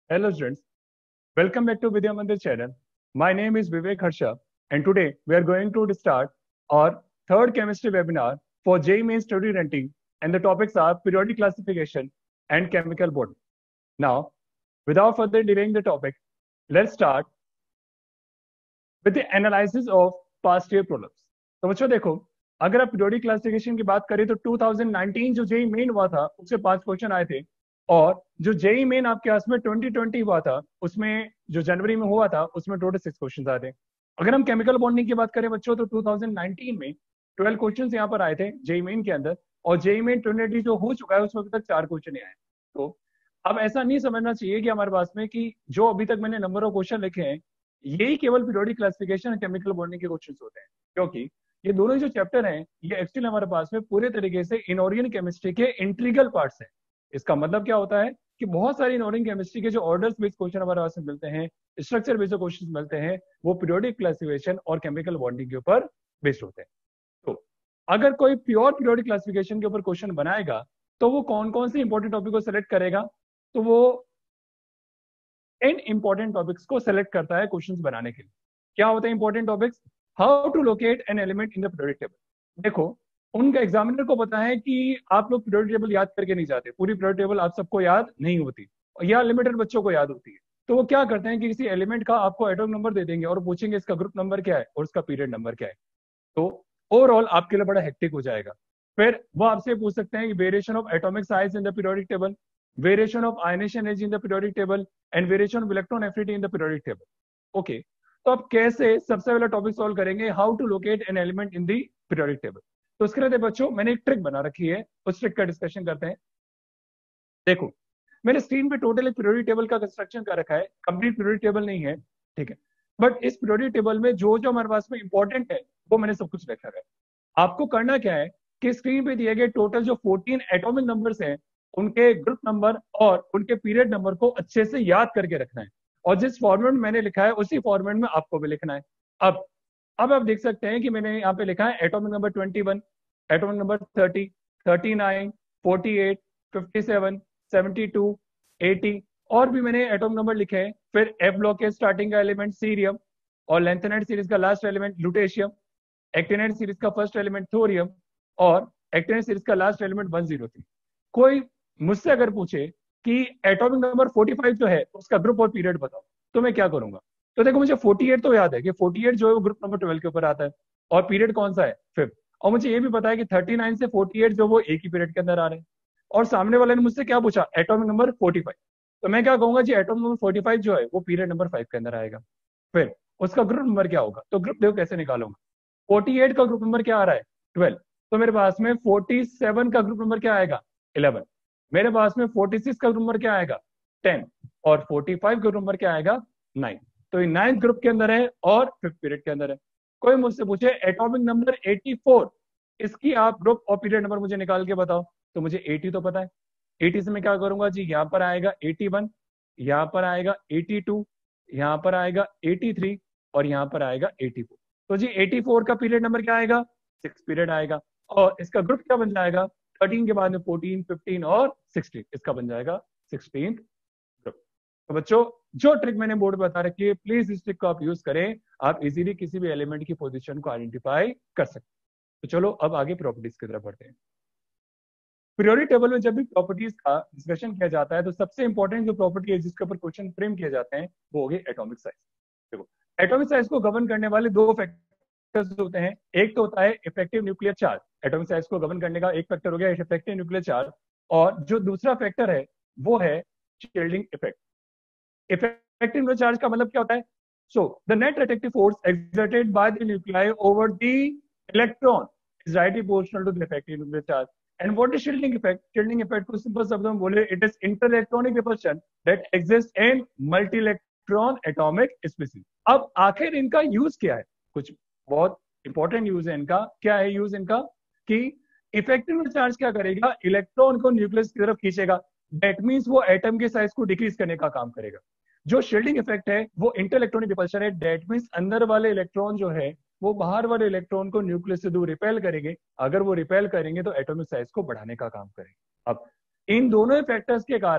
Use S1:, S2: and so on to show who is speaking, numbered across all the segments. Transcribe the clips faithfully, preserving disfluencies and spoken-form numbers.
S1: Hello students, welcome back to Vidya Mandir channel. My name is Vivek Harsha and today we are going to start our third chemistry webinar for J E E Main Study Renting and the topics are periodic classification and chemical bonding. Now, without further delaying the topic, let's start with the analysis of past year problems. तो बच्चों देखो, अगर आप periodic classification की बात करें तो two thousand nineteen जो जेई मेन हुआ था उससे पांच क्वेश्चन आए थे और जो जेई मेन आपके पास में ट्वेंटी ट्वेंटी हुआ था उसमें जो जनवरी में हुआ था उसमें टोटल सिक्स क्वेश्चन आए थे। अगर हम केमिकल बॉन्डिंग की बात करें बच्चों तो टू थाउजेंड नाइनटीन में ट्वेल्व क्वेश्चन यहाँ पर आए थे जेई मेन के अंदर और जेई मेन ट्वेंटी जो हो चुका है उसमें अभी तक चार क्वेश्चन आए। तो अब ऐसा नहीं समझना चाहिए कि हमारे पास में कि जो अभी तक मैंने नंबर ऑफ क्वेश्चन लिखे हैं यही केवल पीरियोडिक क्लासिफिकेशन और केमिकल बॉन्डिंग के क्वेश्चन होते हैं, क्योंकि ये दोनों जो चैप्टर हैं ये एक्चुअली हमारे पास में पूरे तरीके से इनऑर्गेनिक केमिस्ट्री के इंट्रीगल पार्ट्स हैं। इसका मतलब क्या होता है कि बहुत सारी इनऑर्गेनिक केमिस्ट्री के जो ऑर्डर्स बेस्ड क्वेश्चन हमारे पास में मिलते हैं, स्ट्रक्चर बेस्ड क्वेश्चन मिलते हैं, वो पीरियोडिक क्लासिफिकेशन और केमिकल बॉन्डिंग के ऊपर बेस्ड होते हैं। तो अगर कोई प्योर पीरियोडिक क्लासिफिकेशन के ऊपर क्वेश्चन बनाएगा तो वो कौन कौन से इंपॉर्टेंट टॉपिक को सिलेक्ट करेगा, तो वो इन इंपॉर्टेंट टॉपिक्स को सिलेक्ट करता है क्वेश्चंस बनाने के लिए। क्या होते हैं important topics? How to locate an element in the periodic table. देखो, उनका एग्जामिनर को पता है कि आप लोग पीरियोडिक टेबल याद करके नहीं जाते, पूरी पीरियोडिक टेबल आप सबको याद नहीं होती या लिमिटेड बच्चों को याद होती है। तो वो क्या करते हैं कि किसी एलिमेंट का आपको एटॉमिक नंबर दे देंगे और पूछेंगे इसका ग्रुप नंबर क्या है और इसका पीरियड नंबर क्या है। तो ओवरऑल आपके लिए बड़ा हेक्टिक हो जाएगा। फिर वो आपसे पूछ सकते हैं कि variation of atomic size in the periodic table, variation of ionisation energy in the periodic table and variation of electron affinity in the periodic table. Okay, तो आप कैसे सबसे पहला टॉपिक सॉल्व करेंगे, how to locate an element in the periodic table. तो उसके लिए बच्चों मैंने एक ट्रिक बना रखी है, उस ट्रिक का डिस्कशन करते हैं। देखो, मैंने स्क्रीन पे टोटल एक पीरियोडिक टेबल का कंस्ट्रक्शन कर रखा है, कंप्लीट पीरियोडिक टेबल नहीं है, ठीक है, बट इस पीरियोडिक टेबल में जो जो हमारे पास में इंपॉर्टेंट है वो मैंने सब कुछ लिखा है। आपको करना क्या है कि स्क्रीन पे दिए गए टोटल जो फोर्टीन एटॉमिक नंबर्स हैं उनके ग्रुप नंबर और उनके पीरियड नंबर को अच्छे से याद करके रखना है और जिस फॉर्मेट में मैंने लिखा है उसी फॉर्मेट में आपको भी लिखना है। अब अब आप देख सकते हैं कि मैंने यहाँ पे लिखा है atomic number twenty one, atomic number thirty, thirty nine, forty eight, fifty seven, seventy two, eighty और भी मैंने एटॉमिक नंबर लिखे हैं। फिर एफ ब्लॉक के स्टार्टिंग का एलिमेंट सीरियम और लेंथेनाइट सीरीज का last element lutetium, actinide series का फर्स्ट एलिमेंट थोरियम और एक्टिनाइट सीरीज का last element one zero three. कोई मुझसे अगर पूछे कि एटॉमिक नंबर फोर्टी फाइव जो है उसका ग्रुप और पीरियड बताओ तो मैं क्या करूंगा। तो देखो, मुझे फोर्टी एट तो याद है कि फोर्टी एट जो है वो ग्रुप नंबर ट्वेल्व के ऊपर आता है और पीरियड कौन सा है, फिफ्थ। और मुझे ये भी पता है कि थर्टी नाइन से फोर्टी एट जो वो एक ही पीरियड के अंदर आ रहे हैं। और सामने वाले ने मुझसे क्या पूछा, एटॉमिक नंबर फोर्टी फाइव, तो मैं क्या कहूंगा जी एटॉमिक नंबर फोर्टी फाइव जो है वो पीरियड नंबर फाइव के अंदर आएगा। फिर उसका ग्रुप नंबर क्या होगा, तो ग्रुप देखो कैसे निकालूंगा। फोर्टी एट का ग्रुप नंबर क्या आ रहा है, ट्वेल्व, तो मेरे पास में फोर्टी सेवन का ग्रुप नंबर क्या आएगा, इलेवन। मेरे पास में फोर्टी सिक्स का ग्रुप नंबर क्या आएगा, टेन और फोर्टी फाइव का ग्रुप नंबर क्या आएगा, नाइन। तो ये नाइन्थ ग्रुप के अंदर है और फिफ्थ पीरियड के अंदर है। कोई मुझसे पूछे एटॉमिक नंबर एटी फोर, इसकी आप ग्रुप और पीरियड नंबर मुझे निकाल के बताओ, तो मुझे एटी तो पता है। एटी से मैं क्या करूंगा जी, यहाँ पर आएगा एटी वन, यहाँ पर आएगा एटी टू, यहाँ पर आएगा एटी थ्री और यहाँ पर आएगा एटी फोर। तो जी एटी फोर का पीरियड नंबर क्या आएगा, सिक्स पीरियड आएगा और इसका ग्रुप क्या बन जाएगा, थर्टीन के बाद में फोर्टीन, फिफ्टीन और सिक्सटीन, इसका बन जाएगा सिक्सटीन ग्रुप। तो बच्चों, जो ट्रिक मैंने बोर्ड पर बता रखी है प्लीज इस ट्रिक को आप यूज करें, आप इजीली किसी भी एलिमेंट की पोजीशन को आइडेंटिफाई कर सकते हैं। तो चलो अब आगे प्रॉपर्टीज की तरफ बढ़ते हैं। पीरियोडिक टेबल में जब भी प्रॉपर्टीज का डिस्कशन किया जाता है तो सबसे इंपॉर्टेंट जो प्रॉपर्टी है जिसके ऊपर क्वेश्चन फ्रेम किए जाते हैं वो हो गई एटॉमिक साइज। देखो, एटॉमिक साइज को गवर्न करने वाले दो फैक्टर्स होते हैं। एक तो होता है effective nuclear charge, atomic size को गवर्न करने का एक फैक्टर हो गया इफेक्टिव न्यूक्लियर चार्ज, और जो दूसरा फैक्टर है वो है shielding effect. Effective nuclear charge का मतलब क्या होता है, so the net attractive force exerted by the nuclei over the electron is rightly proportional to the effective nuclear charge. And what is shielding effect, shielding effect को simple शब्दों में बोले it is interelectronic repulsion that exist in multi electron atomic species. अब आखिर इनका use क्या है, कुछ बहुत इंपॉर्टेंट यूज है इनका। क्या है यूज इनका कि इफेक्टिव चार्ज क्या करेगा, इलेक्ट्रॉन को न्यूक्लियस की तरफ खींचेगा, दैट मींस वो एटम के साइज को डिक्रीज करने का काम करेगा। जो शील्डिंग इफेक्ट है वो इंटर इलेक्ट्रॉनिक रिपल्शन है, दैट मींस अंदर वाले इलेक्ट्रॉन जो है वो बाहर वाले इलेक्ट्रॉन को न्यूक्लियस से दूर रिपेल करेंगे। अगर वो रिपेल करेंगे तो एटॉमिक साइज को बढ़ाने का काम करेंगे। अब इन दोनों फैक्टर्स के कारण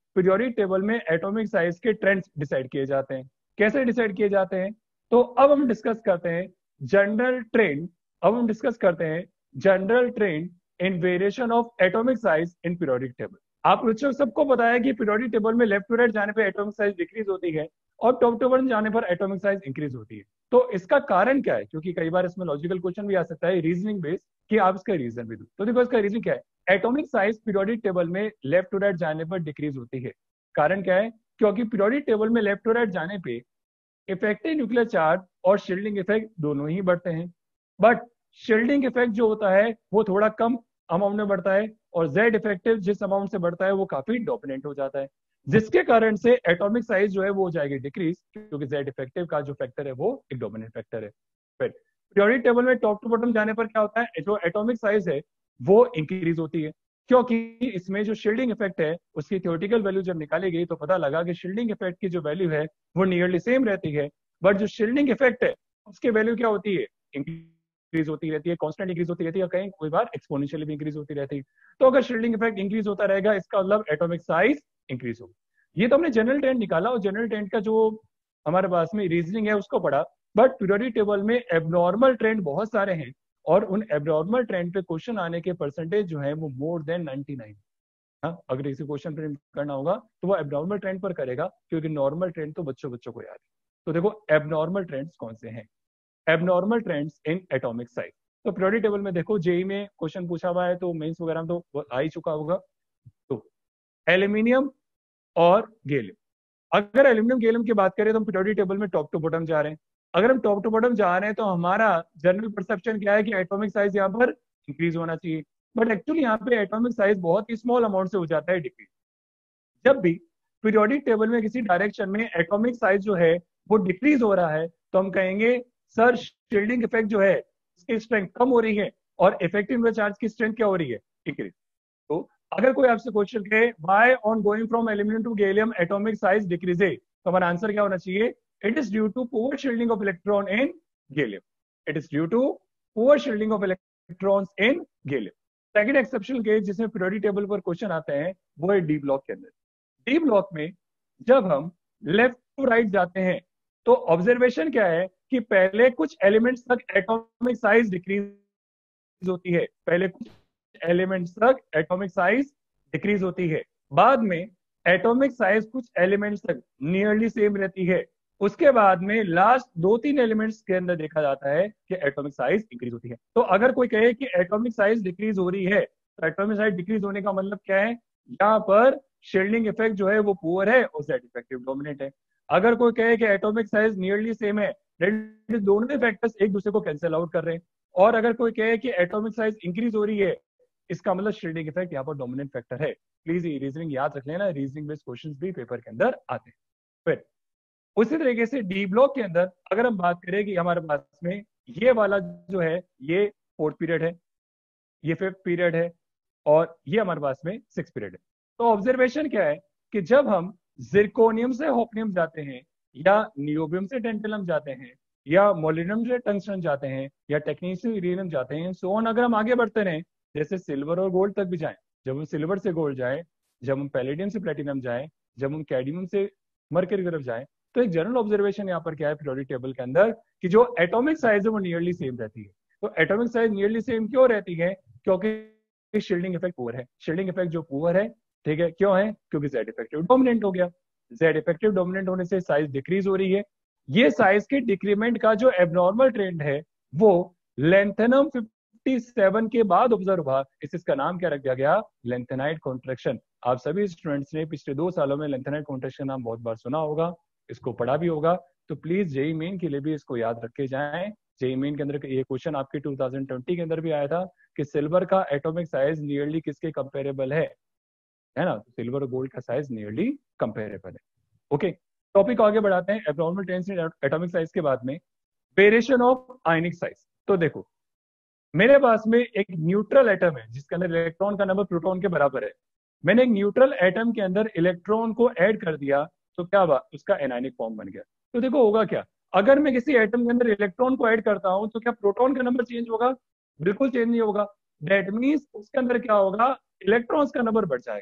S1: पीरियोडिक टेबल में एटॉमिक साइज के ट्रेंड्स डिसाइड किए जाते हैं। कैसे डिसाइड किए जाते हैं? तो अब हम डिस्कस करते हैं जनरल ट्रेंड। अब हम डिस्कस करते हैं general trend in variation of atomic size in periodic table. आप बच्चों सबको पता है कि पीरियोडिक टेबल में लेफ्ट टू राइट जाने पर एटॉमिक साइज डिक्रीज होती है और टॉप टू बॉटम जाने पर एटॉमिक साइज इंक्रीज होती है। तो इसका कारण क्या है? क्योंकि कई बार इसमें लॉजिकल क्वेश्चन भी आ सकता है रीजनिंग बेस्ड कि आप इसका रीजन भी दो। तो देखो इसका रीजन क्या है? एटॉमिक साइज पीरियोडिक टेबल में लेफ्ट टू राइट जाने पर डिक्रीज होती है। कारण क्या है? क्योंकि पीरियोडिक टेबल में लेफ्ट टू राइट जाने पे इफेक्टिव न्यूक्लियर चार्ज और शील्डिंग इफेक्ट दोनों ही बढ़ते हैं, बट शील्डिंग इफेक्ट जो होता है वो थोड़ा कम अमाउंट में बढ़ता है और जेड इफेक्टिव जिस अमाउंट से बढ़ता है वो काफी डोमिनेंट हो जाता है, जिसके कारण से एटॉमिक साइज जो है वो हो जाएगी डिक्रीज, क्योंकि जेड इफेक्टिव का जो फैक्टर है वो एक डोमिनेंट फैक्टर है। फिर पीरियोडिक टेबल में टॉप टू बॉटम जाने पर क्या होता है? जो एटॉमिक साइज है वो इंक्रीज होती है, क्योंकि इसमें जो शील्डिंग इफेक्ट है उसकी थ्योरेटिकल वैल्यू जब निकाली गई तो पता लगा कि शील्डिंग इफेक्ट की जो वैल्यू है वो नियरली सेम रहती है, बट जो शील्डिंग इफेक्ट है उसकी वैल्यू क्या होती है? इंक्रीज होती रहती है, कांस्टेंट इंक्रीज होती रहती है, कहीं कोई बार एक्सपोनेंशियली भी इंक्रीज होती रहती है। तो अगर शील्डिंग इफेक्ट इंक्रीज होता रहेगा इसका मतलब एटॉमिक साइज इंक्रीज होगा। ये तो हमने जनरल ट्रेंड निकाला और जनरल ट्रेंड का जो हमारे पास में रीजनिंग है उसको पढ़ा, बट पीरियोडिक टेबल में एबनॉर्मल ट्रेंड बहुत सारे हैं और उन एबनॉर्मल ट्रेंड पे क्वेश्चन आने के परसेंटेज जो है वो मोर देन नाइनटी नाइन। हाँ, अगर किसी क्वेश्चन फ्रेम करना होगा तो वो एबनॉर्मल ट्रेंड पर करेगा, क्योंकि नॉर्मल ट्रेंड तो बच्चों बच्चों को याद है। तो देखो एबनॉर्मल ट्रेंड्स कौन से हैं? Abnormal trends in atomic size. तो पीरियोडिक टेबल में देखो जेई में क्वेश्चन पूछा हुआ है, तो मेंस वगैरह में तो आ ही चुका होगा। तो एल्यूमिनियम और गैलियम, अगर एल्यूमिनियम गैलियम की बात करें तो हम पीरियोडिक टेबल में टॉप टू बॉटम जा रहे हैं। अगर हम टॉप टू बॉटम जा रहे हैं तो हमारा जनरल परसेप्शन क्या है कि एटॉमिक साइज यहाँ पर इंक्रीज होना चाहिए, बट एक्चुअली यहाँ पे एटॉमिक साइज बहुत ही स्मॉल अमाउंट से हो जाता है डिक्रीज। जब भी पीरियोडिक टेबल में किसी डायरेक्शन में एटॉमिक साइज जो है वो डिक्रीज हो रहा है तो हम कहेंगे सर शील्डिंग इफेक्ट जो है उसकी स्ट्रेंथ कम हो रही है और इफेक्टिव चार्ज की स्ट्रेंथ क्या हो रही है? इंक्रीज। तो अगर कोई आपसे क्वेश्चन कहे why on going from aluminium to gallium atomic size decreases, तो हमारा आंसर क्या होना चाहिए? It is due to poor shielding of electron in gallium. It is due to poor shielding of electrons in gallium. Second exceptional case जिसमें periodic table पर question आते हैं वो है डी ब्लॉक के अंदर। डी ब्लॉक में जब हम लेफ्ट टू राइट जाते हैं तो ऑब्जर्वेशन क्या है कि पहले कुछ एलिमेंट्स तक एटॉमिक साइज डिक्रीज होती है, पहले कुछ एलिमेंट्स तक एटॉमिक साइज डिक्रीज होती है, बाद में एटॉमिक साइज कुछ एलिमेंट्स तक नियरली सेम रहती है, उसके बाद में लास्ट दो तीन एलिमेंट्स के अंदर देखा जाता है कि एटॉमिक साइज इंक्रीज होती है। तो अगर कोई कहे कि एटॉमिक साइज डिक्रीज हो रही है तो एटॉमिक साइज डिक्रीज होने का मतलब क्या है? यहाँ पर शील्डिंग इफेक्ट जो है वो पुअर है और जेड इफेक्टिव डोमिनेट है। अगर कोई कहे कि एटॉमिक साइज नियरली सेम है, दोनों फैक्टर्स एक दूसरे को कैंसिल आउट कर रहे हैं। और अगर कोई कहे कि एटॉमिक साइज इंक्रीज हो रही है, इसका मतलब शील्डिंग इफेक्ट यहाँ पर डोमिनेंट फैक्टर है। प्लीज ये रीजनिंग याद रख लेना, रीजनिंग बेस्ड क्वेश्चंस भी पेपर के अंदर आते हैं। फिर उसी तरीके से डी ब्लॉक के अंदर अगर हम बात करें कि हमारे पास में ये वाला जो है ये फोर्थ पीरियड है, ये फिफ्थ पीरियड है और ये हमारे पास में सिक्स पीरियड है। तो ऑब्जर्वेशन क्या है कि जब हम जिरकोनियम से होपनियम जाते हैं या नियोबियम से टेंटेलम जाते हैं या मोलिनियम से टंगस्टन जाते हैं या टेक्नीशियम से इरिडियम जाते हैं, सो ऑन अगर हम आगे बढ़ते रहें जैसे सिल्वर और गोल्ड तक भी जाएं, जब हम सिल्वर से गोल्ड जाएं, जब हम पैलेडियम से प्लेटिनम जाएं, जब हम कैडमियम से मरकरी की तरफ जाएं, तो एक जनरल ऑब्जर्वेशन यहाँ पर क्या है पीरियोडिक टेबल के अंदर कि जो एटॉमिक साइज है वो नियरली सेम रहती है। तो एटॉमिक साइज नियरली सेम क्यों रहती है? क्योंकि शील्डिंग इफेक्ट पुअर है। शील्डिंग इफेक्ट जो पुअर है, ठीक है, क्यों है? क्योंकि जेड इफेक्टिव डोमिनेंट हो गया। जेड इफेक्टिव डोमिनेंट होने से साइज डिक्रीज हो रही है। ये साइज के डिक्रीमेंट का जो एबनॉर्मल ट्रेंड है वो लेंथेनम फिफ्टी सेवन के बाद ऑब्जर्व हुआ, इस इसका नाम क्या रख दिया गया? Lanthanide contraction. आप सभी स्टूडेंट्स ने पिछले दो सालों में लेंथेनाइट कॉन्ट्रैक्शन नाम बहुत बार सुना होगा, इसको पढ़ा भी होगा, तो प्लीज जेई मेन के लिए भी इसको याद रखे जाएं। जेई मेन के अंदर ये क्वेश्चन आपके टू थाउजेंड ट्वेंटी के अंदर भी आया था कि सिल्वर का एटॉमिक साइज नियरली किसके कंपेरेबल है, है ना? तो सिल्वर और गोल्ड का साइज नियरली कंपेरेबल है। ओके, टॉपिक आगे बढ़ाते हैं। Abnormal trends in atomic size के बाद में वेरिएशन ऑफ आयनिक साइज। तो देखो मेरे पास में एक न्यूट्रल एटम है जिसके अंदर इलेक्ट्रॉन का नंबर प्रोटॉन के बराबर है। मैंने एक न्यूट्रल एटम के अंदर इलेक्ट्रॉन को ऐड कर दिया तो क्या हुआ? उसका एनायनिक फॉर्म बन गया। तो देखो होगा क्या, अगर मैं किसी एटम के अंदर इलेक्ट्रॉन को ऐड करता हूं तो क्या प्रोटॉन का नंबर चेंज होगा? बिल्कुल चेंज नहीं होगा। दैट मीन्स उसके अंदर क्या होगा? इलेक्ट्रॉन्स का नंबर बढ़ जाएगा।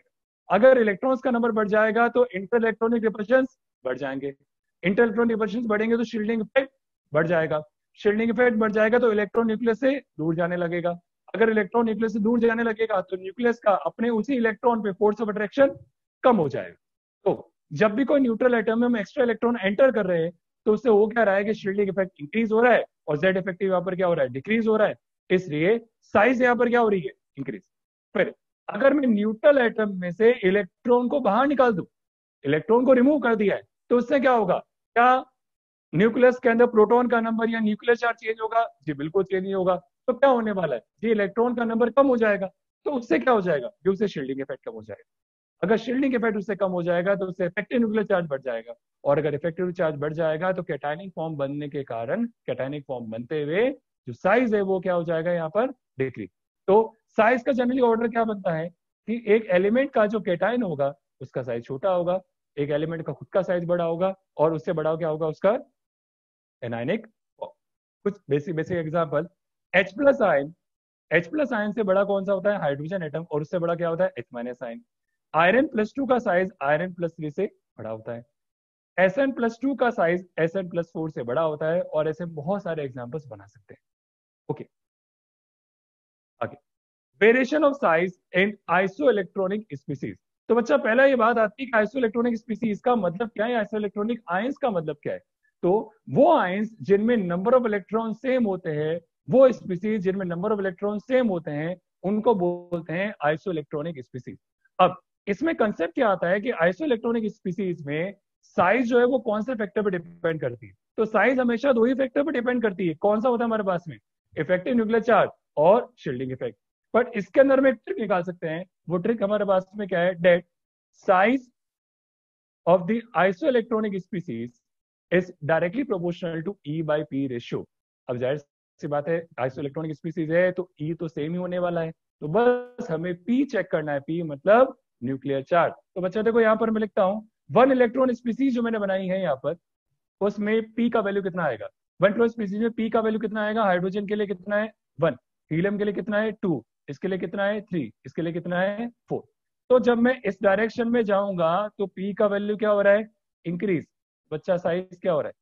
S1: अगर इलेक्ट्रॉन्स का नंबर बढ़ जाएगा तो इंटर इलेक्ट्रॉनिक रिपल्शंस बढ़ जाएंगे, इंटर इलेक्ट्रॉनिक रिपल्शंस बढ़ेंगे तो शील्डिंग इफेक्ट बढ़ जाएगा, शील्डिंग इफेक्ट बढ़ जाएगा तो इलेक्ट्रॉन न्यूक्लियस से दूर जाने लगेगा, अगर इलेक्ट्रॉन न्यूक्लियस से दूर जाने लगेगा तो न्यूक्लियस का अपने उसी इलेक्ट्रॉन पे फोर्स ऑफ अट्रैक्शन कम हो जाएगा। तो जब भी कोई न्यूट्रल एटम में हम एक्स्ट्रा इलेक्ट्रॉन एंटर कर रहे हैं तो उससे हो क्या रहा है कि शील्डिंग इफेक्ट इंक्रीज हो रहा है और जेड इफेक्टिव यहाँ पर क्या हो रहा है, डिक्रीज हो रहा है, इसलिए साइज यहाँ पर क्या हो रही है, इंक्रीज। फिर अगर मैं न्यूट्रल एटम में से इलेक्ट्रॉन को बाहर निकाल दूं, इलेक्ट्रॉन को रिमूव कर दिया है, तो उससे क्या होगा, क्या न्यूक्लियस के अंदर प्रोटॉन का नंबर या न्यूक्लियर चार्ज चेंज होगा? जी बिल्कुल चेंज नहीं होगा। तो क्या होने वाला है जी, इलेक्ट्रॉन का नंबर कम हो जाएगा, तो उससे क्या हो जाएगा कि उससे शील्डिंग इफेक्ट कम हो जाएगा। अगर शील्डिंग इफेक्ट उससे कम हो जाएगा तो उससे इफेक्टिव न्यूक्लियर चार्ज बढ़ जाएगा, और अगर इफेक्टिव चार्ज बढ़ जाएगा तो कैटायनिक फॉर्म बनने के कारण कैटायनिक फॉर्म बनते हुए जो साइज है वो क्या हो जाएगा यहाँ पर, डिक्रीज। तो साइज का जनरली ऑर्डर क्या बनता है कि एक एलिमेंट का जो कैटायन होगा उसका साइज छोटा होगा, एक एलिमेंट का खुद का साइज बड़ा होगा, और उससे बड़ा क्या होगा उसका एनायनिक। कुछ basic basic example, H plus ion, H plus ion से बड़ा कौन सा होता है, हाइड्रोजन एटम, और उससे बड़ा क्या होता है, H minus ion. Iron plus two का साइज आयरन प्लस थ्री से बड़ा होता है, एस एन प्लस टू का size S N plus four से बड़ा होता है, और ऐसे बहुत सारे एग्जाम्पल्स बना सकते हैं। ओके आगे, variation of size in isoelectronic species. तो बच्चा पहला ये बात आती है कि आइसो इलेक्ट्रॉनिक स्पीसीज का मतलब क्या है, आइसो इलेक्ट्रॉनिक आयंस का मतलब क्या है। तो वो आयंस जिनमें नंबर ऑफ इलेक्ट्रॉन सेम होते हैं, वो स्पीसीज जिनमें नंबर ऑफ इलेक्ट्रॉन सेम होते हैं, उनको बोलते हैं आइसो इलेक्ट्रॉनिक स्पीसीज। अब इसमें कंसेप्ट क्या आता है कि आइसो इलेक्ट्रॉनिक स्पीसीज में साइज जो है वो कौन से फैक्टर पर डिपेंड करती है। तो साइज हमेशा दो ही फैक्टर पर डिपेंड करती है, कौन सा होता है हमारे पास में, इफेक्टिव न्यूक्लियर चार्ज और शील्डिंग इफेक्ट। बट इसके अंदर में एक ट्रिक निकाल सकते हैं, वो ट्रिक हमारे पास में क्या है, that size of the isoelectronic species is directly proportional to E by P ratio. अब जाहिर सी बात है आइसोइलेक्ट्रॉनिक स्पीसीज है तो ई तो सेम ही होने वाला है, तो बस हमें पी चेक करना है, पी मतलब न्यूक्लियर चार्ज। तो बच्चा देखो यहाँ पर मैं लिखता हूँ वन इलेक्ट्रॉन स्पीसीज जो मैंने बनाई है यहाँ पर, उसमें पी का वैल्यू कितना आएगा, वन इलेक्ट्रॉन स्पीसीज में पी का वैल्यू कितना आएगा, हाइड्रोजन के लिए कितना है वन, हीलियम के लिए कितना है टू, इसके लिए कितना है थ्री, इसके लिए कितना है फोर। तो जब मैं इस डायरेक्शन में जाऊंगा तो पी का वैल्यू क्या हो रहा है, इंक्रीज। बच्चा साइज क्या हो रहा है,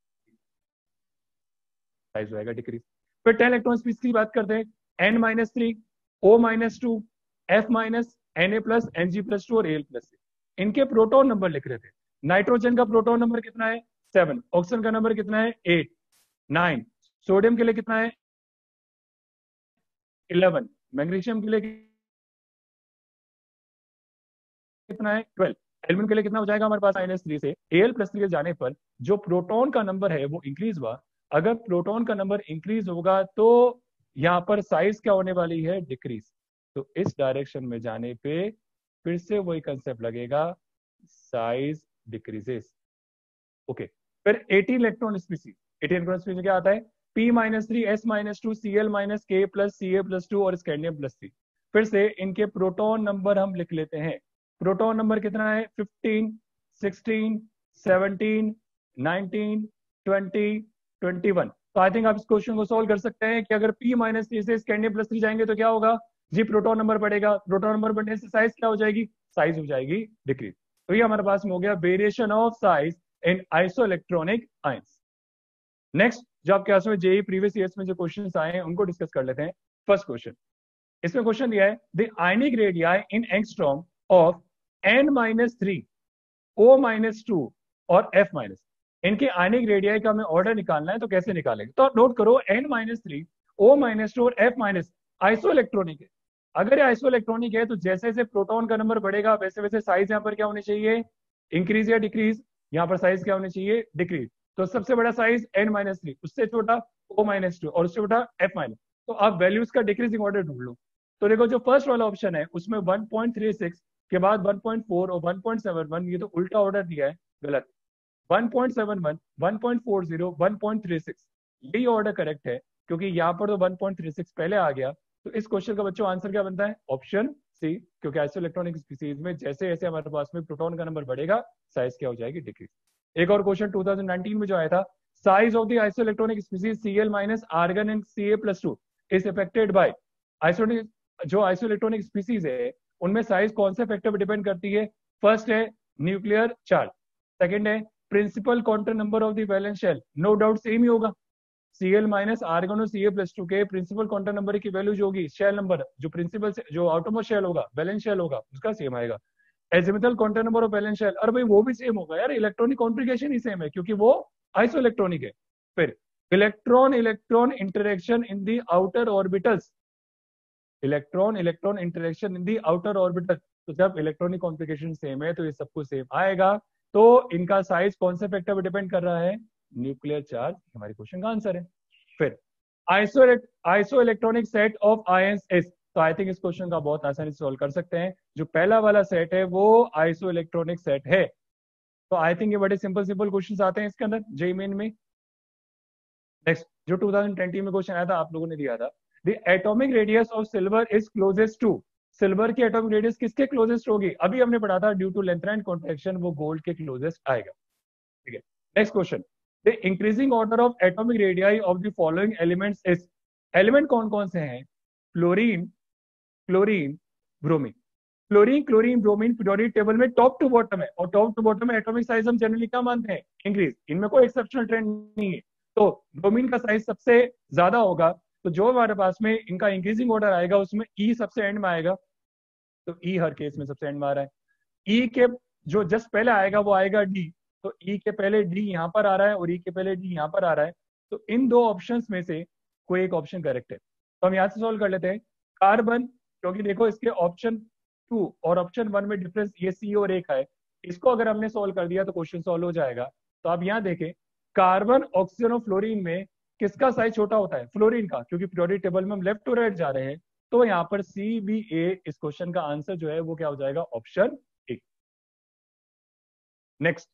S1: साइज होगा डिक्रीज। फिर टेन इलेक्ट्रॉन स्पीसीज की बात करते हैं, N minus three, O minus two, F minus, N A plus, N G plus two और एल प्लस। इनके प्रोटॉन नंबर लिख रहे थे, नाइट्रोजन का प्रोटॉन नंबर कितना है सेवन, ऑक्सीजन का नंबर कितना है एट, नाइन, सोडियम के लिए कितना है इलेवन, मैग्नीशियम के लिए कितना है ट्वेल्व, एल्यूमिनियम के लिए कितना हो जाएगा हमारे पास माइनस थ्री से एल प्लस थ्री जाने पर जो प्रोटॉन का नंबर है वो इंक्रीज हुआ। अगर प्रोटॉन का नंबर इंक्रीज होगा तो यहाँ पर साइज क्या होने वाली है, डिक्रीज। तो इस डायरेक्शन में जाने पे फिर से वही कंसेप्ट लगेगा, साइज डिक्रीजेस। ओके, फिर eighteen electron species, eighteen electron species क्या आता है, P minus three, S minus two, C L minus, K plus, C A plus two और स्कैंडियम प्लस थ्री। फिर से इनके प्रोटॉन नंबर हम लिख लेते हैं, प्रोटॉन नंबर कितना है fifteen, sixteen, seventeen, nineteen, twenty, twenty one. तो आई थिंक आप इस क्वेश्चन को सोल्व कर सकते हैं कि अगर P माइनस थ्री से स्कैंडियम प्लस थ्री जाएंगे तो क्या होगा जी, प्रोटॉन नंबर बढ़ेगा, प्रोटॉन नंबर बढ़ने से साइज क्या हो जाएगी, साइज हो जाएगी डिक्रीज। तो ये हमारे पास में हो गया variation of size in isoelectronic ions. Next जो आपके पास में जेई प्रीवियस ईयर्स में जो क्वेश्चंस आए हैं उनको डिस्कस कर लेते हैं। फर्स्ट क्वेश्चन, इसमें क्वेश्चन दिया है the ionic radii in angstrom of N minus three, O minus two और एफ माइनस। इनके आयनिक रेडियाई का हमें ऑर्डर निकालना है, तो कैसे निकालेंगे, तो आप नोट करो N minus three, O minus two और एफ माइनस आइसो इलेक्ट्रॉनिक है। अगर ये आइसो इलेक्ट्रॉनिक है तो जैसे जैसे प्रोटॉन का नंबर बढ़ेगा वैसे वैसे साइज यहाँ पर क्या होनी चाहिए, इंक्रीज या डिक्रीज, यहाँ पर साइज क्या होनी चाहिए, डिक्रीज। तो सबसे बड़ा साइज एन माइनस थ्री, उससे छोटा ओ माइनस टू और उससे छोटा एफ माइनस। तो आप वैल्यूज का डिक्रीजिंग ऑर्डर ढूंढ लो। तो देखो जो फर्स्ट वाला ऑप्शन है उसमें वन पॉइंट थ्री सिक्स के बाद वन पॉइंट फोर और वन पॉइंट सेवन वन, ये तो उल्टा ऑर्डर दिया है, गलत। One point seven one, one point four zero, one point three six, यही ऑर्डर करेक्ट है क्योंकि यहाँ पर तो वन पॉइंट थ्री सिक्स पहले आ गया। तो इस क्वेश्चन का बच्चों आंसर क्या बनता है, ऑप्शन सी, क्योंकि आइसोइलेक्ट्रॉनिक स्पीसीज में जैसे जैसे हमारे पास में प्रोटॉन का नंबर बढ़ेगा साइज क्या हो जाएगी, डिक्रीज। एक और क्वेश्चन टू थाउजेंड नाइनटीन में जो आया था, size of the isoelectronic species Cl minus argon and Ca plus two is affected by isoelectronic, जो आइसोइलेक्ट्रॉनिक स्पीसीज है उनमें साइज कौन से फैक्टर पर डिपेंड करती है? फर्स्ट है न्यूक्लियर चार्ज, सेकंड है principal quantum number of the valence shell, no doubt same ही होगा। Cl माइनस आर्गन और Ca प्लस टू के प्रिंसिपल क्वांटम नंबर की वैल्यू जो होगी, शेल नंबर जो प्रिंसिपल जो आउटरमोस्ट शेल होगा, वैलेंस शेल होगा, उसका सेम आएगा। Azimuthal quantum number of valence shell, अरे भाई वो भी सेम होगा यार, इलेक्ट्रॉनिक कॉन्फ़िगरेशन ही सेम है क्योंकि वो आइसो इलेक्ट्रॉनिक है। फिर electron electron interaction in the outer orbitals, electron electron interaction in the outer orbital, तो जब इलेक्ट्रॉनिक कॉन्फ़िगरेशन सेम है तो ये सब कुछ सेम आएगा। तो इनका साइज कौन से फैक्टर पर डिपेंड कर रहा है? न्यूक्लियर चार्ज, हमारे क्वेश्चन का आंसर है। फिर iso isoelectronic set of ions is, तो आई थिंक इस क्वेश्चन का बहुत आसानी से सॉल्व कर सकते हैं। जो पहला वाला सेट है वो आइसो इलेक्ट्रॉनिक सेट है। तो आई थिंक ये बड़े सिंपल सिंपल क्वेश्चंस आते हैं इसके अंदर जेईई मेन में। नेक्स्ट जो टू थाउजेंड ट्वेंटी में क्वेश्चन आया था, आप लोगों ने दिया था, the atomic radius of silver is closest to, silver की एटॉमिक रेडियस किसके क्लोजेस्ट होगी? अभी हमने पढ़ा था due to lanthanide contraction वो गोल्ड के क्लोजेस्ट आएगा। ठीक है, next question, the increasing order of atomic radii of the following elements is, element कौन कौन से हैं? Fluorine, chlorine, bromine. Chlorine chlorine bromine periodic table में टॉप टू बॉटम है, और टॉप टू बॉटम में एटॉमिक साइज हम जनरली क्या मानते हैं? इंक्रीज, इनमें कोई एक्सेप्शनल ट्रेंड नहीं है। तो ब्रोमीन का साइज सबसे ज्यादा होगा, तो जो हमारे पास में इनका इंक्रीजिंग ऑर्डर आएगा उसमें ई सबसे एंड में आएगा, तो ई हर केस में सबसे एंड में आ रहा है। ई के जो जस्ट पहले आएगा वो आएगा डी, तो ई के पहले डी यहाँ पर आ रहा है और ई के पहले डी यहाँ पर आ रहा है, तो इन दो ऑप्शंस में से कोई एक ऑप्शन करेक्ट है। तो हम यहाँ से सॉल्व कर लेते हैं। कार्बन, क्योंकि देखो इसके ऑप्शन टू और ऑप्शन वन में डिफरेंस ये सी और ए का है, इसको अगर हमने सॉल्व कर दिया तो क्वेश्चन सॉल्व हो जाएगा। तो आप यहाँ देखें, कार्बन, ऑक्सीजन और फ्लोरीन में किसका साइज छोटा होता है? फ्लोरीन का, क्योंकि पीरियोडिक टेबल में हम लेफ्ट टू राइट जा रहे हैं, तो यहाँ पर सी बी ए, इस क्वेश्चन का आंसर जो है वो क्या हो जाएगा? Option A. Next,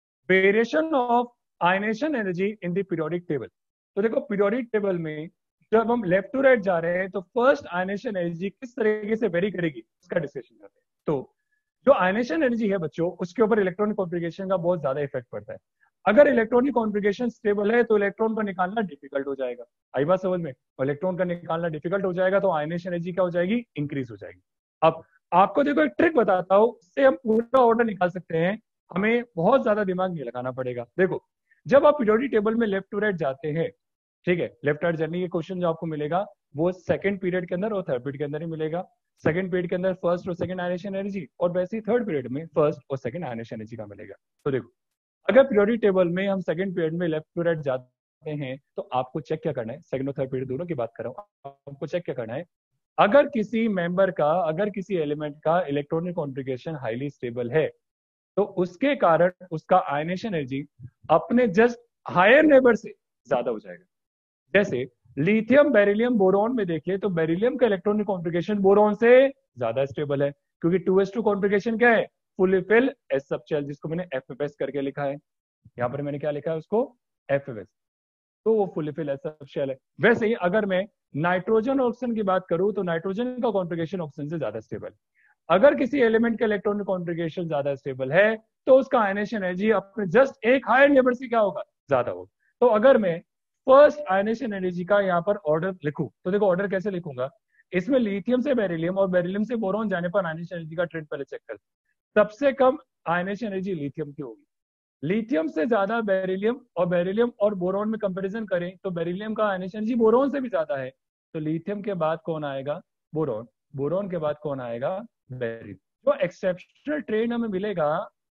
S1: variation of ionisation energy in the periodic table. तो देखो पीरियोडिक टेबल में जब हम लेफ्ट टू राइट जा रहे हैं तो फर्स्ट आयनेशन एनर्जी किस तरीके से वेरी करेगी इसका डिस्कशन करते हैं। तो जो आयनेशन एनर्जी है बच्चों, उसके ऊपर इलेक्ट्रॉनिक कॉन्फ़िगरेशन का बहुत ज्यादा इफेक्ट पड़ता है। अगर इलेक्ट्रॉनिक कॉन्फ़िगरेशन स्टेबल है तो इलेक्ट्रॉन को निकालना डिफिकल्ट हो जाएगा। आई बात समझ में? इलेक्ट्रॉन का निकालना डिफिकल्ट हो जाएगा तो आयनेशन एनर्जी क्या हो जाएगी? इंक्रीज हो जाएगी। अब आपको देखो एक ट्रिक बताता हूं, उससे हम पूरा ऑर्डर निकाल सकते हैं, हमें बहुत ज्यादा दिमाग नहीं लगाना पड़ेगा। देखो जब आप पीरियोडिक टेबल में लेफ्ट टू राइट जाते हैं, ठीक है, लेफ्ट राइट जर्नी के क्वेश्चन जो आपको मिलेगा वो सेकंड पीरियड के अंदर और थर्ड पीरियड के अंदर ही मिलेगा। सेकंड पीरियड के अंदर फर्स्ट और सेकंड आयनेशन एनर्जी, और वैसे ही थर्ड पीरियड में फर्स्ट और सेकंड आयनेशन एनर्जी का मिलेगा। तो देखो अगर पीरियोडिक टेबल में हम सेकंड पीरियड में लेफ्ट टू राइट जाते हैं तो आपको चेक क्या करना है, सेकंड और थर्ड पीरियड दोनों की बात कर रहा हूँ, आपको चेक क्या करना है, अगर किसी मेंबर का, अगर किसी एलिमेंट का इलेक्ट्रॉनिक कॉन्फ़िगरेशन हाईली स्टेबल है तो उसके कारण उसका आयनेशन एनर्जी अपने जस्ट हायर नेबर से ज्यादा हो जाएगा। जैसे लिथियम बेरिलियम बोरॉन में देखिए तो बेरिलियम का इलेक्ट्रॉनिक कॉन्फ़िगरेशन बोरॉन से ज्यादा स्टेबल है, क्योंकि टू एस टू कॉन्फ़िगरेशन क्या है? Fully fill s sub shell, जिसको मैंने एफ एफ एस करके लिखा है, यहाँ पर मैंने क्या लिखा है उसको? एफ एफ एस, तो वो fully fill s sub shell है। वैसे ही अगर मैं नाइट्रोजन ऑक्सीजन की बात करूं तो नाइट्रोजन का कॉन्फ़िगरेशन ऑक्सीजन से ज्यादा स्टेबल। अगर किसी एलिमेंट का इलेक्ट्रॉनिक कॉन्फ़िगरेशन ज्यादा स्टेबल है तो उसका आयनेशन एनर्जी अपने जस्ट एक हायर लेवल से क्या होगा? ज्यादा होगा। तो अगर मैं फर्स्ट आयनेशन एनर्जी का यहाँ पर ऑर्डर लिखूं तो देखो ऑर्डर कैसे लिखूंगा, इसमें लिथियम से बेरिलियम और बेरिलियम से बोरॉन जाने पर आयनेशन एनर्जी का ट्रेंड पहले चेक कर। सबसे कम आयनेशन एनर्जी लिथियम की होगी, लिथियम से ज्यादा बेरिलियम, और बेरिलियम और बोरॉन में कंपैरिजन करें तो बेरिलियम का आयनेशन एनर्जी बोरॉन से भी ज्यादा है, तो लिथियम के बाद कौन आएगा? बोरॉन। बोरॉन के बाद कौन आएगा? बेरिलियम। जो एक्सेप्शनल ट्रेंड हमें मिलेगा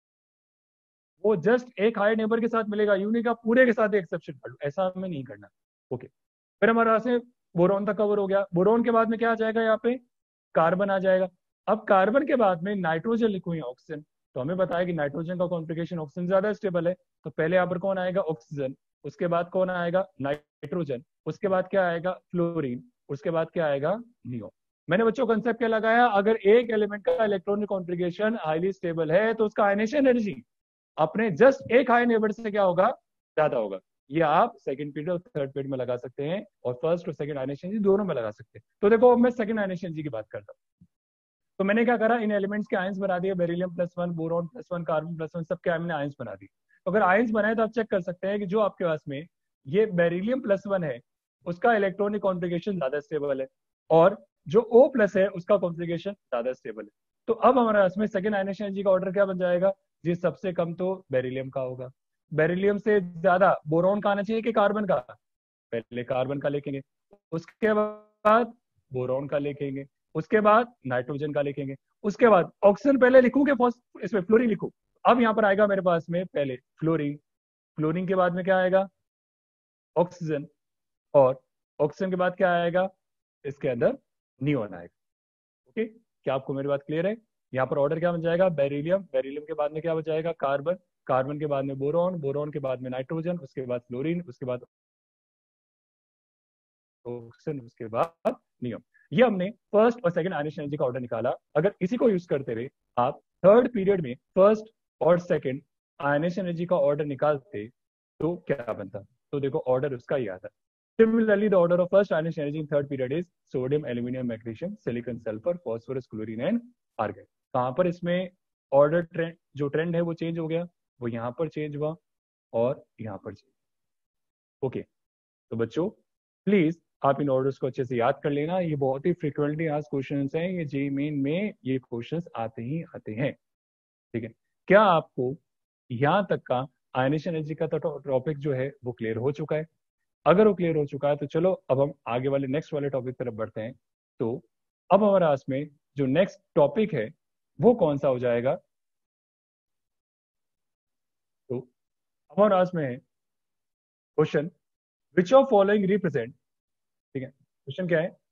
S1: वो जस्ट एक हायर नेबर के साथ मिलेगा, यूं नहीं का पूरे के साथ एक्सेप्शन कर लो, ऐसा हमें नहीं करना। ओके, फिर हमारा से बोरॉन तक कवर हो गया। बोरॉन के बाद में क्या आ जाएगा? यहाँ पे कार्बन आ जाएगा। अब कार्बन के बाद में नाइट्रोजन लिखूं या ऑक्सीजन, तो हमें बताया कि नाइट्रोजन का कॉन्फ़िगरेशन ऑक्सीजन ज्यादा स्टेबल है, तो पहले यहाँ पर कौन आएगा? ऑक्सीजन, उसके बाद कौन आएगा? नाइट्रोजन, उसके बाद क्या आएगा? फ्लोरीन, उसके बाद क्या आएगा? नियोन। मैंने बच्चों कंसेप्ट क्या लगाया, अगर एक एलिमेंट का इलेक्ट्रॉनिक कॉन्फ़िगरेशन हाईली स्टेबल है तो उसका आयनेशन एनर्जी अपने जस्ट एक हाई नेबर से क्या होगा? ज्यादा होगा। ये आप सेकंड पीरियड और थर्ड पीरियड में लगा सकते हैं, और फर्स्ट और सेकंड आयनेशन एनर्जी दोनों में लगा सकते हैं। तो देखो अब मैं सेकंड आयनेशन एनर्जी की बात करता हूँ, तो मैंने क्या करा, इन एलिमेंट्स के आयंस बना दिए, beryllium plus one, boron plus one, carbon plus one, सबके हमने आयंस बना दिए। तो अगर आयंस बनाए तो आप चेक कर सकते हैं कि जो आपके पास में ये बेरिलियम प्लस वन है उसका इलेक्ट्रॉनिक कॉन्फ़िगरेशन ज्यादा स्टेबल है, और जो O प्लस है उसका कॉन्फ़िगरेशन ज्यादा स्टेबल है। तो अब हमारे इसमें सेकंड आयनाइजेशन एनर्जी का ऑर्डर क्या बन जाएगा जी, सबसे कम तो बेरिलियम का होगा। बेरिलियम से ज्यादा बोरॉन का आना चाहिए कि कार्बन का, पहले कार्बन का लिखेंगे, उसके बाद बोरॉन का लिखेंगे, उसके बाद नाइट्रोजन का लिखेंगे, उसके बाद ऑक्सीजन पहले लिखूं कि इसमें फ्लोरीन लिखूं। अब यहाँ पर आएगा मेरे पास में पहले फ्लोरीन, फ्लोरीन के बाद में क्या आएगा ऑक्सीजन, और ऑक्सीजन के बाद क्या आएगा इसके अंदर नियोन आएगा। ओके, क्या आपको मेरी बात क्लियर है? यहाँ पर ऑर्डर क्या बन जाएगा बेरिलियम, बेरिलियम के बाद में क्या बन जाएगा कार्बन, कार्बन के बाद में बोरॉन, बोरॉन के बाद में नाइट्रोजन, उसके बाद फ्लोरीन, उसके बाद ऑक्सीजन, उसके बाद नियम। ये हमने फर्स्ट और सेकंड आयनाइजेशन एनर्जी का ऑर्डर निकाला। अगर इसी को यूज करते हुए आप थर्ड पीरियड में फर्स्ट और सेकंड आयनाइजेशन एनर्जी का ऑर्डर निकालते तो क्या बनता? तो देखो ऑर्डर उसका ही आता है। Similarly, the order of first ionization energy in third period is sodium, aluminum, magnesium, silicon, sulfur, phosphorus, chlorine and argon। कहाँ पर इसमें ऑर्डर ट्रेंड जो ट्रेंड है वो चेंज हो गया, वो यहाँ पर चेंज हुआ और यहाँ पर चेंज। ओके, तो बच्चों प्लीज आप इन ऑर्डर्स को अच्छे से याद कर लेना। ये बहुत ही फ्रिक्वेंटली आज क्वेश्चन हैं, ये जेईई मेन में ये क्वेश्चन आते ही आते हैं। ठीक है, क्या आपको यहाँ तक का आयनाइजेशन एनर्जी का टॉपिक जो है वो क्लियर हो चुका है? अगर वो क्लियर हो चुका है तो चलो अब हम आगे वाले नेक्स्ट वाले टॉपिक तरफ बढ़ते हैं। तो अब हमारे पास में जो नेक्स्ट टॉपिक है वो कौन सा हो जाएगा? तो हमारे पास में है question which of following represent, ठीक है क्वेश्चन क्या है,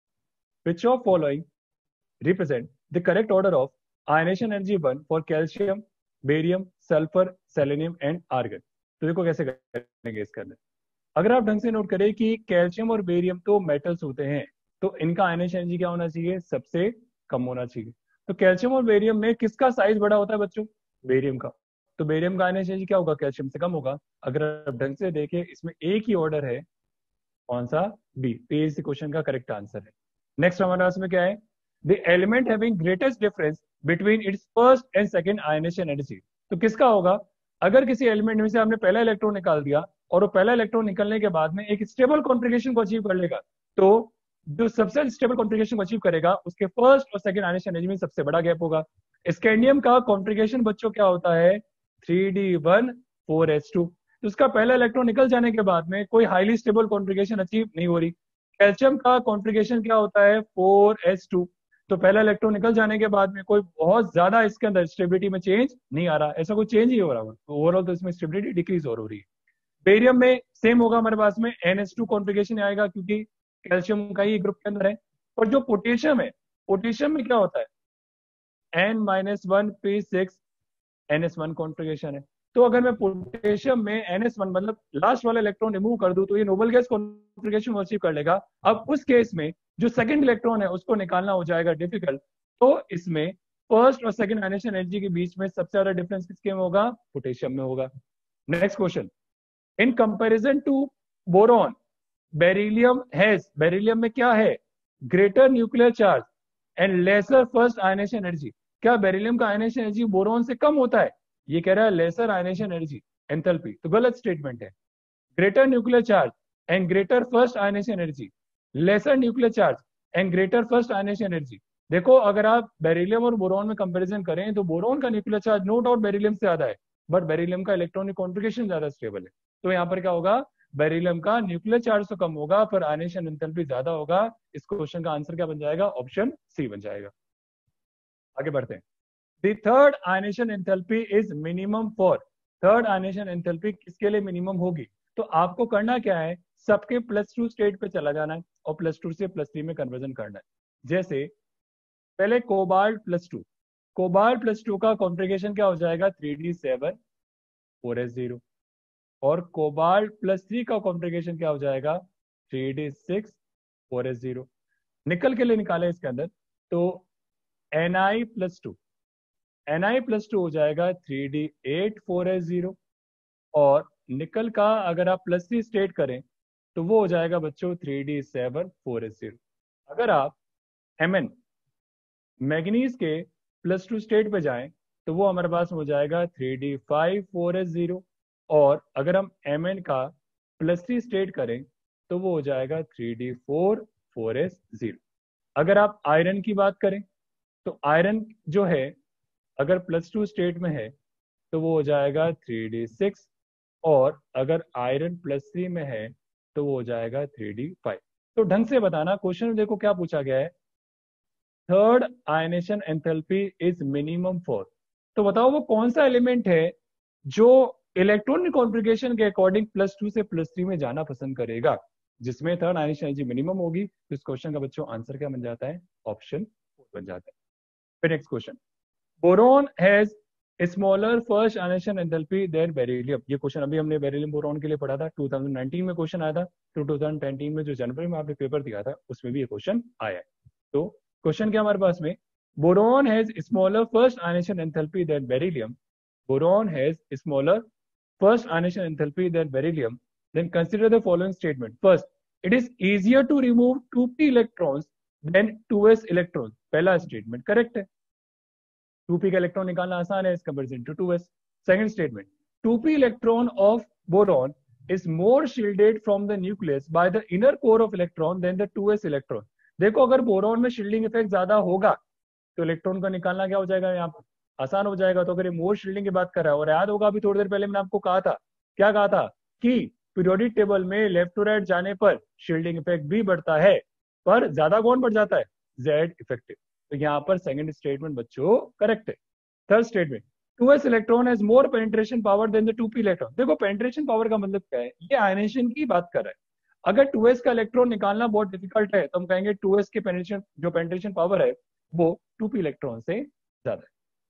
S1: which of following represent the correct order of ionization energy one for calcium, barium, sulfur, selenium and argon। तो देखो कैसे करेंगे इसके अंदर। अगर आप ढंग से नोट करें कि कैल्शियम और बेरियम तो मेटल्स होते हैं, तो इनका आयनाइजेशन एनर्जी क्या होना चाहिए? सबसे कम होना चाहिए। तो कैल्शियम और बेरियम में किसका साइज बड़ा होता है बच्चों? बेरियम का। तो बेरियम का आयनाइजेशन एनर्जी क्या होगा? कैल्शियम से कम होगा। अगर आप ढंग से देखें इसमें एक ही ऑर्डर है, कौन सा? बी। तो ये इस क्वेश्चन का करेक्ट आंसर है। नेक्स्ट हमारे पास में क्या है? The element having greatest difference between its first and second ionization energy। तो किसका होगा? अगर किसी एलिमेंट में से हमने पहला इलेक्ट्रॉन निकाल दिया और वो पहला इलेक्ट्रॉन निकलने के बाद में एक स्टेबल कॉन्फ़िगरेशन को अचीव कर लेगा, तो जो सबसे स्टेबल कॉन्फ़िगरेशन को अचीव करेगा उसके फर्स्ट और सेकंड आयनाइजेशन एनर्जी में सबसे बड़ा गैप होगा। स्कैंडियम का कॉन्फ़िगरेशन बच्चों क्या होता है? Three d one four h two. तो उसका पहला इलेक्ट्रॉन निकल जाने के बाद में कोई हाईली स्टेबल कॉन्फ़िगरेशन अचीव नहीं हो रही। कैल्शियम का कॉन्फ़िगरेशन क्या होता है? Four h two. तो पहला इलेक्ट्रॉन निकल जाने के बाद में कोई बहुत ज्यादा इसके अंदर स्टेबिलिटी में चेंज नहीं आ रहा, ऐसा कोई चेंज ही हो रहा है ओवरऑल, तो इसमें स्टेबिलिटी डिक्रीज हो रही है। बेरियम में सेम होगा हमारे पास में एन एच टू कॉन्फ़िगरेशन आएगा क्योंकि कैल्शियम का ही ग्रुप के अंदर है। और जो पोटेशियम है, पोटेशियम में क्या होता है? N minus one p six n s one configuration है। तो अगर मैं पोटेशियम में एन एस वन मतलब लास्ट वाला इलेक्ट्रॉन रिमूव कर दूं तो ये नोबल गैस कॉन्फ़िगरेशन अचीव कर लेगा। अब उस केस में जो सेकंड इलेक्ट्रॉन है उसको निकालना हो जाएगा डिफिकल्ट। तो इसमें फर्स्ट और सेकंड आयनाइजेशन एनर्जी के बीच में सबसे ज्यादा डिफरेंस किसके में होगा? पोटेशियम में होगा। Next question, in comparison to boron beryllium has, beryllium में क्या है? Greater nuclear charge and lesser first ionisation energy. क्या बेरिलियम का आयनाइजेशन एनर्जी बोरॉन से कम होता है? ये कह रहा है लेसर आयनाइजेशन एनर्जी एंथैल्पी, तो गलत स्टेटमेंट है। Greater nuclear charge and greater first ionisation energy, lesser nuclear charge and greater first ionisation energy. देखो अगर आप बेरिलियम और बोरॉन में कंपैरिजन करें तो बोरॉन का nuclear charge no doubt beryllium से ज्यादा है, बट बेरिलियम का इलेक्ट्रॉनिक कॉन्फ़िगरेशन ज्यादा स्टेबल है। तो यहाँ पर क्या होगा? बेरिलियम का न्यूक्लियर चार्ज तो कम होगा पर आयनाइजेशन एंथैल्पी ज्यादा होगा। इस क्वेश्चन का आंसर क्या बन जाएगा? ऑप्शन सी बन जाएगा। आगे बढ़ते हैं। The third ionization enthalpy is minimum for, third ionisation enthalpy किसके लिए मिनिमम होगी? तो आपको करना क्या है? सबके प्लस टू स्टेट पे चला जाना है और प्लस टू से प्लस थ्री में कन्वर्जन करना है। जैसे पहले cobalt plus two, cobalt plus two का कॉन्फ़िगरेशन क्या हो जाएगा? Three d seven four s zero. और कोबाल्ट प्लस थ्री का कॉन्फ़िगरेशन क्या हो जाएगा? Three d six four s zero. Nickel के लिए निकाले इसके अंदर तो N I plus two, N I plus two हो जाएगा three d eight four s zero. और निकल का अगर आप प्लस थ्री स्टेट करें तो वो हो जाएगा बच्चों three d seven four s zero. अगर आप एम एन मैग्नीज के प्लस टू स्टेट पे जाएं तो वो हमारे पास हो जाएगा three d five four s zero. और अगर हम एम एन का प्लस थ्री स्टेट करें तो वो हो जाएगा three d four four s zero. अगर आप आयरन की बात करें तो आयरन जो है अगर प्लस टू स्टेट में है तो वो हो जाएगा थ्री डी सिक्स, और अगर आयरन प्लस थ्री में है तो वो हो जाएगा थ्री डी फाइव। तो ढंग से बताना, क्वेश्चन में देखो क्या पूछा गया है, third ionisation enthalpy is minimum for. तो बताओ वो कौन सा एलिमेंट है जो इलेक्ट्रॉनिक कॉन्फ़िगरेशन के अकॉर्डिंग प्लस टू से प्लस थ्री में जाना पसंद करेगा, जिसमें थर्ड आयनेशन एनर्जी मिनिमम होगी। तो इस क्वेश्चन का बच्चों आंसर क्या बन जाता है, ऑप्शन फोर बन जाता है। फिर next question, boron has smaller first ionisation enthalpy than beryllium. ये क्वेश्चन अभी हमने बेरिलियम बोरॉन के लिए पढ़ा था, टू थाउजेंड नाइनटीन में क्वेश्चन आया था, तो टू थाउजेंड ट्वेंटी में जो जनवरी में आपने पेपर दिया था उसमें भी ये क्वेश्चन आया है। तो क्वेश्चन क्या हमारे पास में, boron has smaller first ionisation enthalpy than beryllium, boron has smaller first ionisation enthalpy than beryllium, then consider the following statement. First, it is easier to remove two p electrons than two s electrons. पहला statement correct है, two p का electron निकालना आसान है इस comparison to two s. Second statement, two p electron of boron is more shielded from the nucleus by the inner core of electron than the two s electron. देखो अगर boron में shielding effect ज्यादा होगा तो electron का निकालना क्या हो जाएगा, यहाँ पर आसान हो जाएगा। तो अगर ये मोर शील्डिंग की बात कर रहा है, और याद होगा अभी थोड़ी देर पहले मैंने आपको कहा था, क्या कहा था कि पीरियोडिक टेबल में लेफ्ट टू राइट जाने पर शील्डिंग इफेक्ट भी बढ़ता है, पर ज्यादा कौन बढ़ जाता है, जेड इफेक्टिव। तो यहाँ पर सेकंड स्टेटमेंट बच्चों करेक्ट है। Third statement, two s electron has more penetration power than the two p electron. देखो पेनिट्रेशन पावर का मतलब क्या है, ये आयनेशन की बात कर रहा है। अगर टू एस का इलेक्ट्रॉन निकालना बहुत डिफिकल्ट है तो हम कहेंगे टू एस के पेनिट्रेशन जो पेनिट्रेशन पावर है वो टू पी इलेक्ट्रॉन से ज्यादा है।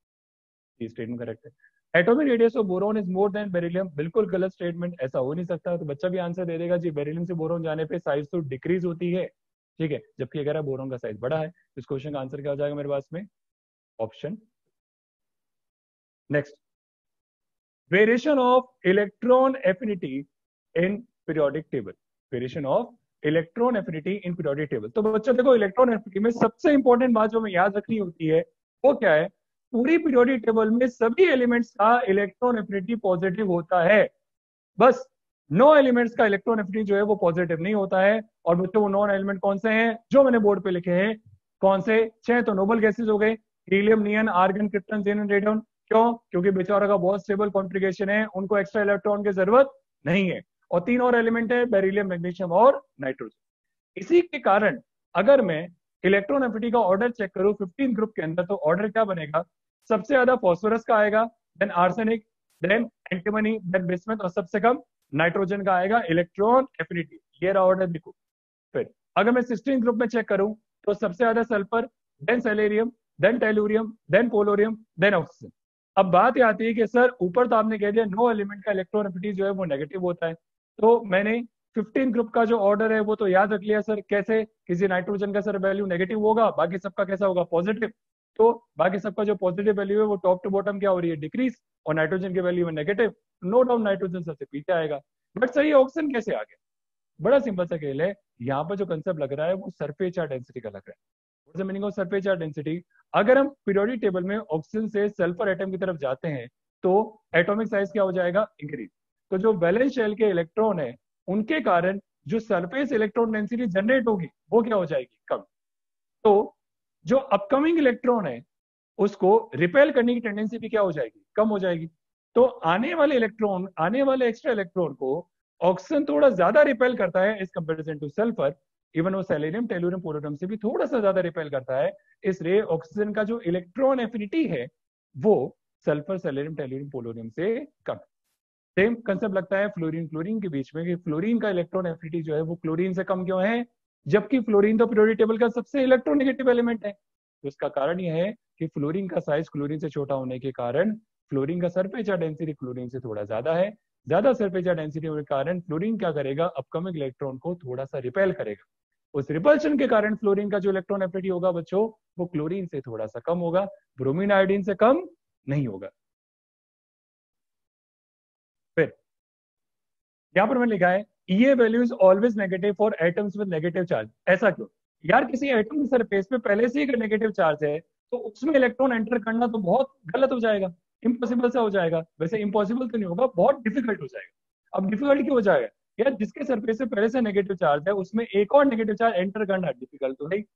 S1: ये स्टेटमेंट करेक्ट है। Atomic radius of boron is more than beryllium, बिल्कुल गलत स्टेटमेंट, ऐसा हो नहीं सकता। तो बच्चा भी आंसर दे देगा जी, बेरिलियम से बोरॉन जाने पे साइज तो डिक्रीज होती है, ठीक है, जबकि अगर बोरॉन का साइज बड़ा है। इस क्वेश्चन का आंसर क्या हो जाएगा मेरे पास में, option. Next, variation of electron affinity in periodic table, variation of electron affinity in periodic table. तो बच्चों देखो इलेक्ट्रॉन एफिनिटी में सबसे इंपॉर्टेंट बात जो हमें याद रखनी होती है वो क्या है, पूरी पीरियोडिक टेबल में सभी एलिमेंट्स का इलेक्ट्रॉन एफिनिटी पॉजिटिव होता है, बस नो एलिमेंट्स का इलेक्ट्रॉन एफिनिटी जो है वो पॉजिटिव नहीं होता है। और बच्चों वो नॉन एलिमेंट कौन से हैं जो मैंने बोर्ड पे लिखे हैं, कौन से छह, तो नोबल गैसेज हो गए, helium, neon, argon, krypton, xenon, radium. क्यों, क्योंकि बेचारा का बहुत स्टेबल कॉन्फ़िगरेशन है, उनको एक्स्ट्रा इलेक्ट्रॉन की जरूरत नहीं है। और तीन और एलिमेंट है, बेरिलियम, मैग्नीशियम और नाइट्रोजन। इसी के कारण अगर मैं इलेक्ट्रॉन एफिनिटी का ऑर्डर चेक करूं फिफ्टीन ग्रुप के अंदर, तो ऑर्डर क्या बनेगा, सबसे ज्यादा फास्फोरस का आएगा, then arsenic, then antimony, then bismuth, और सबसे कम नाइट्रोजन का आएगा इलेक्ट्रॉन एफिनिटी। ये रहा ऑर्डर देखो। फिर अगर मैं सिस्टीन ग्रुप में चेक करूं तो सबसे ज्यादा sulphur, then selenium, then tellurium, then polonium, then oxygen. अब बात ये आती है कि सर ऊपर तो आपने कह दिया नो एलिमेंट का इलेक्ट्रॉन एफिनिटी जो है वो नेगेटिव होता है, तो मैंने फिफ्टीन ग्रुप का जो ऑर्डर है वो तो याद रख लिया सर, कैसे, किसी नाइट्रोजन का सर वैल्यू नेगेटिव होगा, बाकी सबका कैसा होगा, पॉजिटिव। तो बाकी सबका जो पॉजिटिव वैल्यू है वो टॉप टू बॉटम क्या हो रही है, डिक्रीज, और नाइट्रोजन की वैल्यू है नेगेटिव। नो डाउट नाइट्रोजन सबसे पीछे आएगा। बट सर ये ऑक्सीजन कैसे आ गया, बड़ा सिंपल सा खेल है। यहाँ पर जो कंसेप्ट लग रहा है वो सरफेस चार्ज डेंसिटी का लग रहा है। What is the meaning of surface charge density, अगर हम पीरियोडिक टेबल में ऑक्सीजन से सल्फर एटम की तरफ जाते हैं तो एटॉमिक साइज क्या हो जाएगा, इंक्रीज। तो जो वैलेंस शेल के इलेक्ट्रॉन है उनके कारण जो सरफेस इलेक्ट्रॉन डेंसिटी जनरेट होगी वो क्या हो जाएगी, कम। तो जो अपकमिंग इलेक्ट्रॉन है उसको रिपेल करने की टेंडेंसी भी क्या हो जाएगी, कम हो जाएगी। तो आने वाले इलेक्ट्रॉन, आने वाले एक्स्ट्रा इलेक्ट्रॉन को ऑक्सीजन थोड़ा ज्यादा रिपेल करता है इस कंपेरिजन टू सल्फर, इवन वो सेलेनियम, टेलुरियम, पोलोरियम से भी थोड़ा सा ज्यादा रिपेल करता है। इसलिए ऑक्सीजन का जो इलेक्ट्रॉन एफिनिटी है वो सल्फर, सेलेनियम, टेलुरियम, पोलोरियम से कम। सेम कंसेप्ट लगता है फ्लोरीन क्लोरीन के बीच में, कि फ्लोरीन का इलेक्ट्रॉन एफिनिटी जो है वो क्लोरीन से कम क्यों है, जबकि फ्लोरीन तो पीरियोडिक टेबल का सबसे इलेक्ट्रोनेगेटिव एलिमेंट है। तो इसका कारण यह है कि फ्लोरीन का साइज क्लोरीन से छोटा होने के कारण फ्लोरीन का सरफेस चार्ज डेंसिटी क्लोरीन से थोड़ा ज्यादा है। ज्यादा सरफेस चार्ज डेंसिटी होने के कारण फ्लोरीन क्या करेगा, अपकमिंग इलेक्ट्रॉन को थोड़ा सा रिपेल करेगा। उस रिपल्शन के कारण फ्लोरीन का जो इलेक्ट्रॉन एफिनिटी होगा बच्चों वो क्लोरीन से थोड़ा सा कम होगा, ब्रोमीन आयोडीन से कम नहीं होगा। फिर यहां पर मैंने लिखा है ये value is always negative for atoms with negative charge. ऐसा क्यों यार, किसी एटम के सरफेस पे पहले से ही नेगेटिव चार्ज है तो उसमें इलेक्ट्रॉन एंटर करना तो बहुत गलत हो जाएगा, इम्पॉसिबल सा हो जाएगा। वैसे इम्पॉसिबल तो नहीं होगा, बहुत डिफिकल्ट हो जाएगा। अब डिफिकल्ट क्यों हो जाएगा यार, जिसके सरफेस पे पहले से नेगेटिव चार्ज है उसमें एक और नेगेटिव चार्ज एंटर करना डिफिकल्ट तो नहीं।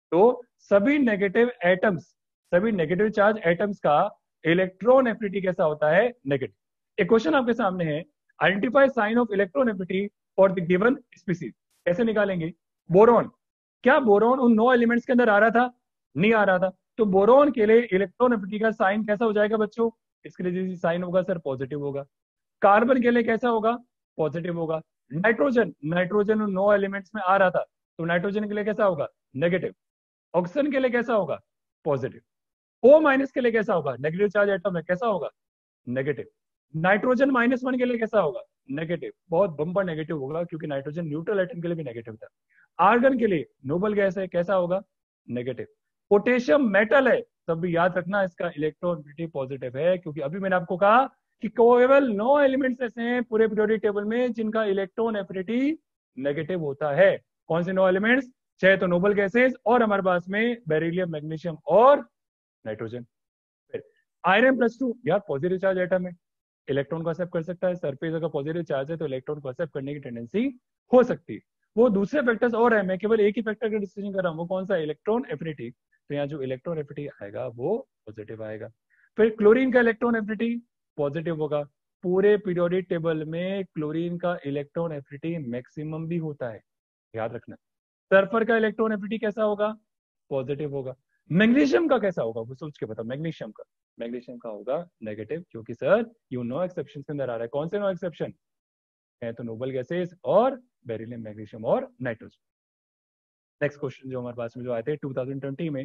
S1: तो सभी नेगेटिव एटम्स, सभी नेगेटिव चार्ज एटम्स का इलेक्ट्रॉन एफिनिटी कैसा होता है? नेगेटिव। एक क्वेश्चन आपके सामने है, identify sign of electron affinity for the given species. कैसे निकालेंगे? बोरॉन, क्या बोरॉन उन नौ एलिमेंट्स के अंदर आ रहा था? नहीं आ रहा था। तो बोरॉन के लिए इलेक्ट्रॉन एफिनिटी का साइन कैसा हो जाएगा बच्चों? इसके लिए जैसे साइन होगा सर पॉजिटिव होगा। कार्बन के लिए कैसा होगा? पॉजिटिव होगा। नाइट्रोजन, नाइट्रोजन उन नौ एलिमेंट्स में आ रहा था, तो नाइट्रोजन के लिए कैसा होगा? नेगेटिव। ऑक्सीजन के लिए कैसा होगा? पॉजिटिव। ओ माइनस के लिए कैसा होगा? नेगेटिव चार्ज एटम है, कैसा होगा? नेगेटिव। नाइट्रोजन माइनस वन के लिए कैसा होगा? नेगेटिव। बहुत बम्पर नेगेटिव होगा, क्योंकि नाइट्रोजन न्यूट्रल एटम के लिए भी नेगेटिव था। आर्गन के लिए नोबल गैस है, कैसा होगा? नेगेटिव। पोटेशियम मेटल है, तब भी याद रखना इसका इलेक्ट्रॉन पॉजिटिव है, क्योंकि अभी मैंने आपको कहा कि केवल नौ एलिमेंट्स ऐसे हैं पूरे पीरियोडिक टेबल में जिनका इलेक्ट्रॉन एफिनिटी नेगेटिव होता है। कौन से नौ एलिमेंट्स? छह तो नोबल गैसेस, और हमारे पास में बेरिलियम, मैग्नीशियम और नाइट्रोजन। फिर आयरन प्लस टू, यार पॉजिटिव चार्ज एटम है, इलेक्ट्रॉन को एक्सेप्ट कर सकता है। सरफेस अगर पॉजिटिव चार्ज है तो इलेक्ट्रॉन को एक्सेप्ट करने की टेंडेंसी हो सकती है। वो दूसरे फैक्टर्स और है, मैं केवल एक ही फैक्टर का डिस्कशन कर रहा हूँ, वो कौन सा? Electron affinity. तो यहाँ जो इलेक्ट्रॉन एफिनिटी आएगा वो पॉजिटिव आएगा। फिर क्लोरीन का इलेक्ट्रॉन एफिनिटी पॉजिटिव होगा। पूरे पीरियोडिक टेबल में क्लोरीन का इलेक्ट्रॉन एफिनिटी मैक्सिमम भी होता है, याद रखना। सल्फर का इलेक्ट्रॉन एफिनिटी कैसा होगा? पॉजिटिव होगा। मैग्नीशियम का कैसा होगा वो सोच के बताओ। मैग्नीशियम का मैग्नीशियम का होगा नेगेटिव, क्योंकि सर यू नो एक्सेप्शन के अंदर आ रहा है। कौन से नो एक्सेप्शन है? तो नोबल गैसेस और बेरिलियम, मैग्नीशियम और नाइट्रोजन। नेक्स्ट क्वेश्चन जो हमारे पास में जो आए थे टू थाउजेंड ट्वेंटी में,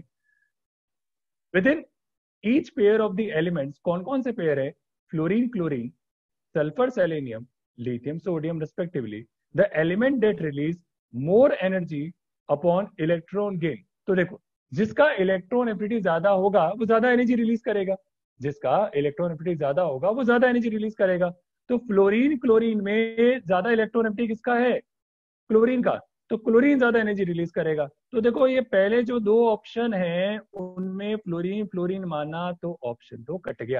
S1: within each pair of the elements, कौन कौन से पेयर है? Fluorine, chlorine, sulphur, selenium, lithium, sodium respectively, the element that release more energy upon electron gain. तो देखो, जिसका इलेक्ट्रॉन एफिनिटी ज्यादा होगा वो ज्यादा एनर्जी रिलीज करेगा, जिसका इलेक्ट्रॉन एफिनिटी ज्यादा होगा वो ज्यादा एनर्जी रिलीज करेगा। तो फ्लोरीन, क्लोरीन में ज्यादा इलेक्ट्रॉन एफिनिटी किसका है? क्लोरीन का। तो क्लोरीन ज्यादा एनर्जी रिलीज करेगा। तो देखो ये पहले जो दो ऑप्शन है उनमें फ्लोरीन फ्लोरीन माना तो ऑप्शन दो कट गया।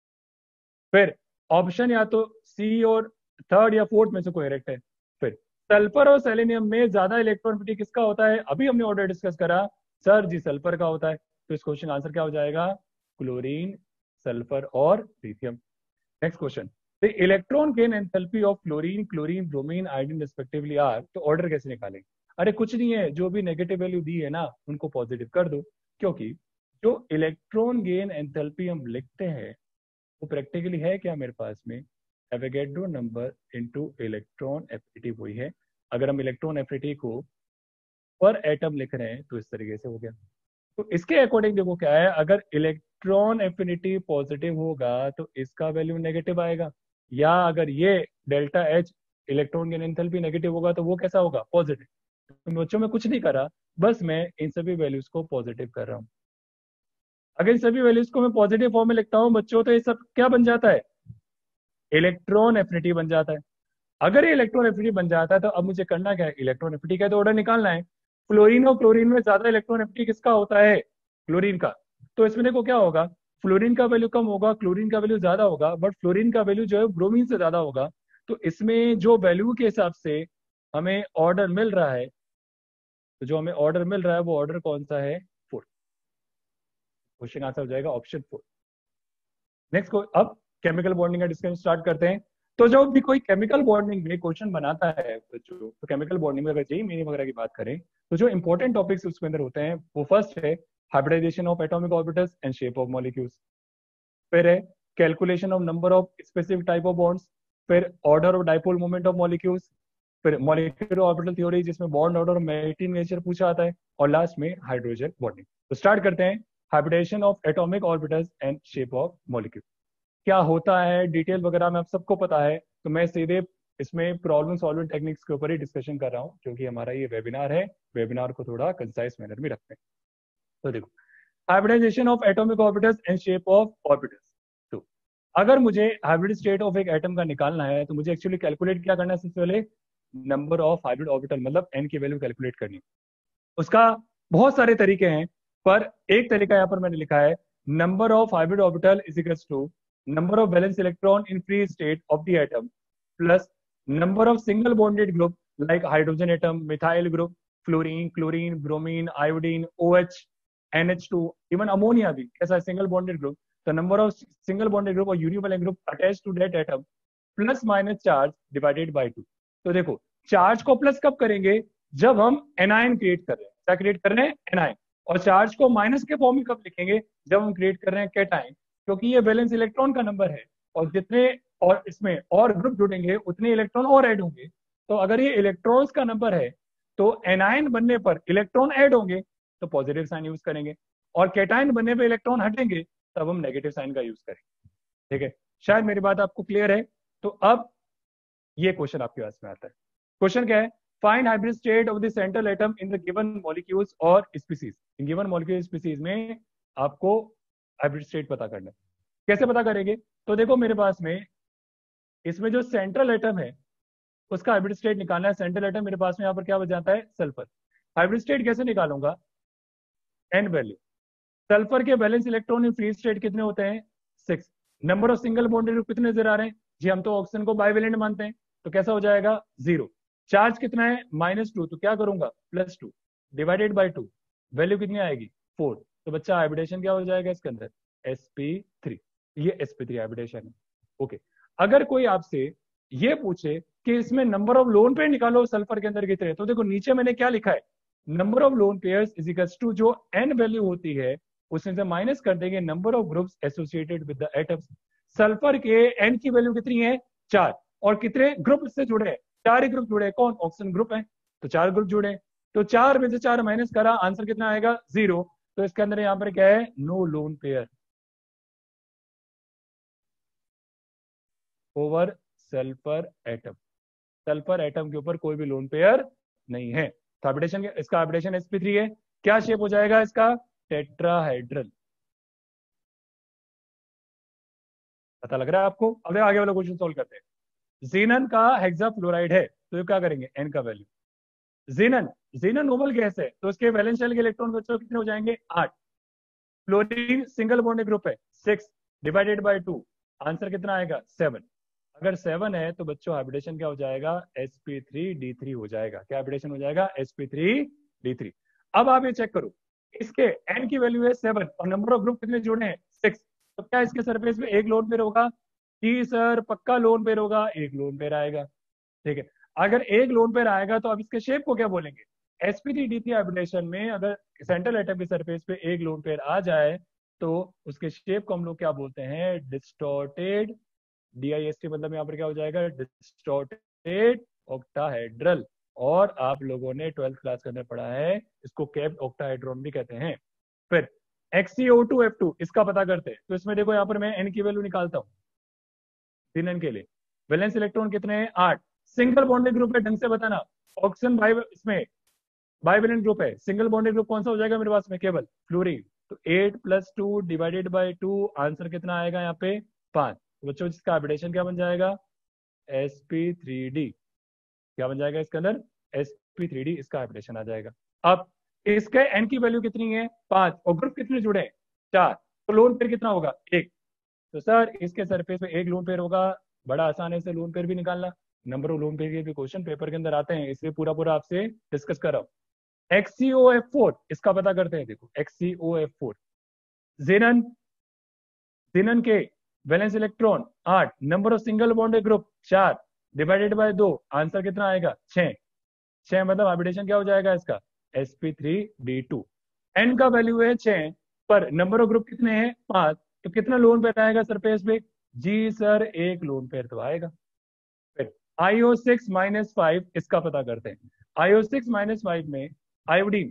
S1: फिर ऑप्शन या तो सी और थर्ड या फोर्थ में से कोई करेक्ट है। फिर सल्फर और सेलेनियम में ज्यादा इलेक्ट्रॉन एफिनिटी किसका होता है? अभी हमने ऑर्डर डिस्कस करा सर जी, सल्फर का होता है। तो इस क्वेश्चन आंसर क्या हो जाएगा? क्लोरीन, सल्फर और lithium. Next question, the electron gain enthalpy of fluorine, chlorine, bromine, iodine respectively are. तो ऑर्डर कैसे निकालेंगे? अरे कुछ नहीं है, जो भी नेगेटिव वैल्यू दी है ना उनको पॉजिटिव कर दो, क्योंकि जो इलेक्ट्रॉन गेन एंथैल्पी हम लिखते हैं वो प्रैक्टिकली है क्या मेरे पास में? Avogadro number into electron affinity वही है। अगर हम इलेक्ट्रॉन एफिनिटी को पर एटम लिख रहे हैं तो इस तरीके से हो गया। तो इसके अकॉर्डिंग देखो क्या है, अगर इलेक्ट्रॉन एफिनिटी पॉजिटिव होगा तो इसका वैल्यू नेगेटिव आएगा, या अगर ये delta H electron gain enthalpy negative होगा तो वो कैसा होगा? पॉजिटिव। तो बच्चों में कुछ नहीं करा, बस मैं इन सभी वैल्यूज को पॉजिटिव कर रहा हूँ। अगर इन सभी वैल्यूज को मैं पॉजिटिव फॉर्म में लिखता हूँ बच्चों, तो ये सब क्या बन जाता है? इलेक्ट्रॉन एफिनिटी बन जाता है। अगर ये इलेक्ट्रॉन एफिनिटी बन जाता है तो अब मुझे करना क्या है? इलेक्ट्रॉन एफिनिटी का तो ऑर्डर निकालना है। फ्लोरीन और क्लोरीन में ज्यादा इलेक्ट्रॉन एफिनिटी किसका होता है? क्लोरीन का। तो इसमें देखो क्या होगा, फ्लोरीन का वैल्यू कम होगा, क्लोरीन का वैल्यू ज्यादा होगा, बट फ्लोरीन का वैल्यू जो है ब्रोमीन से ज्यादा होगा। तो इसमें जो वैल्यू के हिसाब से हमें ऑर्डर मिल रहा है, तो जो हमें ऑर्डर मिल रहा है वो ऑर्डर कौन सा है? फोर। क्वेश्चन आंसर हो जाएगा ऑप्शन फोर। नेक्स्ट को अब केमिकल बॉन्डिंग का डिस्कशन स्टार्ट करते हैं। तो जब भी कोई केमिकल बॉन्डिंग में क्वेश्चन बनाता है बच्चों, तो केमिकल बॉन्डिंग में अगर जेई मीनिंग वगैरह की बात करें तो जो इंपॉर्टेंट टॉपिक्स उसके अंदर होते हैं वो फर्स्ट है hybridization of atomic orbitals and shape of molecules. फिर है calculation of number of specific type of bonds. फिर order of dipole moment of molecules. फिर मॉलिक्यूलर ऑर्बिटल थ्योरी जिसमें बॉन्ड ऑर्डर और मेल्टिंग नेचर पूछा आता है। और लास्ट में हाइड्रोजन बॉन्डिंग। तो स्टार्ट करते हैं hybridization of atomic orbitals and shape of molecule. क्या होता है डिटेल वगैरह में आप सबको पता है, तो मैं सीधे इसमें प्रॉब्लम सॉल्विंग टेक्निक्स के ऊपर ही डिस्कशन कर रहा हूँ, क्योंकि हमारा ये वेबिनार है, वेबिनार को थोड़ा कंसाइज मैनर में रखते हैं। तो देखो, hybridization of atomic orbitals and shape of orbitals. तो अगर मुझे हाइब्रिड स्टेट ऑफ एक एटम का निकालना है तो मुझे एक्चुअली कैलकुलेट क्या करना है? सबसे पहले नंबर ऑफ हाइब्रिड ऑर्बिटल मतलब एन की वैल्यू कैलकुलेट करनी। उसका बहुत सारे तरीके हैं, पर एक तरीका यहाँ पर मैंने लिखा है, number of hybrid orbital is equals to number of valence electron in free state of the atom plus number of single bonded group like hydrogen atom, methyl group fluorine, chlorine, bromine, iodine, OH, N H two, even ammonia भी कैसा है, single bonded group. The number of single bonded group और univalent group attach to that atom plus minus charge divided by two. तो देखो charge को plus कब करेंगे, जब हम एनायन क्रिएट कर रहे हैं। क्या क्रिएट कर रहे हैं, एनायन। और चार्ज को माइनस के फॉर्म में कब लिखेंगे, जब हम क्रिएट कर रहे हैं कैटायन, क्योंकि ये वैलेंस इलेक्ट्रॉन का नंबर है और जितने और इसमें और ग्रुप जुड़ेंगे उतने इलेक्ट्रॉन और ऐड होंगे। तो अगर ये इलेक्ट्रॉन्स का नंबर है तो एनायन बनने पर इलेक्ट्रॉन ऐड होंगे तो पॉजिटिव साइन यूज करेंगे, और कैटायन बनने पर इलेक्ट्रॉन हटेंगे तब हम नेगेटिव साइन का यूज करेंगे। ठीक है, शायद मेरी बात आपको क्लियर है। तो अब ये क्वेश्चन आपके पास में आता है। क्वेश्चन क्या है, find hybrid state of the central atom in the given molecules और स्पीसीज। इन गिवन मॉलिक्यूल स्पीसीज में आपको हाइब्रिड स्टेट पता करना है। कैसे पता करेंगे, तो देखो मेरे पास में इसमें जो सेंट्रल एटम है उसका हाइब्रिड स्टेट निकालना है। सेंट्रल एटम मेरे पास में यहाँ पर क्या बच जाता है, सल्फर। हाइब्रिड स्टेट कैसे निकालूंगा, एन वैल्यू। सल्फर के valence electron in free state कितने होते हैं, six. Number of single bonded group कितने नजर आ रहे हैं जी, हम तो ऑक्सीजन को बाइवेलेंट मानते हैं, तो कैसा हो जाएगा, जीरो। चार्ज कितना है, माइनस टू, तो क्या करूंगा, plus two divided by two, value कितनी आएगी, फोर। तो बच्चा हाइब्रिडेशन क्या हो जाएगा इसके अंदर, एस पी थ्री। ये एस पी थ्री हाइब्रिडेशन है। ओके, अगर कोई आपसे ये पूछे कि इसमें नंबर ऑफ लोन पेयर निकालो सल्फर के अंदर कितने, तो देखो नीचे मैंने क्या लिखा है, number of lone pairs is equals to जो एन वैल्यू होती है उसमें से माइनस कर देंगे number of groups associated with the atoms. Sulphur के एन की वैल्यू कितनी है, चार, और कितने ग्रुप इससे जुड़े हैं, चार ही ग्रुप जुड़े हैं, कौन, ऑक्सीजन ग्रुप है, तो चार ग्रुप जुड़े। तो चार में से चार माइनस करा, आंसर कितना आएगा, जीरो। तो इसके अंदर यहाँ पर क्या है, no lone pair over sulphur atom. Sulphur atom के ऊपर कोई भी लोन पेयर नहीं है। तो हाइब्रिडेशन, इसका हाइब्रिडेशन एस पी थ्री है। क्या शेप हो जाएगा इसका, टेट्राहेड्रल। पता लग रहा है आपको। अब आगे वाला क्वेश्चन सोल्व करते हैं। जीनन का हेक्साफ्लोराइड है, तो ये क्या करेंगे, एन का value. Xenon, xenon noble gas है तो इसके वैलेंस शेल के इलेक्ट्रॉन बच्चों कितने हो जाएंगे, आठ। फ्लोरीन सिंगल बॉन्डेड ग्रुप है, six divided by two, answer कितना आएगा, सेवन। अगर सेवन है तो बच्चों हाइब्रिडेशन क्या हो जाएगा, S P three d three हो जाएगा। क्या हाइब्रिडेशन हो जाएगा, S P three d three. अब आप ये चेक करो, इसके एन की वैल्यू है सेवन और नंबर ऑफ ग्रुप कितने जुड़े हैं, सिक्स। तो क्या इसके सरफेस में एक लोन पेयर होगा, जी सर पक्का लोन पेयर होगा, एक लोन पेयर आएगा। ठीक है, अगर एक लोन पेयर आएगा तो अब इसके शेप को क्या बोलेंगे, s P three d three hybridization में अगर सेंट्रल एटम के सरफेस पे एक लोन पेयर आ जाए तो उसके शेप को हम लोग क्या बोलते हैं, distorted. D I S T मतलब यहाँ पर क्या हो जाएगा, डिस्टॉर्टेड ऑक्टाहेड्रल। और आप लोगों ने ट्वेल्थ क्लास के अंदर पढ़ा है इसको कैप्ड ऑक्टाहेड्रॉन भी कहते हैं। फिर X C O two F two इसका पता करते हैं। तो इसमें देखो यहाँ पर मैं एन की वैल्यू निकालता हूँ तीन एन के लिए। वैलेंस इलेक्ट्रॉन कितने हैं, आठ। सिंगल बॉन्डेड ग्रुप है, ढंग से बताना। ऑक्सीजन बाई इसमें बाइवेलेंट ग्रुप है, सिंगल बॉन्डेड ग्रुप कौन सा हो जाएगा मेरे पास में, केवल फ्लोरीन। तो eight plus two divided by two, answer कितना आएगा यहाँ पे, पांच। बच्चों जिसका हाइब्रिडेशन क्या बन जाएगा, एस पी थ्री डी। क्या बन जाएगा इसके अंदर, एस पी थ्री डी, इसका हाइब्रिडेशन आ जाएगा। अब इसके एन की वैल्यू कितनी है, पांच, और ग्रुप कितने जुड़े हैं, चार। तो लोन पेयर कितना होगा, एक। तो सर इसके सरफेस पे एक लोन पेयर होगा, बड़ा आसान है इसे लोन पेयर भी निकालना। नंबर ऑफ लोन पेयर के भी क्वेश्चन पेपर के अंदर आते हैं, इसलिए पूरा पूरा आपसे डिस्कस कर रहा हूं। X C O F four इसका पता करते हैं। देखो X C O F four, xenon, xenon के वैलेंस इलेक्ट्रॉन आठ, number of single bonded group चार, डिवाइडेड बाय दो, आंसर कितना आएगा, छह। छह मतलब हाइब्रिडेशन क्या हो जाएगा इसका, s P three D two. N का वैल्यू है छह, पर नंबर ऑफ ग्रुप कितने हैं, पांच। तो कितना लोन पेयर आएगा सरफेस पे, जी सर एक लोन पेयर तो आएगा। फिर आईओ सिक्स माइनस फाइव इसका पता करते हैं। आईओ सिक्स माइनस फाइव में आयोडीन,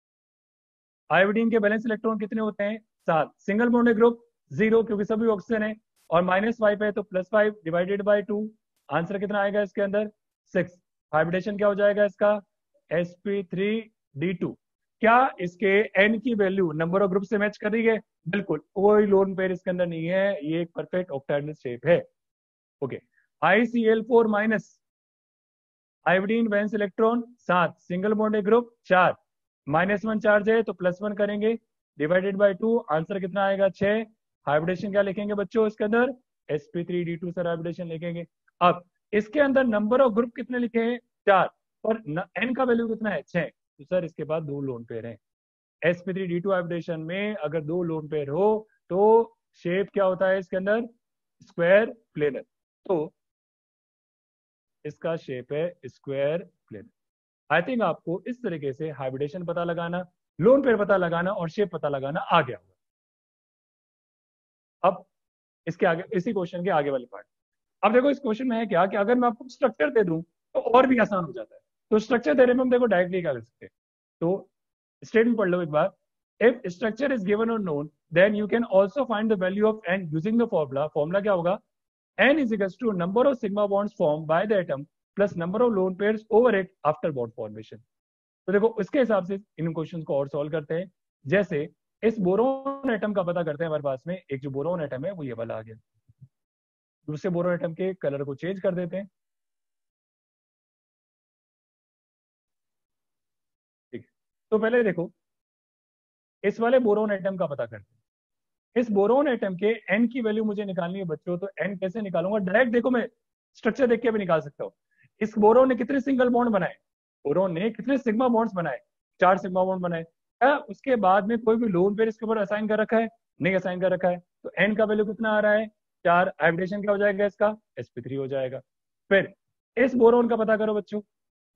S1: आयोडीन के बैलेंस इलेक्ट्रॉन कितने होते हैं, सात। सिंगल बॉन्डेड ग्रुप जीरो क्योंकि सभी ऑक्सीजन है, और माइनस फाइव है तो plus five divided by two, answer कितना आएगा इसके अंदर, सिक्स। हाइब्रिडेशन क्या हो जाएगा इसका, s P three D two. क्या इसके एन की वैल्यू नंबर ऑफ ग्रुप से मैच कर रही है, बिल्कुल, कोई लोन पेयर इसके अंदर नहीं है, ये एक परफेक्ट ऑक्टाहेड्रल शेप है। Okay, I C L four minus, iodine valence electron सात, सिंगल बॉन्डेड ग्रुप चार, माइनस वन चार्ज है तो प्लस वन करेंगे, डिवाइडेड बाय टू, आंसर कितना आएगा, छह। हाइब्रिडेशन क्या लिखेंगे बच्चों इसके अंदर, s P three D two sir hybridization लिखेंगे। अब इसके अंदर नंबर ऑफ ग्रुप कितने लिखे हैं, चार, और एन का वैल्यू कितना है, छह। तो सर इसके बाद दो लोन पेयर हैं। S P three D two hybridization में अगर दो लोन पेयर हो तो शेप क्या होता है इसके अंदर, स्क्वायर प्लेनर। तो इसका शेप है स्क्वायर प्लेनर। आई थिंक आपको इस तरीके से हाइब्रिडेशन पता लगाना, लोन पेयर पता लगाना और शेप पता लगाना आ गया होगा। अब इसके आगे, इसी क्वेश्चन के आगे वाले पार्ट। अब देखो इस क्वेश्चन में है क्या कि अगर मैं आपको स्ट्रक्चर दे दूं तो और भी आसान हो जाता है। तो स्ट्रक्चर देने में हम देखो डायरेक्टली क्या कर सकते हैं, तो स्टेटमेंट पढ़ लो एक बार। इफ स्ट्रक्चर इज गिवन और known then you can also find the value of n using the formula. Formula क्या होगा, n is equals to number of sigma bonds formed by the atom plus number of lone pairs over it after bond formation। तो देखो उसके हिसाब से इन questions को और solve करते हैं। जैसे इस बोरोन एटम का पता करते हैं, हमारे पास में एक जो बोरोन एटम है वो ये वाला आ गया। दूसरे बोरोन एटम के कलर को चेंज कर देते हैं, ठीक। तो पहले देखो इस वाले बोरोन एटम का पता करते हैं। इस बोरोन एटम के n की वैल्यू मुझे निकालनी है बच्चों, तो n कैसे निकालूंगा, डायरेक्ट देखो मैं स्ट्रक्चर देख के भी निकाल सकता हूँ। इस बोरोन ने कितने सिंगल बॉन्ड बनाए, बोरोन ने कितने सिग्मा बॉन्ड्स बनाए, चार सिग्मा बॉन्ड बनाए। क्या उसके बाद में कोई भी लोन पेयर इसके ऊपर असाइन कर रखा है, नहीं असाइन कर रखा है। तो n का वैल्यू कितना आ रहा है, चार। हाइब्रिडेशन क्या हो जाएगा इसका, एस पी थ्री हो जाएगा। फिर इस बोरोन का पता करो बच्चों,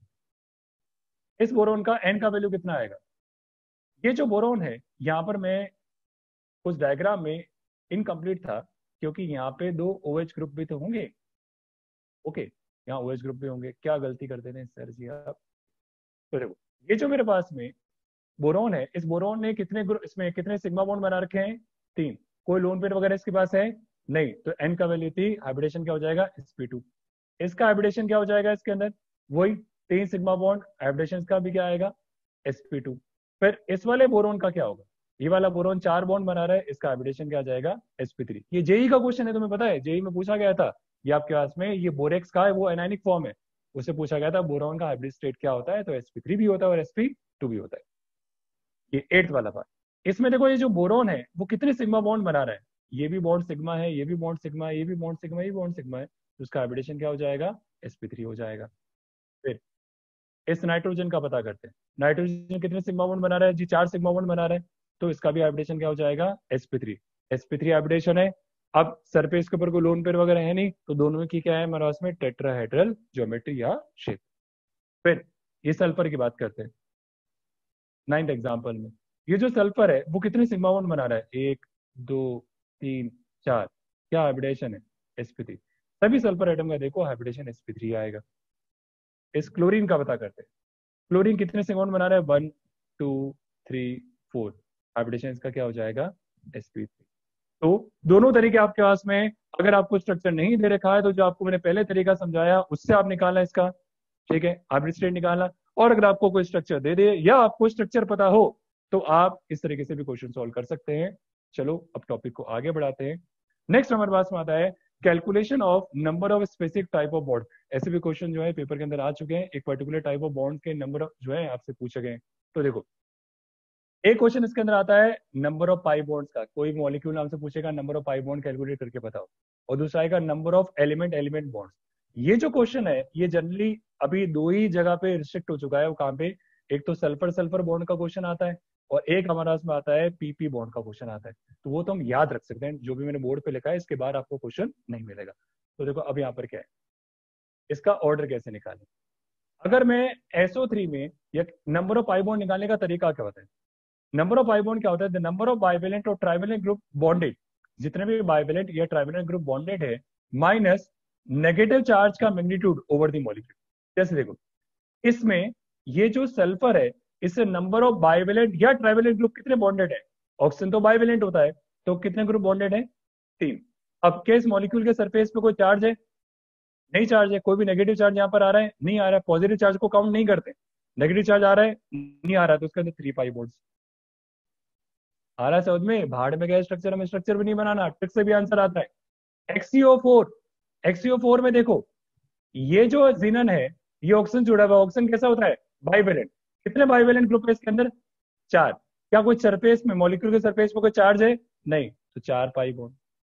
S1: इस बोरोन का n का वैल्यू कितना आएगा। ये जो बोरोन है यहाँ पर मैं उस डायग्राम में इनकम्प्लीट था क्योंकि यहाँ पे दो OH ग्रुप भी तो होंगे, ओके, यहाँ OH ग्रुप भी होंगे। क्या गलती करते थे सर जी आप। तो देखो ये जो मेरे पास में बोरोन है, इस बोरोन ने कितने ग्रुप, इसमें कितने सिग्मा बॉन्ड बना रखे हैं, तीन। कोई लोन पेयर वगैरह इसके पास है नहीं, तो एन का वैल्यू थी, हाइब्रिडेशन क्या हो जाएगा, एस पी टू। इसका हाइब्रिडेशन क्या हो जाएगा इसके अंदर, वही तीन सिग्मा बॉन्ड, हाइब्रिडेशन का भी क्या आएगा, एस पी टू। फिर इस वाले बोरोन का क्या होगा, ये वाला बोरोन चार बॉन्ड बना रहा है, इसका हाइब्रिडेशन क्या आ जाएगा, एस पी थ्री। ये जेई का क्वेश्चन है, तुम्हें पता है जेई में पूछा गया था। ये आपके पास में ये बोरेक्स का है, वो एनायनिक फॉर्म है, उससे पूछा गया था बोरोन का हाइब्रिड स्टेट क्या होता है, तो एस पी थ्री भी होता है और एस पी टू भी होता है। ये एट्थ वाला पार्ट। इसमें देखो ये जो बोरोन है वो कितने सिग्मा बॉन्ड बना रहा है, ये भी बॉन्ड सिग्मा है, ये भी बॉन्ड सिग्मा है, ये भी बॉन्ड सिग्मा, ये भी बॉन्ड सिग्मा है, तो उसका हाइब्रिडेशन क्या हो जाएगा, एस पी थ्री हो जाएगा। फिर इस नाइट्रोजन का पता करते हैं, नाइट्रोजन कितने सिग्मा बॉन्ड बना रहा है जी, चार सिग्मा बॉन्ड बना रहा है, तो इसका भी हाइब्रिडेशन क्या हो जाएगा, S P three. S P three hybridization है। अब सरफेस के ऊपर कोई लोन पेयर वगैरह है नहीं, तो दोनों की क्या है हमारे पास में, टेट्राहेड्रल ज्योमेट्री या शेप। फिर ये सल्फर की बात करते हैं नाइन्थ एग्जाम्पल में। ये जो सल्फर है वो कितने सिग्मा बॉन्ड बना रहा है, एक, दो, तीन, चार। क्या हाइब्रिडेशन है, एस पी थ्री। सभी सल्फर एटम का देखो हाइब्रिडेशन एस पी थ्री आएगा। इस क्लोरीन का पता करते हैं, क्लोरीन कितने सिग्मा बॉन्ड बना रहा है, one, two, three, four. Hybridization इसका क्या हो जाएगा, एस पी थ्री। तो दोनों तरीके आपके पास में, अगर आपको स्ट्रक्चर नहीं दे रखा है तो जो आपको मैंने पहले तरीका समझाया उससे आप निकालना इसका, ठीक है, हाइब्रिड स्टेट निकालना। और अगर आपको कोई स्ट्रक्चर दे दे या आपको स्ट्रक्चर पता हो तो आप इस तरीके से भी क्वेश्चन सॉल्व कर सकते हैं। चलो अब टॉपिक को आगे बढ़ाते हैं। नेक्स्ट हमारे पास में आता है calculation of number of specific type of bond. ऐसे भी क्वेश्चन जो है पेपर के अंदर आ चुके हैं, एक पर्टिकुलर टाइप ऑफ बॉन्ड के नंबर जो है आपसे पूछे गए। तो देखो एक क्वेश्चन इसके अंदर आता है नंबर ऑफ पाई बॉन्ड्स का, कोई मॉलिक्यूल नाम से पूछेगा, number of pi bond calculate करके बताओ। और दूसरा आएगा number of element element bonds. ये जो क्वेश्चन है ये जनरली अभी दो ही जगह पे रिस्ट्रिक्ट हो चुका है। वो कहाँ पे, एक तो सल्फर सल्फर बॉन्ड का क्वेश्चन आता है और एक हमारा उसमें आता है पीपी बॉन्ड का क्वेश्चन आता है। तो वो तो हम याद रख सकते हैं, जो भी मैंने बोर्ड पे लिखा है इसके बाद आपको क्वेश्चन नहीं मिलेगा। तो देखो अब यहाँ पर क्या है, इसका ऑर्डर कैसे निकालें। अगर मैं एस ओ थ्री में या नंबर ऑफ पाई बॉन्ड निकालने का तरीका क्या होता है, नंबर ऑफ पाई बॉन्ड क्या होता है, द नंबर ऑफ बाइवेलेंट और ट्राइवेलेंट ग्रुप बॉन्डेड, जितने भी बाइवेलेंट या ट्राइवेलेंट ग्रुप बॉन्डेड है, माइनस नेगेटिव चार्ज का मैग्नीट्यूड ओवर द मॉलिक्यूल। जैसे देखो इसमें ये जो सल्फर है, इससे नंबर ऑफ बाइवेलेंट या ट्राइवेलेंट ग्रुप कितने बॉन्डेड है, ऑक्सीजन तो बाइवेलेंट होता है, तो कितने ग्रुप बॉन्डेड है, तीन। अब क्या इस मॉलिक्यूल के सरफेस पे कोई चार्ज है, नहीं चार्ज है। कोई भी नेगेटिव चार्ज यहाँ पर आ रहा है, नहीं आ रहा है। पॉजिटिव चार्ज को काउंट नहीं करते, नेगेटिव चार्ज आ रहा है, नहीं आ रहा है, तो उसके अंदर थ्री पाई बॉन्ड्स आ रहा है। समझ में, भाड़ में गया स्ट्रक्चर, हमें स्ट्रक्चर भी नहीं बनाना, ट्रिक से भी आंसर आता है। एक्सीओ फोर, एक्सीओ फोर में देखो ये जो जिनन है ये ऑक्सीजन जुड़ा हुआ, ऑक्सीजन कैसा होता है, बाइवेलेंट। कितने बाइवेलेंट ग्रुप है इसके अंदर, चार। क्या कोई सरफेस में, मॉलिक्यूल के सरफेस में कोई चार्ज है, नहीं, तो चार पाई बॉन्ड।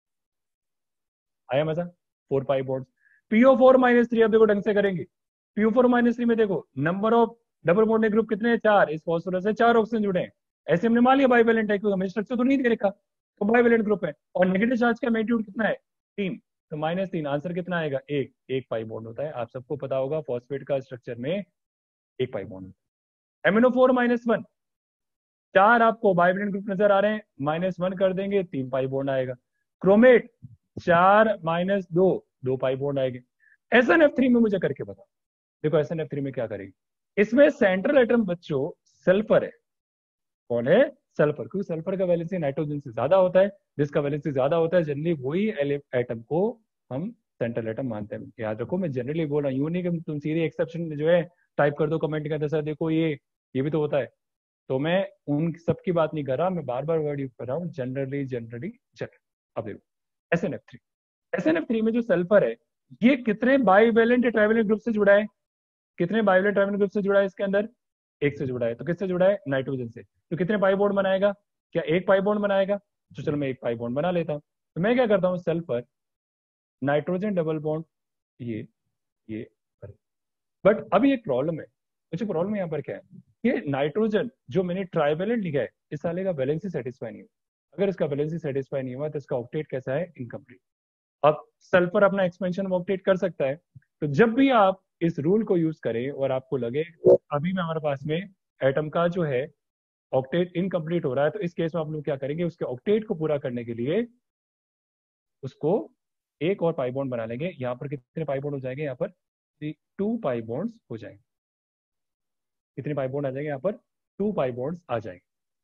S1: आया मजा, four pi bond. PO four minus three, अब देखो ढंग से करेंगे। पीओ फोर माइनस थ्री में देखो number of double bond group कितने हैं? चार। इस फॉस्फोरस से चार ऑक्सीजन जुड़े हैं। ऐसे हमने मान लिया बाइवेलेंट है, क्योंकि हमें स्ट्रक्चर तो नहीं दे रखा, तो बाइवेलेंट ग्रुप है। और नेगेटिव चार्ज का मैग्नीट्यूड कितना है? तीन। तो माइनस तीन, आंसर कितना आएगा? एक। एक पाई बॉन्ड होता है, आप सबको पता होगा फॉस्फेट का स्ट्रक्चर में एक pi bond. Amino four minus one, चार आपको बाइवेलेंट ग्रुप नजर आ रहे हैं, माइनस वन कर देंगे, तीन पाई बॉन्ड आएगा। क्रोमेट, चार माइनस दो, दो पाई बॉन्ड आएंगे। एस एन एफ थ्री में मुझे करके बताओ। देखो एस एन एफ थ्री में क्या करेगी, इसमें सेंट्रल एटम बच्चों सल्फर है। कौन है? सल्फर। क्योंकि सल्फर का वैलेंसी नाइट्रोजन से ज्यादा होता है, जिसका वैलेंसी ज्यादा होता है जनरली वही एटम को हम सेंट्रल एटम मानते हैं। याद रखो मैं जनरली बोल रहा हूँ, यूं नहीं कि तुम सीधे एक्सेप्शन जो है टाइप कर दो कमेंट के अंदर, सर देखो ये ये भी तो होता है। तो मैं उन सब की बात नहीं कर रहा, मैं बार बार वर्ड यूज कर रहा हूँ, जनरली जनरली जनरल। अब देखो S N F three, S N F three में जो सल्फर है ये कितने बाइवेलेंट ट्राइवेलेंट ग्रुप से जुड़ा है? कितने बाइवेलेंट ट्राइवेलेंट ग्रुप से जुड़ा है इसके अंदर? एक से जुड़ा है। तो किससे जुड़ा है? नाइट्रोजन से। तो कितने पाई बॉन्ड बनाएगा? क्या एक पाई बॉन्ड बनाएगा? तो चलो मैं एक पाई बॉन्ड बना लेता हूँ। तो मैं क्या करता हूँ, सल्फर नाइट्रोजन डबल बॉन्ड, ये ये बट अभी एक प्रॉब्लम है। मुझे प्रॉब्लम यहाँ पर क्या है, ये नाइट्रोजन जो मैंने ट्राइवेलेंट लिखा है इस साले का बैलेंस ही सेटिस्फाई नहीं हुआ। अगर इसका बैलेंस ही सेटिस्फाई नहीं हुआ तो इसका ऑक्टेट कैसा है? इनकम्प्लीट। अब सल्फर अपना एक्सपेंशन ऑक्टेट कर सकता है। तो जब भी आप इस रूल को यूज करें और आपको लगे अभी में हमारे पास में एटम का जो है ऑक्टेट इनकम्प्लीट हो रहा है, तो इस केस में आप लोग क्या करेंगे, उसके ऑक्टेट को पूरा करने के लिए उसको एक और पाई बॉन्ड बना लेंगे। यहाँ पर कितने पाई बॉन्ड हो जाएंगे? यहाँ पर टू पाई बॉन्ड्स हो जाएंगे। कितने पाई बॉन्ड आ जाएंगे? यहाँ पर टू पाई बॉन्ड्स आ जाएंगे।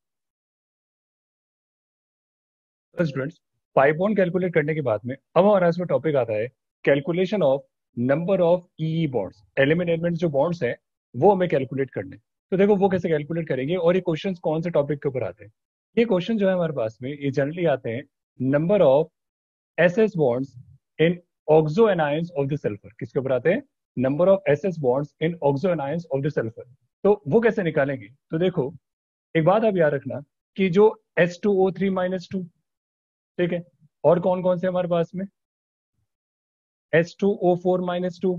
S1: तो स्टूडेंट्स पाई बॉन्ड कैलकुलेट करने के बाद में अब हमारा इसमें टॉपिक आता है calculation of number of E bonds. Element element जो बॉन्ड्स हैं वो हमें कैलकुलेट करने। तो देखो वो कैसे कैलकुलेट करेंगे और ये क्वेश्चंस कौन से टॉपिक के ऊपर आते हैं। ये क्वेश्चन जो है हमारे पास में ये जनरली आते हैं number of S S bonds in oxo anions of the sulphur. किसके ऊपर आते हैं? Number of S S bonds in oxo anions of the sulphur. तो वो कैसे निकालेंगे? तो देखो एक बात आप याद रखना कि जो H two O three minus two, ठीक है, और कौन कौन से हमारे पास में? H two O four minus two,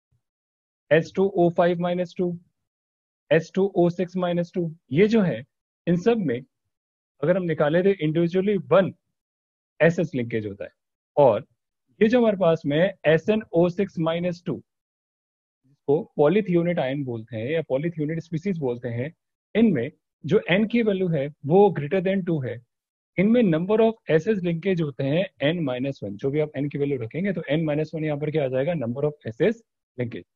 S1: H two O five minus two, H two O six minus two, ये जो है इन सब में अगर हम निकाले तो individually one S S linkage होता है। और ये जो हमारे पास में S N O six minus two, जिसको पॉलीथियोनेट आयन बोलते हैं या पॉलीथियोनेट स्पीसीज बोलते हैं, इनमें जो एन की वैल्यू है वो ग्रेटर देन टू है। इनमें नंबर ऑफ एसएस लिंकेज होते हैं एन माइनस वन। जो भी आप एन की वैल्यू रखेंगे तो एन माइनस वन यहाँ पर क्या आ जाएगा? Number of SS linkage.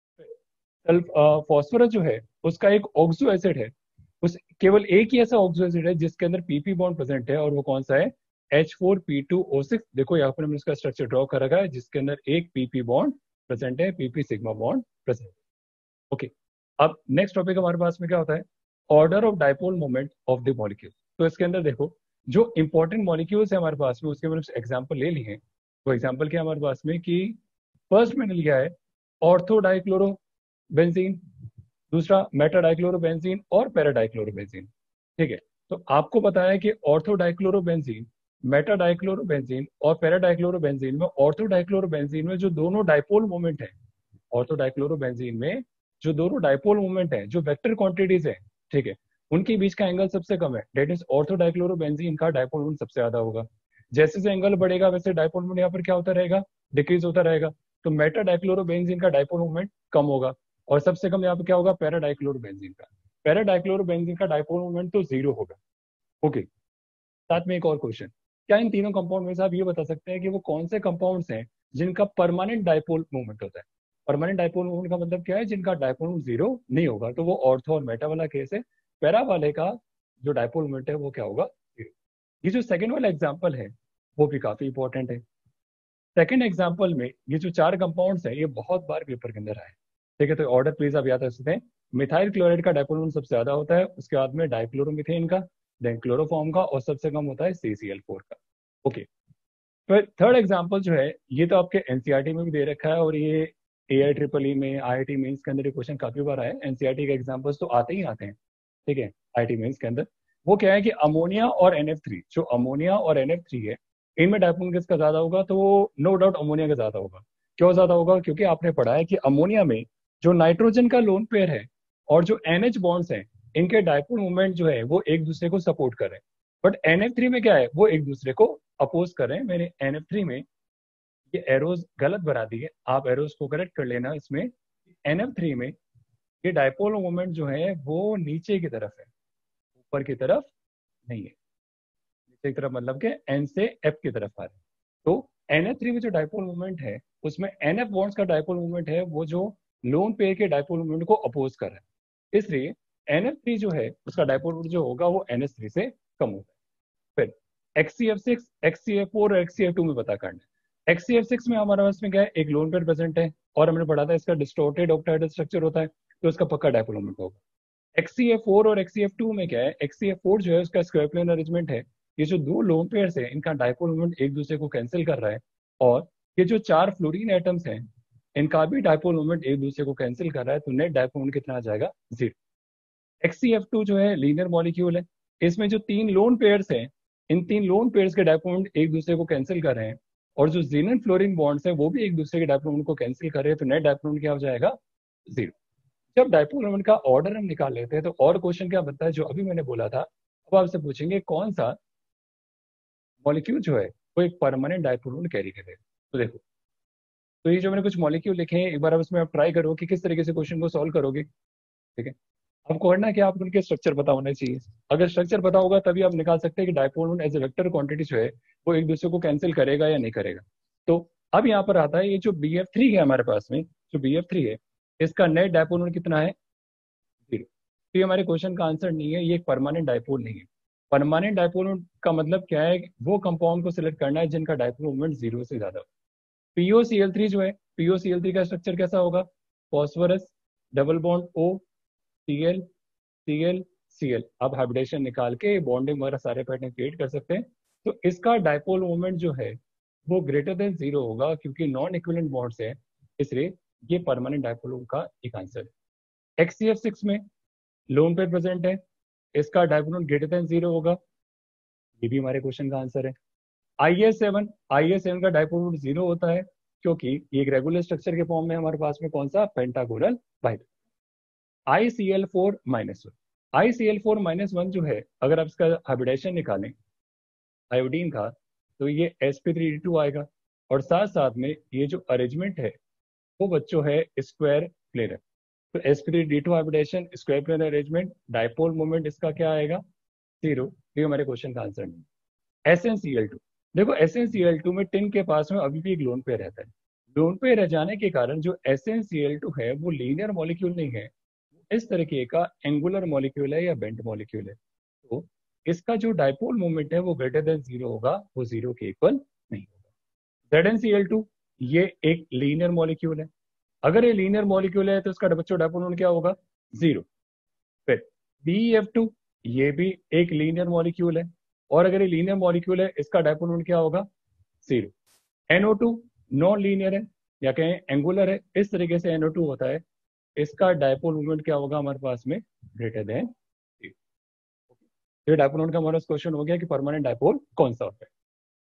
S1: Phosphorus जो है उसका एक ऑक्सो एसिड है, उस केवल एक ही ऐसा ऑक्सो एसिड है जिसके अंदर पीपी बॉन्ड प्रेजेंट है, और वो कौन सा है? H four P two O six. देखो यहाँ पर हमने उसका स्ट्रक्चर ड्रॉ कर रखा है जिसके अंदर एक पीपी बॉन्ड प्रेजेंट है, PP sigma bond present. Okay, अब नेक्स्ट टॉपिक हमारे पास में क्या होता है? Order of dipole moment of the molecule. तो इसके अंदर देखो जो इंपॉर्टेंट मॉलिक्यूल्स है हमारे पास में उसके मैंने एग्जाम्पल ले लिए हैं। वो एग्जाम्पल क्या हमारे पास में कि फर्स्ट मैंने लिया है ऑर्थो डाइक्लोरो बेंजीन, दूसरा मेटा डाइक्लोरो बेंजीन और पैरा डाइक्लोरो बेंजीन। ठीक है, तो आपको पता है कि ortho dichloro benzene, meta dichloro benzene और पैरा डाइक्लोरो बेंजीन में, ऑर्थो डाइक्लोरो बेंजीन में जो दोनों डाइपोल मोमेंट है, ऑर्थो डाइक्लोरो बेंजीन में जो दोनों डाइपोल मोमेंट है, जो वेक्टर क्वांटिटीज है, ठीक है, उनके बीच का एंगल सबसे कम है। That is ortho dichloro benzene का डाइपोल मोमेंट सबसे ज्यादा होगा। जैसे जैसे एंगल बढ़ेगा वैसे डाइपोल मोमेंट यहाँ पर क्या होता रहेगा? डिक्रीज होता रहेगा। तो मेटा डाइक्लोरो बेंजीन का डाइपोल मोमेंट कम होगा, और सबसे कम यहाँ पर क्या होगा? पैरा डाइक्लोरो बेंजीन का। पैरा डाइक्लोरो बेंजीन का डाइपोल मोमेंट तो जीरो होगा। ओके, साथ में एक और क्वेश्चन, क्या इन तीनों कंपाउंड में से आप ये बता सकते हैं कि वो कौन से कंपाउंड्स हैं जिनका परमानेंट डाइपोल मूवमेंट होता है? परमानेंट डाइपोल मूवमेंट का मतलब क्या है? जिनका डाइपोल मूवमेंट जीरो नहीं होगा। तो वो ऑर्थो और मेटा वाला केस है। पैरा वाले का जो डाइपोल मूवमेंट है वो क्या होगा? जीरो। ये जो सेकंड वाला एग्जांपल है वो भी काफी इंपॉर्टेंट है। सेकंड एग्जांपल में ये जो चार कंपाउंड्स हैं ये बहुत बार पेपर के अंदर आए। ठीक है, तो ऑर्डर प्लीज आप याद रख सकते हैं। मिथाइल क्लोराइड का डाइपोल मूवमेंट सबसे ज्यादा होता है, उसके बाद में डाइक्लोरोमीथेन का, देन क्लोरोफॉर्म का, और सबसे कम होता है सी सी एल फोर का। ओके, फिर थर्ड एग्जांपल जो है ये तो आपके एनसीईआरटी में भी दे रखा है, और ये ए आई ट्रिपल ई में, आई आई टी मेंस के अंदर ये क्वेश्चन काफी बार आए। एनसीईआरटी के एग्जांपल्स तो आते ही आते हैं। ठीक है, आई आई टी मेंस के अंदर वो क्या है कि अमोनिया और एन एफ थ्री, जो अमोनिया और एन एफ थ्री है इनमें डाइपोल किसका ज्यादा होगा? तो नो डाउट अमोनिया का ज्यादा होगा। क्यों ज्यादा होगा? क्योंकि आपने पढ़ा है कि अमोनिया में जो नाइट्रोजन का लोन पेयर है और जो एन एच बॉन्ड्स हैं इनके डायपोल मोमेंट जो है वो एक दूसरे को सपोर्ट कर रहे हैं, बट एन एफ थ्री में क्या है, वो एक दूसरे को अपोज कर रहे हैं। मैंने एन एफ थ्री में ये एरोज गलत बना दी है, आप एरोज को करेक्ट कर लेना। इसमें एन एफ थ्री में ये डायपोल मोमेंट जो है वो नीचे की तरफ है, ऊपर की तरफ नहीं है। नीचे की तरफ मतलब कि एन से एफ की तरफ आ रहा है। तो एन एफ थ्री में जो डायपोल मोमेंट है उसमें एन एफ बॉन्ड्स का डायपोल मोमेंट है वो जो लोन पेयर के डायपोल मोमेंट को अपोज कर रहा है, इसलिए एन एफ थ्री जो है उसका डायपोल मोमेंट जो होगा वो एन एच थ्री से कम होगा। फिर X C F six, X C F four और एक्स सी एफ टू में पता करना है। एक्स सी एफ सिक्स में हमारे पास में क्या है, एक लोन पेयर प्रेजेंट है और हमने पढ़ा था इसका डिस्टोर्टेड ऑक्टाहेड्रल स्ट्रक्चर होता है, तो इसका पक्का डायपोल मोमेंट होगा। एक्स सी एफ फोर और एक्स सी एफ टू में क्या है, एक्स सी एफ फोर जो है उसका स्क्वायर प्लेन अरेंजमेंट है। ये जो दो लोन पेयर्स है इनका डायपोल मोमेंट एक दूसरे को कैंसिल कर रहा है, और ये जो चार फ्लोरीन एटम्स हैं इनका भी डायपोल मोमेंट एक दूसरे को कैंसिल कर रहा है, तो नेट डायपोल मोमेंट कितना आ जाएगा, zero. X C F two जो है लीनियर मॉलिक्यूल है, इसमें जो तीन लोन पेयर्स हैं इन तीन लोन पेयर्स के डायपोल मोमेंट एक दूसरे को कैंसिल कर रहे हैं, और जो जीनन फ्लोरीन बॉन्ड्स हैं वो भी एक दूसरे के डायपोल मोमेंट को कैंसिल कर रहे हैं, तो नेट डायपोल मोमेंट क्या हो जाएगा, जीरो। जब डायपोल मोमेंट का ऑर्डर हम निकाल लेते हैं तो और क्वेश्चन क्या बनता है, जो अभी मैंने बोला था, अब आपसे पूछेंगे कौन सा मॉलिक्यूल जो है वो एक परमानेंट डायपोल मोमेंट कैरी करेगा। तो देखो, तो ये जो मैंने कुछ मॉलिक्यूल लिखे हैं, एक बार अब इसमें आप ट्राई करो कि किस तरीके से क्वेश्चन को सॉल्व करोगे। ठीक है, आपको करना है कि आपको उनके स्ट्रक्चर पता होना चाहिए। अगर स्ट्रक्चर पता होगा तभी आप निकाल सकते हैं कि dipole moment as a vector quantity जो है वो एक दूसरे को कैंसिल करेगा या नहीं करेगा। तो अब यहाँ पर आता है ये जो बी एफ थ्री है हमारे पास में, जो बी एफ थ्री है इसका नेट डायपोल मोमेंट कितना है, जीरो। तो ये हमारे क्वेश्चन का आंसर नहीं है, ये एक परमानेंट डायपोल नहीं है। परमानेंट डायपोल मोमेंट का मतलब क्या है, वो कंपाउंड को सिलेक्ट करना है जिनका डायपोल मोमेंट जीरो से ज्यादा हो। P O C L three जो है, P O C L three का स्ट्रक्चर कैसा होगा, phosphorus double bond O C L C L C L. अब हाइब्रिडेशन निकाल के बॉन्डिंग वगैरह सारे पैटर्न क्रिएट कर सकते हैं। तो इसका डायपोल मोमेंट जो है वो ग्रेटर देन जीरो होगा, क्योंकि नॉन इक्विवेलेंट बॉन्ड्स है, इसलिए ये परमानेंट डायपोल का एक आंसर है। एक्स सी एफ सिक्स में लोन पेयर प्रेजेंट है, इसका dipole moment greater than zero होगा, ये भी हमारे क्वेश्चन का आंसर है। I S seven, I S seven का डायपोल मोमेंट जीरो होता है, क्योंकि ये एक रेगुलर स्ट्रक्चर के फॉर्म में हमारे पास में कौन सा, पेंटागोनल बाइड। I C L four minus one, I C L four minus one जो है अगर आप इसका हाइब्रिडेशन निकालें आयोडीन का, तो ये S P three D two आएगा, और साथ साथ में ये जो अरेंजमेंट है वो बच्चों है स्क्वायर प्लेनर। तो S P three D two hybridisation square planar arrangement, dipole moment इसका क्या आएगा, जीरो। ये हमारे क्वेश्चन का आंसर नहीं। S N C L two, देखो S N C L two में टिन के पास में अभी भी एक लोन पेयर रहता है। लोन पेयर रह जाने के कारण जो S N C L two है वो लीनियर मॉलिक्यूल नहीं है, इस तरीके का एंगुलर मॉलिक्यूल है या बेंट मॉलिक्यूल है। तो इसका जो डायपोल मोमेंट है वो ग्रेटर देन जीरो होगा, वो जीरो के इक्वल नहीं होगा। Z N C L two ये एक लीनियर मॉलिक्यूल है, अगर ये लीनियर मॉलिक्यूल है तो इसका बच्चों डायपोल मोमेंट क्या होगा, जीरो। फिर बी एफ टू ये भी एक लीनियर मॉलिक्यूल है, और अगर ये लीनियर मॉलिक्यूल है इसका डायपोल मोमेंट क्या होगा, zero. N O two non linear है या कहें एंगुलर है, इस तरीके से एन ओ टू होता है, इसका डायपोल मोमेंट क्या होगा हमारे पास में, ग्रेटर देन जीरो। ये डायपोल मोमेंट का हमारा क्वेश्चन हो गया कि परमानेंट डायपोल कौन सा होता है।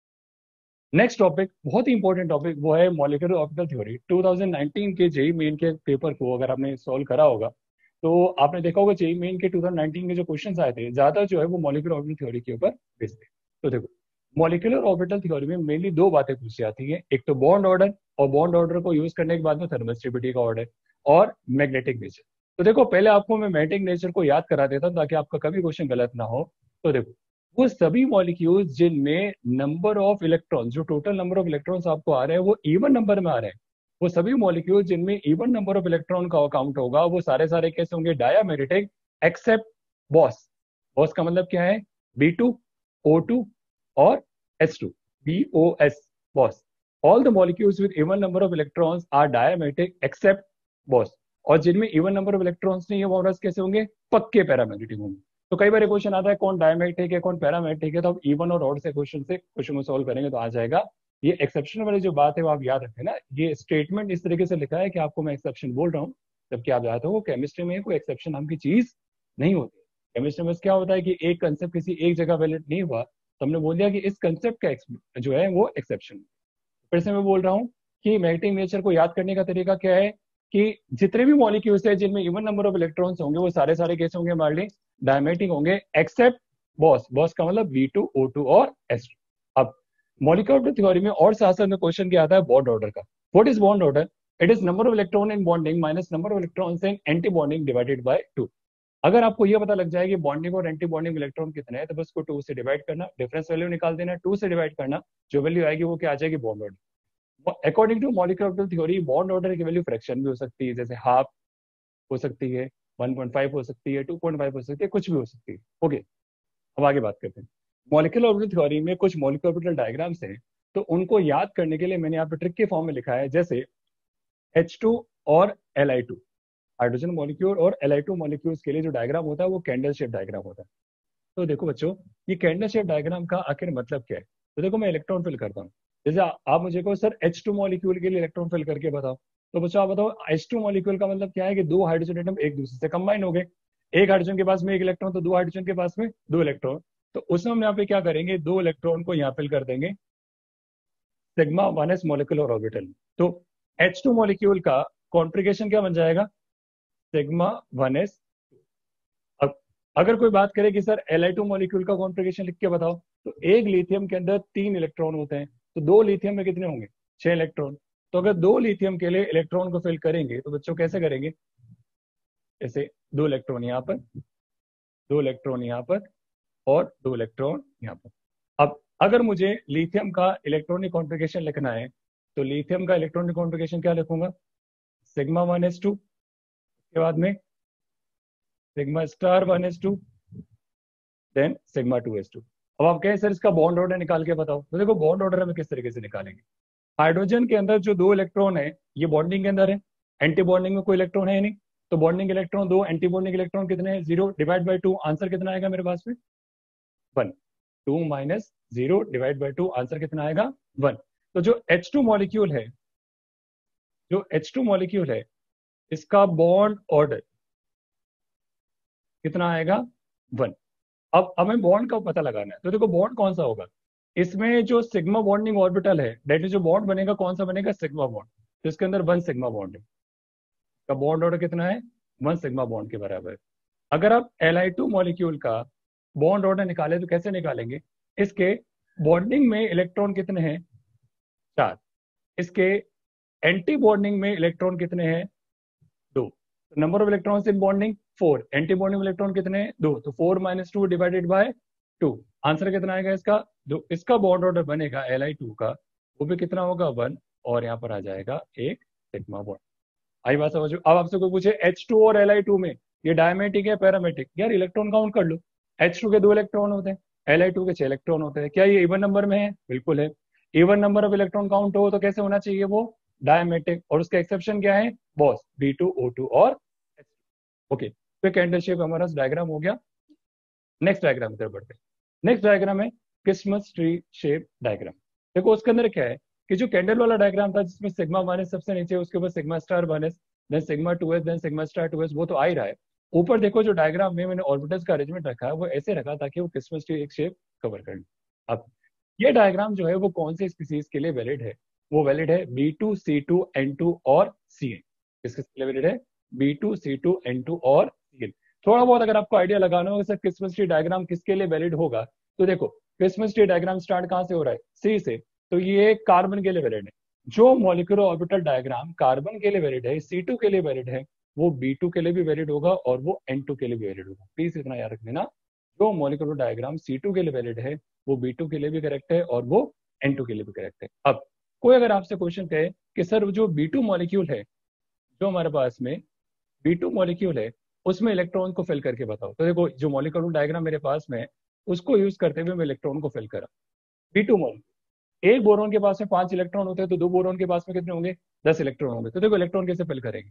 S1: नेक्स्ट टॉपिक बहुत ही इंपॉर्टेंट टॉपिक, वो है molecular orbital theory. Two thousand nineteen के जेई मेन के पेपर को अगर आपने सॉल्व करा होगा तो आपने देखा होगा जेई मेन के टू थाउजेंड नाइनटीन के जो क्वेश्चंस आए थे ज्यादा जो है वो मॉलिक्यूलर ऑर्बिटल थ्योरी के ऊपर बेस्ड थे। तो देखो, मॉलिक्यूलर ऑर्बिटल थ्योरी में मेनली दो बातें पूछी जाती है, एक तो बॉन्ड ऑर्डर, और बॉन्ड ऑर्डर को यूज करने के बाद में थर्मल स्टेबिलिटी का ऑर्डर, और मैग्नेटिक नेचर। तो देखो, पहले आपको मैं मैग्नेटिक नेचर को याद करा देता हूं ताकि आपका कभी क्वेश्चन गलत ना हो। तो देखो, वो सभी मॉलिक्यूल्स जिनमें नंबर ऑफ इलेक्ट्रॉन, जो टोटल नंबर ऑफ इलेक्ट्रॉन्स आपको आ रहे हैं वो इवन नंबर में आ रहे हैं, वो सभी मॉलिक्यूल जिनमें इवन नंबर ऑफ इलेक्ट्रॉन का काउंट होगा वो सारे सारे कैसे होंगे, डायमैग्नेटिक, एक्सेप्ट बॉस। बॉस का मतलब क्या है, बी टू ओ टू और S two, B O S, boss. All the molecules with even number of electrons are diamagnetic except boss, और जिनमें इवन नंबर ऑफ इलेक्ट्रॉन्स नहीं है वो कैसे होंगे, पक्के पैरामैग्नेटिक होंगे। तो कई बार क्वेश्चन आता है कौन डायमैग्नेटिक है कौन पैरामैग्नेटिक है, तो आप इवन और ऑड से क्वेश्चन से क्वेश्चन को सॉल्व करेंगे तो आ जाएगा। ये एक्सेप्शन वाली जो बात है वो आप याद रखें ना, ये स्टेटमेंट इस तरीके से लिखा है कि आपको मैं एक्सेप्शन बोल रहा हूँ, जबकि आप जानते हो केमिस्ट्री में कोई एक्सेप्शन नाम की चीज नहीं होती। केमिस्ट्री में क्या होता है कि एक कंसेप्ट किसी एक जगह वैलिड नहीं हुआ तो हमने बोल दिया कि इस कंसेप्ट का जो है वो एक्सेप्शन। फिर से मैं बोल रहा हूँ कि मैग्नेटिक नेचर को याद करने का तरीका क्या है कि जितने भी मॉलिक्यूल्स है जिनमें इवन नंबर ऑफ इलेक्ट्रॉन्स होंगे वो सारे सारे कैसे होंगे हमारे लिए डायमेटिक होंगे, एक्सेप्ट बॉस। बॉस का मतलब बी टू ओ टू और एस टू। अब मॉलिक्यूलर थ्योरी में और साथ साथ में क्वेश्चन क्या आता है बॉन्ड ऑर्डर का। What is bond order? It is number of electron in bonding minus number of electrons in anti bonding divided by two. अगर आपको ये पता लग जाए कि बॉन्डिंग और एंटी बॉन्डिंग इलेक्ट्रॉन कितने हैं तो बस को टू से डिवाइड करना, डिफरेंस वैल्यू निकाल देना, टू से डिवाइड करना, जो वैल्यू आएगी वो क्या आ जाएगी bond order. According to molecular theory bond order की वैल्यू फ्रैक्शन भी हो सकती है, जैसे हाफ हो सकती है, वन पॉइंट फाइव हो सकती है, टू पॉइंट फाइव हो सकती है, कुछ भी हो सकती है। ओके, अब आगे बात करते हैं। मॉलिक्यूलर ऑर्बिटल थ्योरी में कुछ मॉलिक्यूलर ऑर्बिटल डायग्राम्स हैं, तो उनको याद करने के लिए मैंने यहाँ पे ट्रिक के फॉर्म में लिखा है, जैसे एच टू और L I two, hydrogen molecule और एल आई टू मॉलिक्यूल्स के लिए जो डायग्राम होता है वो कैंडल शेप डायग्राम होता है। तो देखो बच्चों, ये कैंडल शेप डायग्राम का आखिर मतलब क्या है? तो देखो मैं इलेक्ट्रॉन फिल करता हूँ, जैसे आ, आप मुझे को सर एच टू मॉलिक्यूल के लिए इलेक्ट्रॉन फिल करके बताओ, तो बच्चों आप बताओ एच टू मॉलिक्यूल का मतलब क्या है कि दो हाइड्रोजन एटम एक दूसरे से कंबाइन हो गए, एक हाइड्रोजन के पास में एक इलेक्ट्रॉन, तो दो हाइड्रोजन के पास में दो इलेक्ट्रॉन। तो उसमें हम यहाँ पे क्या करेंगे, दो इलेक्ट्रॉन को यहाँ फिल कर देंगे sigma one S molecular orbital. तो एच टू मॉलिक्यूल का कॉन्फ़िगरेशन क्या बन जाएगा, सिग्मा वन एस। अब अगर कोई बात करे कि sir L I two molecule का कॉन्फ़िगरेशन लिख के बताओ, तो एक लिथियम के अंदर तीन इलेक्ट्रॉन होते हैं, तो दो लिथियम में कितने होंगे, छह इलेक्ट्रॉन। तो अगर दो लिथियम के लिए इलेक्ट्रॉन को फिल करेंगे तो बच्चों कैसे करेंगे, ऐसे दो इलेक्ट्रॉन यहाँ पर, दो इलेक्ट्रॉन यहाँ पर और दो इलेक्ट्रॉन यहाँ पर। अब अगर मुझे लिथियम का इलेक्ट्रॉनिक कॉन्फ़िगरेशन लिखना है, तो लिथियम का इलेक्ट्रॉनिक कॉन्फ़िगरेशन क्या लिखूंगा, सिग्मा वन एस टू, के बाद में sigma star one S two, then sigma two S two. अब आप कहें सर इसका बॉन्ड ऑर्डर निकाल के बताओ, तो देखो बॉन्ड ऑर्डर हमें किस तरीके से निकालेंगे। हाइड्रोजन के अंदर जो दो इलेक्ट्रॉन है ये बॉन्डिंग के अंदर है, एंटी बॉन्डिंग में कोई इलेक्ट्रॉन है नहीं, तो बॉन्डिंग इलेक्ट्रॉन दो, एंटी बॉन्डिंग इलेक्ट्रॉन कितने हैं, zero, divide by two, answer कितना आएगा मेरे पास में, one. Two minus zero divide by two, answer कितना आएगा, वन। तो जो एच टू मॉलिक्यूल है, जो एच टू मॉलिक्यूल है इसका बॉन्ड ऑर्डर कितना आएगा, वन। अब हमें बॉन्ड का पता लगाना है, तो देखो बॉन्ड कौन सा होगा, इसमें जो सिग्मा बॉन्डिंग ऑर्बिटल है डेट इज जो बॉन्ड बनेगा कौन सा बनेगा, सिग्मा बॉन्ड। तो इसके अंदर वन सिग्मा बॉन्ड है, का बॉन्ड ऑर्डर कितना है, वन सिग्मा बॉन्ड के बराबर है। अगर आप एल आई टू मॉलिक्यूल का बॉन्ड ऑर्डर निकाले तो कैसे निकालेंगे, इसके बॉन्डिंग में इलेक्ट्रॉन कितने हैं, चार, इसके एंटी बॉन्डिंग में इलेक्ट्रॉन कितने हैं, दो। Number of electrons in bonding four, anti bonding electron कितने हैं, दो, तो four minus two divided by two, answer कितना आएगा इसका, दो। इसका बॉन्ड ऑर्डर बनेगा एल आई टू का, वो भी कितना होगा, वन, और यहाँ पर आ जाएगा एक सिग्मा बॉन्ड। आई बात समझो। अब आपसे कोई पूछे एच टू और एल आई टू में ये डायमेटिक है पैरामेटिक, यार इलेक्ट्रॉन काउंट कर लो, एच टू के दो इलेक्ट्रॉन होते हैं, एल आई टू के छह इलेक्ट्रॉन होते हैं, क्या ये इवन नंबर में है, बिल्कुल है। Even number of electron count हो तो कैसे होना चाहिए वो, डायमेटिक, और उसका एक्सेप्शन क्या है, boss, B two O two और ओके। तो कैंडल शेप हमारा डायग्राम हो गया। नेक्स्ट डायग्राम की तरफ बढ़ते हैं। नेक्स्ट डायग्राम है क्रिसमस ट्री शेप डायग्राम। देखो उसके अंदर क्या है कि जो कैंडल वाला डायग्राम था जिसमें सिग्मा माइनस सबसे नीचे, उसके ऊपर sigma star minus, then sigma two S, then sigma star two S, वो तो आ ही रहा है। ऊपर देखो जो डायग्राम में मैंने ऑर्बिटल्स का अरेंजमेंट रखा है वो ऐसे रखा ताकि वो क्रिसमस ट्री एक शेप कवर कर ले। अब ये डायग्राम जो है वो कौन से स्पीसीज के लिए वैलिड है, वो वैलिड है B two C two N two और सी एन। किसके लिए वैलिड है, B two C two N two और सी एन। थोड़ा बहुत अगर आपको आइडिया लगाना होगा सर क्रिसमस ट्री डायग्राम किसके लिए वैलिड होगा, तो देखो क्रिसमस ट्री डायग्राम स्टार्ट कहां से हो रहा है, सी से, तो ये कार्बन के लिए वैलिड है। जो मॉलिक्यूलर ऑर्बिटल डायग्राम कार्बन के लिए वैलिड है, सी टू के लिए वैलिड है, वो बी टू के लिए भी वैलिड होगा और वो एन टू के लिए भी वैलिड होगा। प्लीज इतना याद रख लेना, जो मॉलिक्यूलर डायग्राम सी टू के लिए वैलिड है वो बी टू के लिए भी करेक्ट है और वो एन टू के लिए भी करेक्ट है। अब कोई अगर आपसे क्वेश्चन कहे कि सर जो बी टू मॉलिक्यूल है, जो हमारे पास में बी टू मॉलिक्यूल है उसमें इलेक्ट्रॉन को फिल करके बताओ, तो देखो जो मॉलिक्यूलर डायग्राम मेरे पास में है उसको यूज करते हुए मैं इलेक्ट्रॉन को फिल करा। बी टू मॉलिक्यूल, एक बोरॉन के पास में पांच इलेक्ट्रॉन होते हैं, तो दो बोरॉन के पास में कितने होंगे, दस इलेक्ट्रॉन होंगे। तो देखो इलेक्ट्रॉन कैसे फिल करेंगे,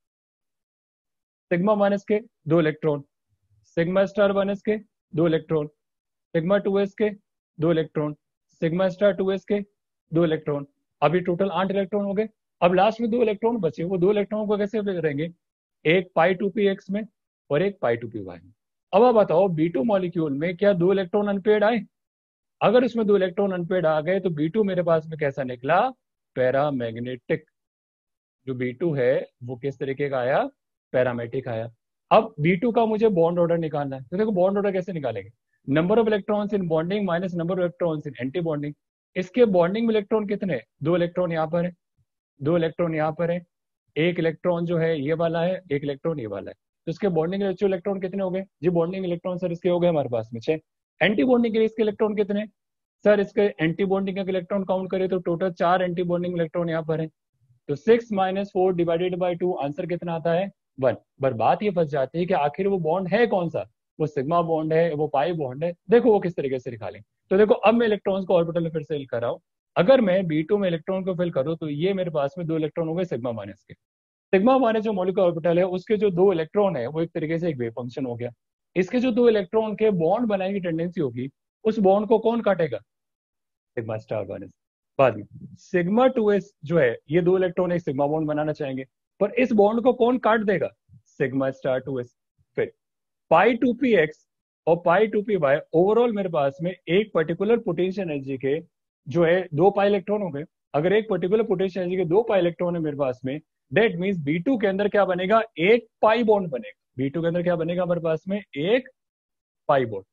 S1: सिग्मा माइनस के दो इलेक्ट्रॉन, सिग्मा स्टार माइनस के दो इलेक्ट्रॉन, सिग्मा टू एस के दो electron, sigma star two S के दो इलेक्ट्रॉन। अभी टोटल आठ इलेक्ट्रॉन हो गए। अब लास्ट में दो इलेक्ट्रॉन बचे, वो दो इलेक्ट्रॉन को कैसे फिल करेंगे, एक पाई टू पी एक्स में और एक पाई टू पी वाई में। अब आप बताओ बी टू मॉलिक्यूल में क्या दो इलेक्ट्रॉन अनपेड आए, अगर इसमें दो इलेक्ट्रॉन अनपेड आ गए तो बी टू मेरे पास में कैसा निकला, पैरामैग्नेटिक। जो बी टू है वो किस तरीके का आया, पैरामेट्रिक आया। अब बी टू का मुझे बॉन्ड ऑर्डर निकालना है, तो देखो बॉन्ड ऑर्डर कैसे निकालेंगे, number of electrons in bonding minus number of electrons in anti bonding. इसके बॉन्डिंग में इलेक्ट्रॉन कितने, दो इलेक्ट्रॉन यहाँ पर है, दो इलेक्ट्रॉन यहाँ पर है, एक इलेक्ट्रॉन जो है ये वाला है, एक इलेक्ट्रॉन ये वाला है, तो इसके बॉन्डिंग के इलेक्ट्रॉन कितने हो गए जी, बॉन्डिंग इलेक्ट्रॉन सर इसके हो गए हमारे पास में छह। एंटी बॉन्डिंग के लिए इसके इलेक्ट्रॉन कितने, सर इसके एंटी बॉन्डिंग का इलेक्ट्रॉन काउंट करें तो टोटल चार एंटी बॉन्डिंग इलेक्ट्रॉन यहाँ पर है, तो six minus four divided by two, answer कितना आता है वन। पर बात ये फंस जाती है कि आखिर वो बॉन्ड है कौन सा, वो सिग्मा बॉन्ड है, वो पाई बॉन्ड है, देखो वो किस तरीके से निकालें। तो देखो अब मैं इलेक्ट्रॉन्स को ऑर्बिटल में फिर से फिल कर रहा हूँ, अगर मैं बी टू में इलेक्ट्रॉन को फिल करूँ तो ये मेरे पास में दो इलेक्ट्रॉन हो गए सिग्मा माइनस के। सिग्मा माइनस जो मॉलिक्यूलर ऑर्बिटल है उसके जो दो इलेक्ट्रॉन है वो एक तरीके से एक वेव फंक्शन हो गया, इसके जो दो इलेक्ट्रॉन के बॉन्ड बनाने की टेंडेंसी होगी, उस बॉन्ड को कौन काटेगा, सिग्मा स्टार माइनस। बाद में सिग्मा टू एस जो है ये दो इलेक्ट्रॉन एक सिग्मा बॉन्ड बनाना चाहेंगे, पर इस बॉन्ड को कौन काट देगा, सिग्मा स्टार टू एस। फिर पाई टू पी एक्स और pi two P Y, overall मेरे पास में एक पर्टिकुलर पोटेंशियल एनर्जी के जो है दो पाई इलेक्ट्रॉन हो गए। अगर एक पर्टिकुलर पोटेंशियल एनर्जी के दो पाई इलेक्ट्रॉन है मेरे पास में, दैट मीन्स बी टू के अंदर क्या बनेगा, एक पाई बॉन्ड बनेगा। बी टू के अंदर क्या बनेगा हमारे पास में, एक पाई बॉन्ड।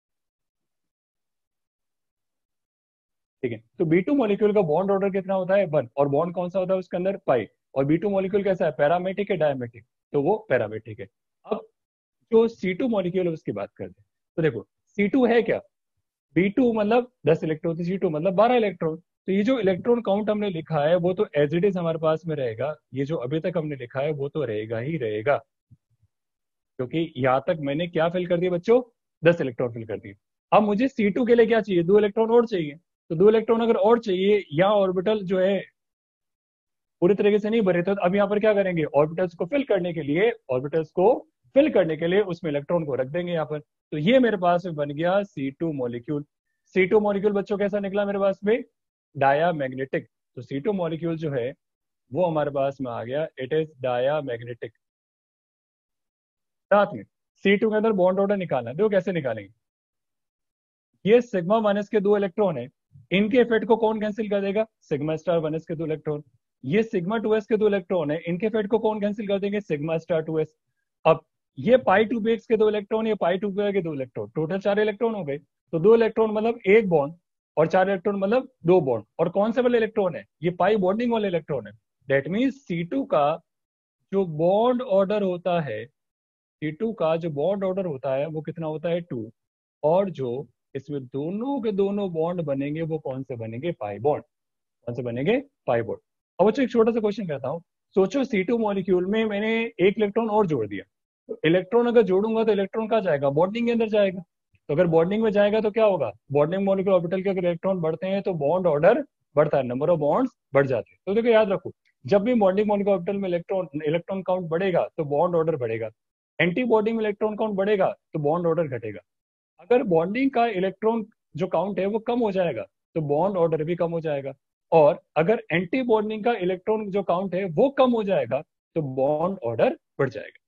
S1: ठीक है, तो बी टू मॉलिक्यूल का बॉन्ड ऑर्डर कितना होता है, वन, और बॉन्ड कौन सा होता है उसके अंदर, पाई। और बी टू मॉलिक्यूल कैसा है, पैरामेट्रिक है डायमेट्रिक, तो वो पैरामेट्रिक है। अब जो सी टू मॉलिक्यूल है उसकी बात करते हैं, तो देखो सी टू है क्या, बी टू मतलब दस इलेक्ट्रॉन, सी टू मतलब बारह इलेक्ट्रॉन। तो ये जो इलेक्ट्रॉन काउंट हमने लिखा है वो तो एज इट इज हमारे पास में रहेगा, ये जो अभी तक हमने लिखा है वो तो रहेगा ही रहेगा, क्योंकि यहाँ तक मैंने क्या फिल कर दिया बच्चों, दस इलेक्ट्रॉन फिल कर दिए। अब मुझे सी टू के लिए क्या चाहिए, दो इलेक्ट्रॉन और चाहिए, तो दो इलेक्ट्रॉन अगर और चाहिए, यहाँ ऑर्बिटल जो है पूरी तरीके से नहीं भरे, तो अब यहाँ पर क्या करेंगे, ऑर्बिटल्स को फिल करने के लिए, ऑर्बिटल्स को फिल करने के लिए उसमें इलेक्ट्रॉन को रख देंगे यहाँ पर। तो ये मेरे पास में बन गया C two molecule. C two molecule बच्चों कैसा निकला मेरे पास में, डाया मैग्नेटिक। तो सी टू मॉलिक्यूल जो है वो हमारे पास में आ गया, इट इज डाया मैग्नेटिक। साथ में सी टू के अंदर बॉन्ड ऑर्डर निकालना है, देखो कैसे निकालेंगे, ये सिग्मा माइनस के दो इलेक्ट्रॉन है, इनके इफेक्ट को कौन कैंसिल कर देगा, सिग्मा स्टार वन एस के दो इलेक्ट्रॉन। ये सिग्मा टू एस के दो इलेक्ट्रॉन है, इनके इफेक्ट को कौन कैंसिल कर देंगे, सिग्मा स्टार टू एस। अब ये पाई टू बी एक्स के दो इलेक्ट्रॉन, ये पाई टू बी के दो इलेक्ट्रॉन, टोटल चार इलेक्ट्रॉन हो गए। तो दो इलेक्ट्रॉन मतलब एक बॉन्ड, और चार इलेक्ट्रॉन मतलब दो बॉन्ड, और कौन से वाले इलेक्ट्रॉन है, ये पाई बॉन्डिंग वाले इलेक्ट्रॉन है। दैट मीन्स सी टू का जो बॉन्ड ऑर्डर होता है, सी टू का जो बॉन्ड ऑर्डर होता है वो कितना होता है, टू। और जो इसमें दोनों के दोनों बॉन्ड बनेंगे वो कौन से बनेंगे, पाई बॉन्ड। कौन से बनेंगे, पाई बॉन्ड। अब बच्चों एक छोटा सा क्वेश्चन करता हूँ, सोचो सी टू मॉलिक्यूल में मैंने एक इलेक्ट्रॉन और जोड़ दिया, तो इलेक्ट्रॉन अगर जोड़ूंगा तो इलेक्ट्रॉन कहाँ जाएगा, बॉन्डिंग के अंदर जाएगा। तो अगर बॉन्डिंग में जाएगा तो क्या होगा, बॉन्डिंग मॉलिक्यूल ऑर्बिटल के अगर इलेक्ट्रॉन बढ़ते हैं तो बॉन्ड ऑर्डर बढ़ता है, नंबर ऑफ बॉन्ड्स बढ़ जाते हैं। तो देखो याद रखो, जब भी बॉन्डिंग मॉलिक्यूल ऑर्बिटल में इलेक्ट्रॉन इलेक्ट्रॉन काउंट बढ़ेगा तो बॉन्ड ऑर्डर बढ़ेगा, एंटी बॉन्डिंग में इलेक्ट्रॉन काउंट बढ़ेगा तो बॉन्ड ऑर्डर घटेगा। अगर बॉन्डिंग का इलेक्ट्रॉन जो काउंट है वो कम हो जाएगा तो बॉन्ड ऑर्डर भी कम हो जाएगा, और अगर एंटी बॉन्डिंग का इलेक्ट्रॉन जो काउंट है वो कम हो जाएगा तो बॉन्ड ऑर्डर बढ़ जाएगा।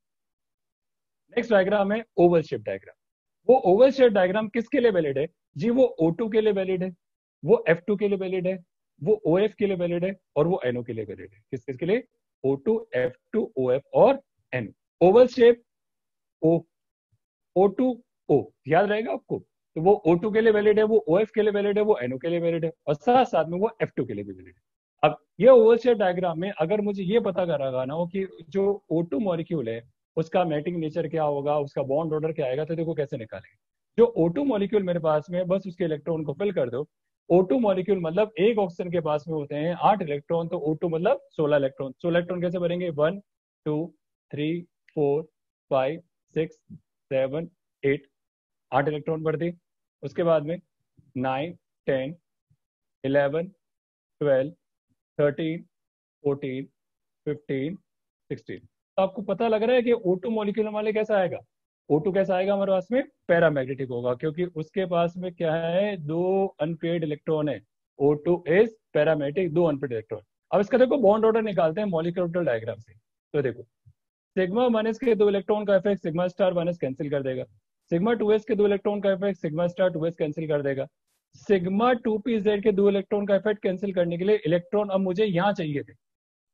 S1: नेक्स्ट डायग्राम है ओवल शेप डायग्राम। वो ओवल शेप डायग्राम किसके लिए वैलिड है जी, वो ओ टू के लिए वैलिड है, वो एफ टू के लिए वैलिड है, वो ओ एफ के लिए वैलिड है, और वो एन ओ के लिए वैलिड है। किस किसके लिए, O two, F two, O F और N. Oval shape O, O two O, याद रहेगा आपको, तो वो ओ टू के लिए वैलिड है, वो ओ एफ के लिए वैलिड है, वो एन ओ के लिए वैलिड है, और साथ साथ में वो एफ टू के लिए भी वैलिड है। अब ये ओवल शेप डायग्राम में अगर मुझे ये पता लगाना हो कि जो ओ टू मॉलिक्यूल है उसका मैटिंग नेचर क्या होगा, उसका बॉन्ड ऑर्डर क्या आएगा, तो देखो कैसे निकालेंगे। जो ओ टू मॉलिक्यूल मेरे पास में, बस उसके इलेक्ट्रॉन को फिल कर दो। ओ टू मॉलिक्यूल मतलब एक ऑक्सीजन के पास में होते हैं आठ इलेक्ट्रॉन, तो ओ टू मतलब सोलह इलेक्ट्रॉन। सोलह इलेक्ट्रॉन कैसे भरेंगे, one two three four five six seven eight, आठ इलेक्ट्रॉन भर दी। उसके बाद में nine ten eleven twelve thirteen fourteen fifteen sixteen. तो आपको पता लग रहा है कि ओ टू मॉलिक्यूल हमारे कैसा आएगा, ओ टू कैसा आएगा हमारे पास में, पैरामैग्नेटिक होगा, क्योंकि उसके पास में क्या है, दो अनपेड इलेक्ट्रॉन है। ओ टू इज पैरामैग्नेटिक, दो अनपेड इलेक्ट्रॉन। अब इसका देखो बॉन्ड ऑर्डर निकालते हैं मॉलिक्यूलर डायग्राम से। तो देखो सिग्मा माइनस के दो इलेक्ट्रॉन का effect sigma star minus cancel कर देगा, सिग्मा टू एस के दो इलेक्ट्रॉन का effect sigma star two s cancel कर देगा। सिग्मा टू पी जेड के दो इलेक्ट्रॉन का इफेक्ट कैंसिल करने के लिए इलेक्ट्रॉन अब मुझे यहाँ चाहिए थे,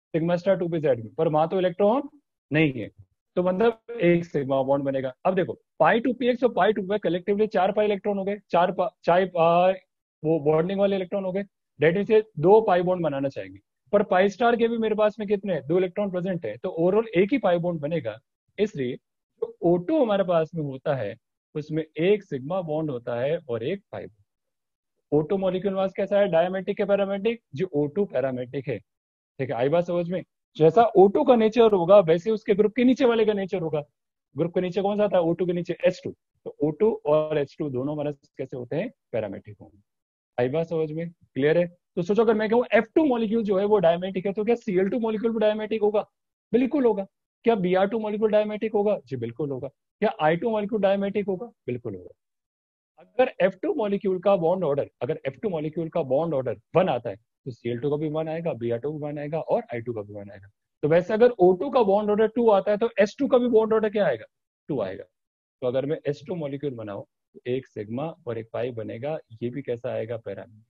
S1: sigma star two p z में, पर वहां तो इलेक्ट्रॉन नहीं है, तो मतलब एक सिग्मा बॉन्ड बनेगा। अब देखो पाई टू पी एक्स और पाई टू पी कलेक्टिवली चार पाई इलेक्ट्रॉन हो गए, चार पा, चार पाई वो बॉन्डिंग वाले इलेक्ट्रॉन हो गए, डेट मीन से दो पाई बॉन्ड बनाना चाहेंगे। पर पाई स्टार के भी मेरे पास में कितने हैं, दो इलेक्ट्रॉन प्रेजेंट है, तो ओवरऑल एक ही पाई बॉन्ड बनेगा। इसलिए जो ओ टू हमारे पास में होता है उसमें एक सिग्मा बॉन्ड होता है और एक pi bond. O two molecule mass कैसा है, डायमेटिक है पैरामेटिक, जो ओ टू पैरामेटिक है। ठीक है, आई बात समझ में। जैसा ओ टू का नेचर होगा वैसे उसके ग्रुप के नीचे वाले का नेचर होगा। ग्रुप के नीचे कौन सा आता है, ओ टू के नीचे एच टू। तो ओ टू और एच टू दोनों हमारे कैसे होते हैं, पैरामेट्रिक होंगे। आई बात समझ में, क्लियर है। तो सोचो अगर मैं कहूँ एफ टू मॉलिक्यूल जो है वो डायमेटिक है, तो क्या सी एल टू मॉलिक्यूल भी डायमेटिक होगा, बिल्कुल होगा। क्या B R two molecule diamagnetic होगा, जी बिल्कुल होगा। क्या आई टू मॉलिक्यूल डायमेटिक होगा, बिल्कुल होगा। अगर एफ टू मॉलिक्यूल का बॉन्ड ऑर्डर अगर एफ टू मॉलिक्यूल का बॉन्ड ऑर्डर वन आता है, तो सी एल टू का भी वन आएगा, बी आर टू भी वन आएगा और आई टू का भी वन आएगा। तो वैसे अगर ओ टू का बॉन्ड ऑर्डर टू आता है तो एस टू का भी बॉन्ड ऑर्डर क्या आएगा, टू आएगा। तो अगर मैं एस टू मॉलिक्यूल बनाऊं तो एक सिग्मा और एक पाई बनेगा, ये भी कैसा आएगा, पैरामीटर।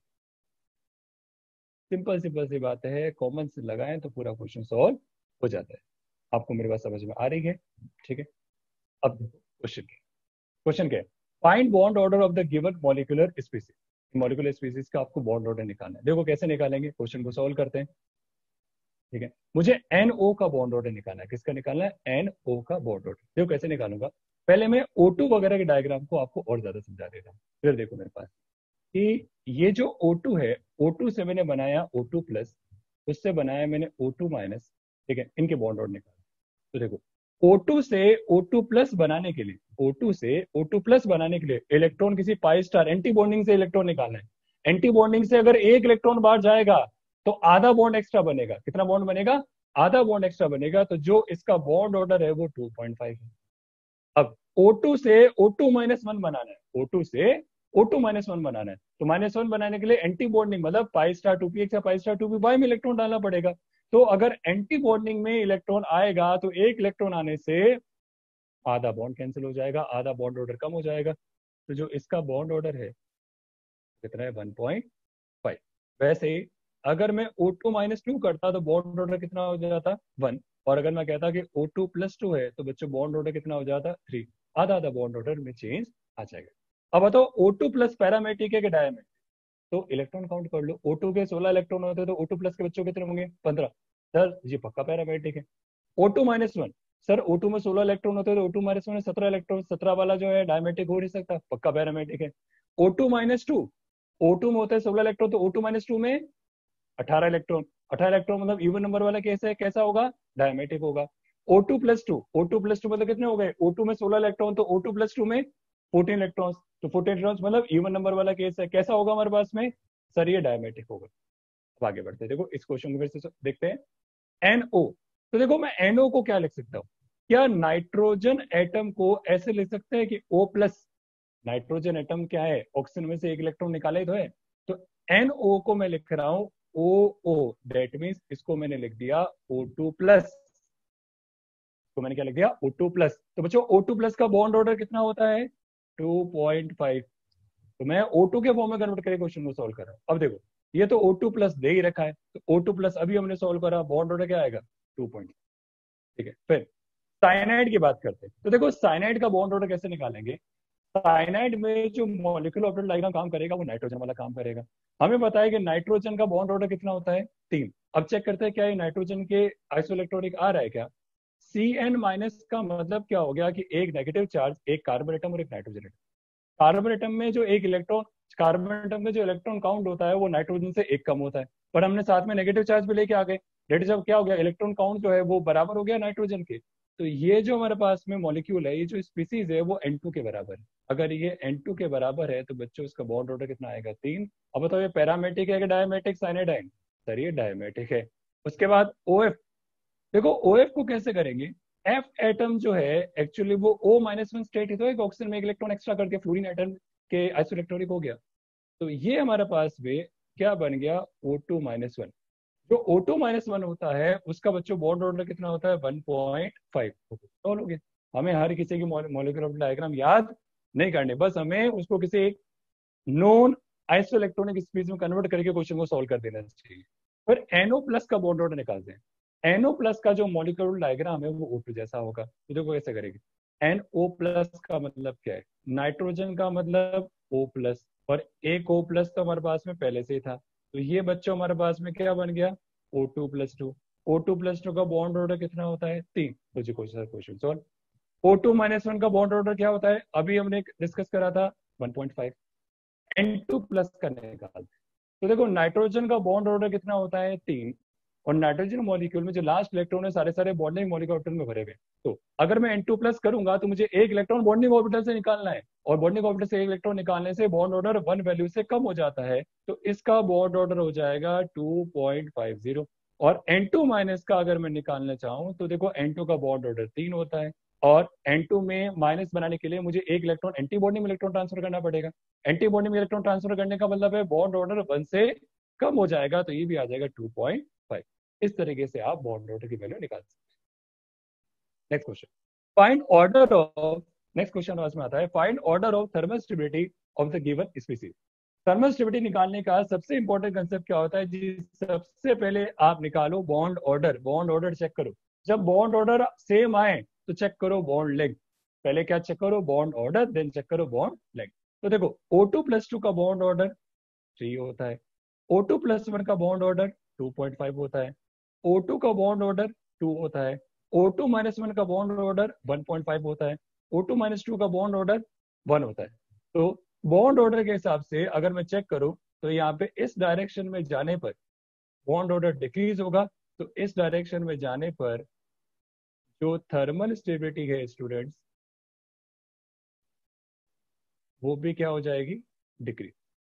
S1: सिंपल सिंपल सी बात है, कॉमन से लगाएं तो पूरा क्वेश्चन सॉल्व हो जाता है। आपको मेरी बात समझ में आ रही है, ठीक है। अब क्वेश्चन क्वेश्चन क्या है, find bond order of the given molecular species. Molecular species का आपको बॉन्ड ऑर्डर निकालना है। देखो कैसे निकालेंगे, क्वेश्चन को सॉल्व करते हैं। ठीक है, मुझे एन ओ का बॉन्ड ऑर्डर निकालना है। किसका निकालना है, एन ओ का बॉन्ड ऑर्डर। देखो कैसे निकालूंगा, पहले मैं ओ टू वगैरह के डायग्राम को आपको और ज्यादा समझा देता हूँ। फिर देखो मेरे पास कि ये जो ओ टू है, ओ टू से मैंने बनाया ओ टू प्लस, उससे बनाया मैंने ओ टू माइनस। ठीक है, इनके बॉन्ड ऑर्डर निकाला। तो देखो ओ टू से ओ टू प्लस बनाने के लिए ओ टू से ओ टू प्लस बनाने के लिए इलेक्ट्रॉन किसी पाई स्टार एंटी बॉन्डिंग से इलेक्ट्रॉन निकालना है। एंटी बॉन्डिंग से अगर एक इलेक्ट्रॉन बाहर जाएगा तो आधा बॉन्ड एक्स्ट्रा बनेगा। कितना बॉन्ड बनेगा, आधा बॉन्ड एक्स्ट्रा बनेगा। तो जो इसका बॉन्ड ऑर्डर है वो टू पॉइंट फाइव है। अब ओ टू से ओ टू माइनस वन बनाना है, ओ टू से ओ टू माइनस वन बनाना है, तो माइनस वन बनाने के लिए एंटी बॉन्डिंग मतलब pi star two P x या pi star two P y में इलेक्ट्रॉन डालना पड़ेगा। तो अगर एंटी बॉन्डिंग में इलेक्ट्रॉन आएगा तो एक इलेक्ट्रॉन आने से आधा बॉन्ड कैंसिल हो जाएगा, आधा बॉन्ड ऑर्डर कम हो जाएगा। तो जो इसका बॉन्ड ऑर्डर है कितना है, वन पॉइंट फाइव। वैसे ही अगर मैं ओ टू माइनस टू करता तो बॉन्ड ऑर्डर कितना हो जाता, वन। और अगर मैं कहता कि ओ टू प्लस टू है तो बच्चों बॉन्ड ऑर्डर कितना हो जाता, थ्री। आधा आधा बॉन्ड ऑर्डर में चेंज आ जाएगा। अब बताओ ओ टू प्लस पैरामेट्रिक है कि डायमेट्रिक, तो इलेक्ट्रॉन काउंट कर लो। ओ टू के सोलह इलेक्ट्रॉन होते हैं तो ओ टू प्लस के बच्चों कितने होंगे, पंद्रह। सर ये पक्का पैरामेट्रिक है। O two minus one, sir O two में सोलह इलेक्ट्रॉन होते हैं तो ओ टू माइनस वन में सत्रह इलेक्ट्रॉन, सत्रह वाला जो है डायमेट्रिक हो नहीं सकता, पक्का पैरामेट्रिक है। O two minus two, O two में होता है सोलह इलेक्ट्रॉन तो ओ टू माइनस टू में अठारह इलेक्ट्रॉन, अठारह इलेक्ट्रॉन मतलब इवन नंबर वाला केस है, कैसा होगा, डायमेट्रिक होगा। O two plus two, O two plus two मतलब कितने हो गए, ओ टू में सोलह इलेक्ट्रॉन तो ओ टू प्लस टू में फोर्टीन इलेक्ट्रॉन, तो फोर्टीन इलेक्ट्रॉन मतलब इवन नंबर वाला केस है, कैसा होगा हमारे पास में, सर ये डायमेट्रिक होगा। अब आगे बढ़ते हैं, देखो इस क्वेश्चन को फिर से देखते हैं। एनओ, तो देखो मैं एनओ को क्या लिख सकता हूँ, क्या नाइट्रोजन एटम को ऐसे लिख सकते हैं कि O प्लस, नाइट्रोजन एटम क्या है, ऑक्सीजन में से एक इलेक्ट्रॉन निकाला ही तो है। तो एनओ को मैं लिख रहा हूँ ओ ओ, दैट मीन्स इसको मैंने लिख दिया ओ टू प्लस। तो मैंने क्या लिख दिया, ओ टू प्लस। तो बच्चों ओ टू प्लस का बॉन्ड ऑर्डर कितना होता है, टू पॉइंट फाइव। तो मैं ओ टू के फॉर्म में कन्वर्ट करके क्वेश्चन को सॉल्व कर रहा हूँ। अब देखो ये तो ओ टू प्लस दे ही रखा है, तो ओ टू प्लस अभी हमने सॉल्व करा, बॉन्ड ऑर्डर क्या आएगा, टू पॉइंट। ठीक है, फिर साइनाइड की बात करते हैं। तो देखो साइनाइड का बॉन्ड ऑर्डर कैसे निकालेंगे, साइनाइड में जो मॉलिक्यूलर ऑर्बिटल डायग्राम काम करेगा वो नाइट्रोजन वाला काम करेगा। हमें पता है कि नाइट्रोजन का बॉन्ड ऑर्डर कितना होता है, तीन। अब चेक करते हैं क्या ये नाइट्रोजन के आइसोइलेक्ट्रॉनिक आ रहा है क्या। सी एन माइनस का मतलब क्या हो गया कि एक नेगेटिव चार्ज, एक कार्बन एटम और एक नाइट्रोजन एटम। कार्बन एटम में जो एक इलेक्ट्रॉन, कार्बन एटम में जो इलेक्ट्रॉन काउंट होता है वो नाइट्रोजन से एक कम होता है, पर हमने साथ में नेगेटिव चार्ज भी लेके आ गए। डेट जब क्या हो गया, इलेक्ट्रॉन काउंट जो है वो बराबर हो गया नाइट्रोजन के। तो ये जो हमारे पास में मॉलिक्यूल है, ये जो स्पीसीज है वो एन टू के बराबर है। अगर ये एन टू के बराबर है तो बच्चों इसका बॉन्ड ऑर्डर कितना आएगा, तीन। अब बताओ ये पैरामेट्रिक है कि डायमेट्रिक, साइनाइडाइन, सर ये डायमेट्रिक है। उसके बाद ओ एफ, देखो ओ एफ को कैसे करेंगे, एफ एटम जो है एक्चुअली वो ओ माइनस वन स्टेट है, तो एक ऑक्सीजन में एक इलेक्ट्रॉन एक्स्ट्रा करके फ्लोरीन एटम के आइसोइलेक्ट्रॉनिक हो गया। तो ये हमारे पास में क्या बन गया, ओ टू माइनस वन। जो ओ टू माइनस वन होता है उसका बच्चों बॉन्ड ऑर्डर कितना होता है, वन पॉइंट फाइव। तो हो गया, हमें हर किसी की मॉलिक्यूलर डायग्राम याद नहीं करने, बस हमें उसको किसी एक नॉन आइसोइलेक्ट्रॉनिक स्पीसीज में कन्वर्ट करके क्वेश्चन को सॉल्व कर देना चाहिए। फिर एनओ प्लस का बॉन्ड ऑर्डर निकालते हैं। एनओ प्लस का जो मॉलिक्यूलर डायग्राम है वो ओ टू जैसा होगा। तो देखो कैसे करेगी, एन ओ प्लस का मतलब क्या है, नाइट्रोजन का मतलब ओ प्लस, और एक ओ प्लस तो हमारे पास में पहले से ही था, तो ये बच्चों हमारे पास में क्या बन गया, O two plus two. O two plus two का बॉन्ड ऑर्डर कितना होता है, तीन। तो जी question question solve. O two minus one का बॉन्ड ऑर्डर क्या होता है, अभी हमने डिस्कस करा था one point five. N two plus का निकाल, तो देखो नाइट्रोजन का बॉन्ड ऑर्डर कितना होता है, तीन। और नाइट्रोजन मॉलिक्यूल में जो लास्ट इलेक्ट्रॉन है सारे सारे बॉन्डिंग मॉलिक्यूल ऑर्बिटल में भरे हुए, तो अगर मैं एन टू प्लस करूंगा तो मुझे एक इलेक्ट्रॉन बॉन्डिंग ऑर्बिटल से निकालना है, और बॉन्डिंग ऑर्बिटल से एक इलेक्ट्रॉन निकालने से बॉन्ड ऑर्डर वन वैल्यू से कम हो जाता है, तो इसका बॉन्ड ऑर्डर हो जाएगा टू पॉइंट फाइव जीरो। और एन टू माइनस का अगर मैं निकालना चाहूँ तो देखो एन टू का बॉन्ड ऑर्डर तीन होता है, और एन टू में माइनस बनाने के लिए मुझे एक इलेक्ट्रॉन एंटी बॉन्डिंग में इलेक्ट्रॉन ट्रांसफर करना पड़ेगा। एंटी बॉन्डिंग में इलेक्ट्रॉन ट्रांसफर करने का मतलब है बॉन्ड ऑर्डर वन से कम हो जाएगा, तो ये भी आ जाएगा टू पॉइंट फाइव। इस तरीके से आप बॉन्ड ऑर्डर की वैल्यू निकाल सकते हैं। Next question, find order of, next question में आता है find order of thermal stability of the given species. Thermal stability निकालने का सबसे इंपॉर्टेंट कंसेप्ट क्या होता है जी, सबसे पहले आप निकालो bond order, bond order check करो। जब बॉन्ड ऑर्डर सेम आए तो चेक करो बॉन्ड लेंथ। पहले क्या चेक करो, बॉन्ड ऑर्डर, देन चेक करो बॉन्ड लेंथ। तो देखो ओ टू प्लस टू का बॉन्ड ऑर्डर थ्री होता है, ओ टू प्लस वन का bond order two point five होता है, ओ टू का बॉन्ड ऑर्डर टू होता है, ओ टू माइनस वन का bond order one point five होता है, ओ टू माइनस टू का बॉन्ड ऑर्डर वन होता है। तो बॉन्ड ऑर्डर के हिसाब से अगर मैं चेक करूं तो यहाँ पे इस डायरेक्शन में जाने पर बॉन्ड ऑर्डर डिक्रीज होगा, तो इस डायरेक्शन में जाने पर जो थर्मल स्टेबिलिटी है स्टूडेंट्स वो भी क्या हो जाएगी, डिक्रीज।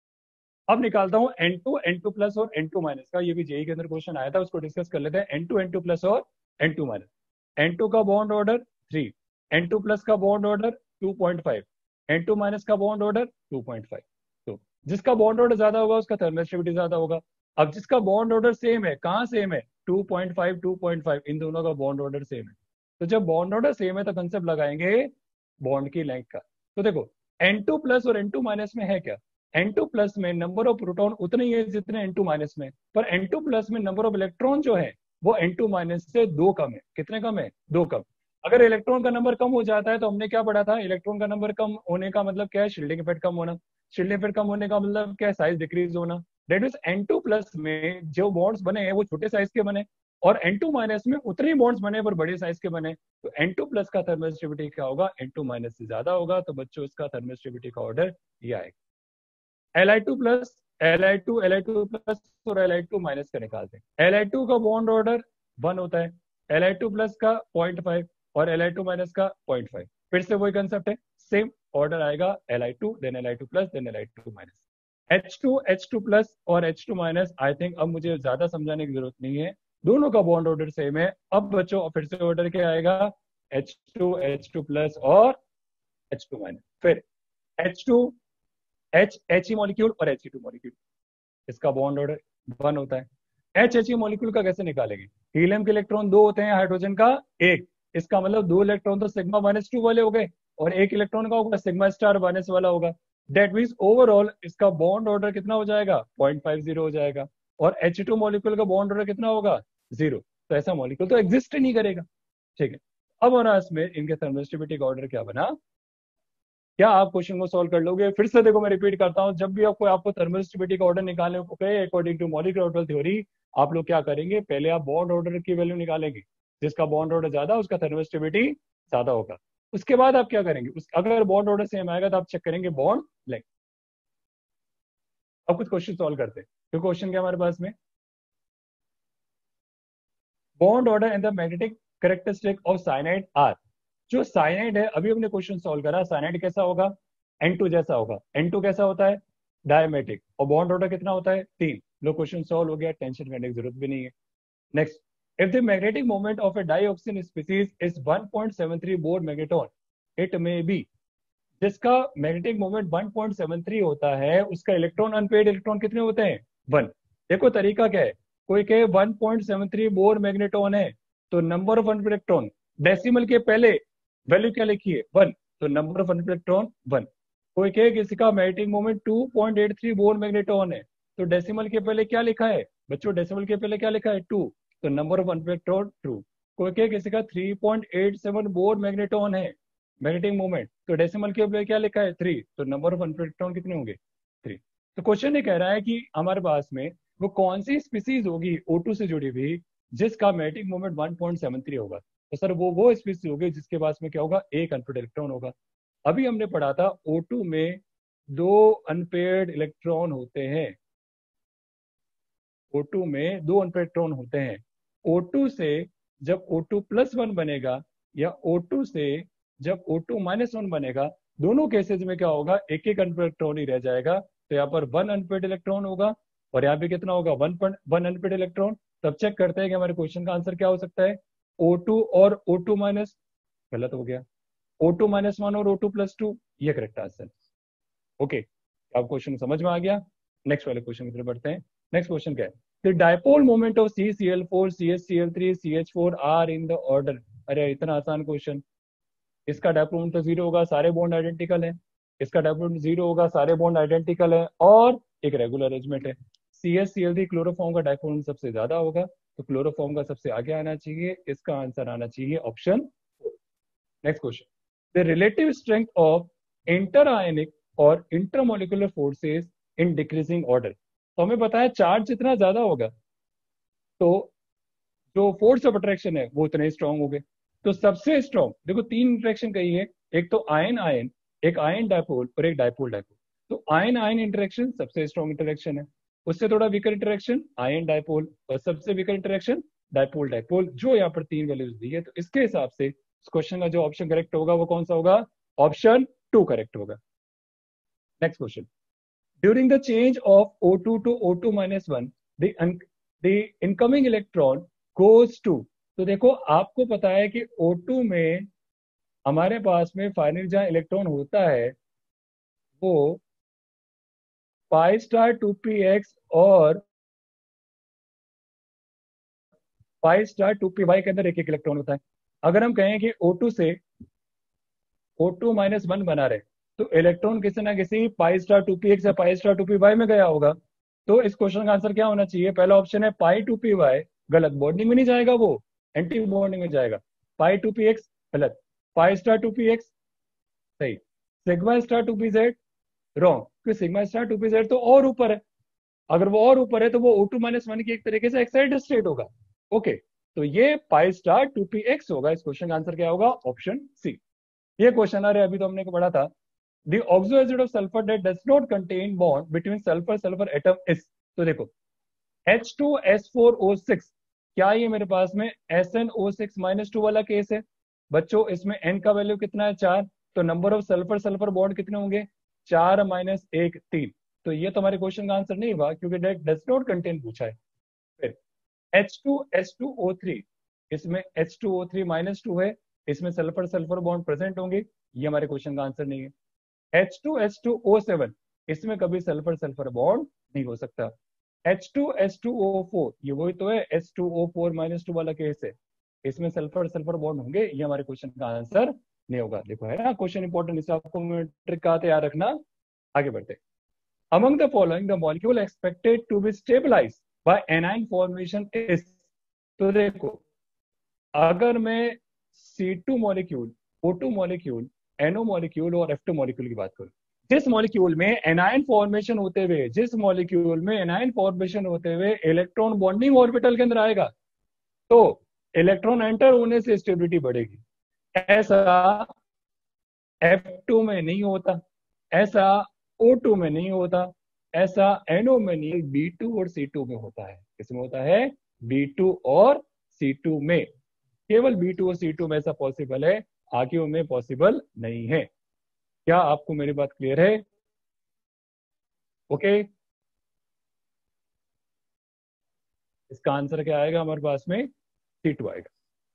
S1: अब निकालता हूं N two N two plus और एन टू माइनस का, ये भी जेई के अंदर क्वेश्चन आया था, उसको डिस्कस कर लेते हैं। N two N two plus और N two minus. N two का bond order three, N two plus का bond order two point five, N two minus का bond order two point five. तो जिसका बॉन्ड ऑर्डर ज्यादा होगा उसका thermal stability ज्यादा होगा। अब जिसका बॉन्ड ऑर्डर सेम है, कहाँ सेम है, two point five two point five, इन दोनों का बॉन्ड ऑर्डर सेम है। तो जब बॉन्ड ऑर्डर सेम है तो कंसेप्ट लगाएंगे बॉन्ड की लेंथ का। तो देखो एन टू प्लस और एन टू माइनस में है क्या, एन टू प्लस में नंबर ऑफ प्रोटॉन उतने ही है जितने एन टू माइनस में, पर एन टू प्लस में नंबर ऑफ इलेक्ट्रॉन जो है वो एन टू माइनस से दो कम है। कितने कम है, दो कम। अगर इलेक्ट्रॉन का नंबर कम हो जाता है तो हमने क्या पढ़ा था, इलेक्ट्रॉन का नंबर कम होने का मतलब क्या है, शील्डिंग इफेक्ट कम होना। शील्डिंग इफेक्ट कम होने का मतलब क्या है, साइज डिक्रीज होना। That mean N two plus में जो बॉन्ड्स बने हैं वो छोटे साइज के बने, और एन टू माइनस में उतने बॉन्ड्स बने पर बड़े साइज के बने। तो एन टू प्लस का थर्मल स्टेबिलिटी क्या होगा, एन टू माइनस से ज्यादा होगा, तो बच्चों इसका थर्मल स्टेबिलिटी का ऑर्डर ये आएगा। L I two plus, L I two, L I two plus और एल आई टू माइनस का निकालते हैं। एल आई टू का बॉन्ड ऑर्डर वन होता है, एल आई टू प्लस का पॉइंट फाइव और एल आई टू माइनस का पॉइंट फाइव। फिर से वही कंसेप्ट है, सेम ऑर्डर आएगा, L I two then L I two plus then L I two minus. H two H two plus और H two minus, I think अब मुझे ज्यादा समझाने की जरूरत नहीं है, दोनों का बॉन्ड ऑर्डर सेम है। अब बच्चों फिर से ऑर्डर क्या आएगा, H two H two plus और एच टू माइनस। फिर H two H H E molecule और एच ई टू मॉलिक्यूल, इसका बॉन्ड ऑर्डर वन होता है। एच एच ई मॉलिक्यूल का कैसे निकालेंगे, हीलियम के इलेक्ट्रॉन दो होते हैं, हाइड्रोजन का एक, इसका मतलब दो इलेक्ट्रॉन तो सिग्मा माइनस टू वाले हो गए, और एक इलेक्ट्रॉन का होगा सिग्मा स्टार माइनस वाला होगा। डेट मीन्स ओवरऑल इसका बॉन्ड ऑर्डर कितना हो जाएगा, पॉइंट फाइव जीरो हो जाएगा। और एच टू मॉलिक्यूल का बॉन्ड ऑर्डर कितना होगा, जीरो। तो ऐसा मॉलिक्यूल तो एग्जिस्ट ही नहीं करेगा। ठीक है, अब और इसमें इनके थर्मल स्टेबिलिटी का ऑर्डर क्या बना, क्या आप क्वेश्चन को सॉल्व कर लोगे। फिर से देखो मैं रिपीट करता हूं, जब भी आपको आपको थर्मल स्टेबिलिटी का ऑर्डर निकालने को कहे according to molecular order theory, आप लोग क्या करेंगे, पहले आप बॉन्ड ऑर्डर की वैल्यू निकालेंगे, जिसका बॉन्ड ऑर्डर ज्यादा उसका थर्मल स्टेबिलिटी ज्यादा होगा। उसके बाद आप क्या करेंगे, उस अगर बॉन्ड ऑर्डर सेम आएगा तो आप चेक करेंगे बॉन्ड लेंथ। अब कुछ क्वेश्चन सॉल्व करते हैं। तो क्वेश्चन क्या हमारे पास में, bond order and the magnetic characteristic of cyanide are. जो साइनाइड है, अभी हमने क्वेश्चन सॉल्व करा, साइनाइड कैसा होगा, एन टू जैसा होगा। एन टू कैसा होता है, डायमेटिक, और बॉन्ड ऑर्डर कितना होता है, तीन। लो क्वेश्चन सॉल्व हो गया, टेंशन करने की जरूरत भी नहीं है। Next, if the magnetic moment of a dioxygen species is one point seven three Bohr magneton, it may be, जिसका magnetic moment one point seven three होता है उसका इलेक्ट्रॉन अनपेड इलेक्ट्रॉन कितने होते हैं, वन। देखो तरीका क्या है, कोई कहे one point seven three Bohr magneton है तो number of unpaired electron decimal के पहले वैल्यू क्या लिखिए, वन, तो number of unpaired electron one. कोई कहे किसी का magnetic moment two point eight three Bohr magneton है तो डेसिमल के पहले क्या लिखा है बच्चों, डेसिमल के पहले क्या लिखा है, टू, तो number of unpaired electron two. कोई क्या किसी का three point eight seven Bohr magneton है, मैग्नेटिक मोमेंट, तो डेसिमल के ऊपर क्या लिखा है थ्री, तो नंबर ऑफ अनपेड इलेक्ट्रॉन कितने होंगे थ्री। तो क्वेश्चन ये कह रहा है कि हमारे पास में वो कौन सी स्पीसीज होगी ओ टू से जुड़ी हुई जिसका magnetic moment one point seven three होगा। तो सर वो वो स्पीसीज होगी जिसके पास में क्या होगा, एक अनपेड इलेक्ट्रॉन होगा। अभी हमने पढ़ा था ओ टू में दो अनपेड इलेक्ट्रॉन होते हैं, ओ टू में दो अनपेड इलेक्ट्रॉन होते हैं। ओ टू से जब ओ टू प्लस वन बनेगा या ओ टू से जब ओ टू माइनस वन बनेगा, दोनों केसेस में क्या होगा, एक एक अनपेड इलेक्ट्रॉन ही रह जाएगा। तो यहाँ पर वन अनपेड इलेक्ट्रॉन होगा और यहाँ पे कितना होगा, वन वन अनपेड इलेक्ट्रॉन। तब चेक करते हैं कि हमारे क्वेश्चन का आंसर क्या हो सकता है, ओ टू और ओ टू माइनस, गलत हो गया, ओ टू माइनस वन और ओ टू प्लस टू, ये करेक्ट आंसर। ओके, अब क्वेश्चन समझ में आ गया। नेक्स्ट वाले क्वेश्चन की तरफ बढ़ते हैं। नेक्स्ट क्वेश्चन क्या है, the dipole moment of C C L four C H C L three C H four are in the order. अरे इतना आसान क्वेश्चन, इसका डायपोल मोमेंट तो जीरो होगा, सारे बॉन्ड आइडेंटिकल है। इसका डायपोल मोमेंट जीरो होगा, सारे बॉन्ड आइडेंटिकल है और एक रेगुलर अरेंजमेंट है। C H C L three chloroform का डायपोल मोमेंट सबसे ज्यादा होगा, तो क्लोरोफॉर्म का सबसे आगे आना चाहिए, इसका आंसर आना चाहिए option. Next question, the relative strength of inter ionic और intermolecular forces in decreasing order. तो हमें पता है चार्ज जितना ज्यादा होगा तो जो फोर्स ऑफ अट्रैक्शन है वो उतने स्ट्रांग हो गए। तो सबसे स्ट्रांग देखो, तीन इंटरेक्शन कही है, एक तो आयन आयन, एक आयन डायपोल और एक डायपोल डायपोल। तो आयन आयन इंटरेक्शन सबसे स्ट्रांग इंटरेक्शन है, उससे थोड़ा वीकर इंटरेक्शन आयन डायपोल, और सबसे वीकर इंटरेक्शन डायपोल डायपोल। जो यहाँ पर तीन वैल्यूज दी है, तो इसके हिसाब से इस क्वेश्चन का जो ऑप्शन करेक्ट होगा वो कौन सा होगा, ऑप्शन टू करेक्ट होगा। Next question, during the change of O two two O two minus one the incoming electron goes to. तो देखो आपको पता है कि ओ टू में हमारे पास में फाइनल जहां इलेक्ट्रॉन होता है वो pi star two P x और pi star two P y के अंदर एक एक इलेक्ट्रॉन होता है। अगर हम कहें कि ओ टू से ओ टू माइनस वन बना रहे, तो इलेक्ट्रॉन किसी ना किसी pi star two P x या pi star two P y में गया होगा। तो इस क्वेश्चन का आंसर क्या होना चाहिए, पहला ऑप्शन है पाई टू पी वाई, गलत, बॉन्डिंग में नहीं जाएगा, वो एंटी बॉन्डिंग में जाएगा। पाई टू पी एक्स गलत, pi star two P x सही, sigma star two p z wrong, क्योंकि sigma star two p z तो और ऊपर है। अगर वो और ऊपर है तो वो ओ टू माइनस वन की एक तरीके से एक्साइटेड स्टेट होगा। ओके, तो ये pi star two P x होगा। इस क्वेश्चन का आंसर क्या होगा, ऑप्शन सी। ये क्वेश्चन अरे अभी तो हमने पढ़ा था, the oxo acid of sulphur that does not contain bond between sulphur sulphur atom is. तो देखो H two S four O six, क्या ये मेरे पास में S N O six minus two वाला केस है बच्चों। इसमें एन का वैल्यू कितना है, चार, तो number of sulphur sulphur bond कितने होंगे, चार माइनस एक तीन। तो ये तो हमारे क्वेश्चन का आंसर नहीं हुआ क्योंकि दैट डज नॉट कंटेन पूछा है। फिर H two S two O three, इसमें H two O three minus two है, इसमें सल्फर सल्फर बॉन्ड प्रेजेंट होंगे, ये हमारे क्वेश्चन का आंसर नहीं है। H two H two O seven, इसमें कभी सल्फर सल्फर बॉन्ड नहीं हो सकता। H two H two O four, ये वही तो है H two O four minus two वाला केस है, इसमें सल्फर सल्फर बॉन्ड होंगे, ये हमारे क्वेश्चन का आंसर नहीं होगा। देखो है ना क्वेश्चन इंपॉर्टेंट, इसे आपको ट्रिक का याद रखना। आगे बढ़ते, among the following the molecule expected to be stabilized by anion formation is। तो देखो अगर मैं C two molecule, O two molecule, N O molecule और एफ टू मॉलिक्यूल की बात करूं, जिस मॉलिक्यूल में एनायन फॉर्मेशन होते हुए जिस मॉलिक्यूल में एनायन फॉर्मेशन होते हुए इलेक्ट्रॉन बॉन्डिंग ऑर्बिटल के अंदर आएगा तो इलेक्ट्रॉन एंटर होने से स्टेबिलिटी बढ़ेगी। ऐसा एफ टू में नहीं होता, ऐसा ओ टू में नहीं होता, ऐसा एनओ में नहीं, बी टू और सी टू में होता है। किसमें होता है, बी टू और सी टू में, केवल बी टू और सी टू में ऐसा पॉसिबल है, आगे में पॉसिबल नहीं है। क्या आपको मेरी बात क्लियर है, ओके। इसका आंसर क्या आएगा हमारे पास में, सी टू आएगा।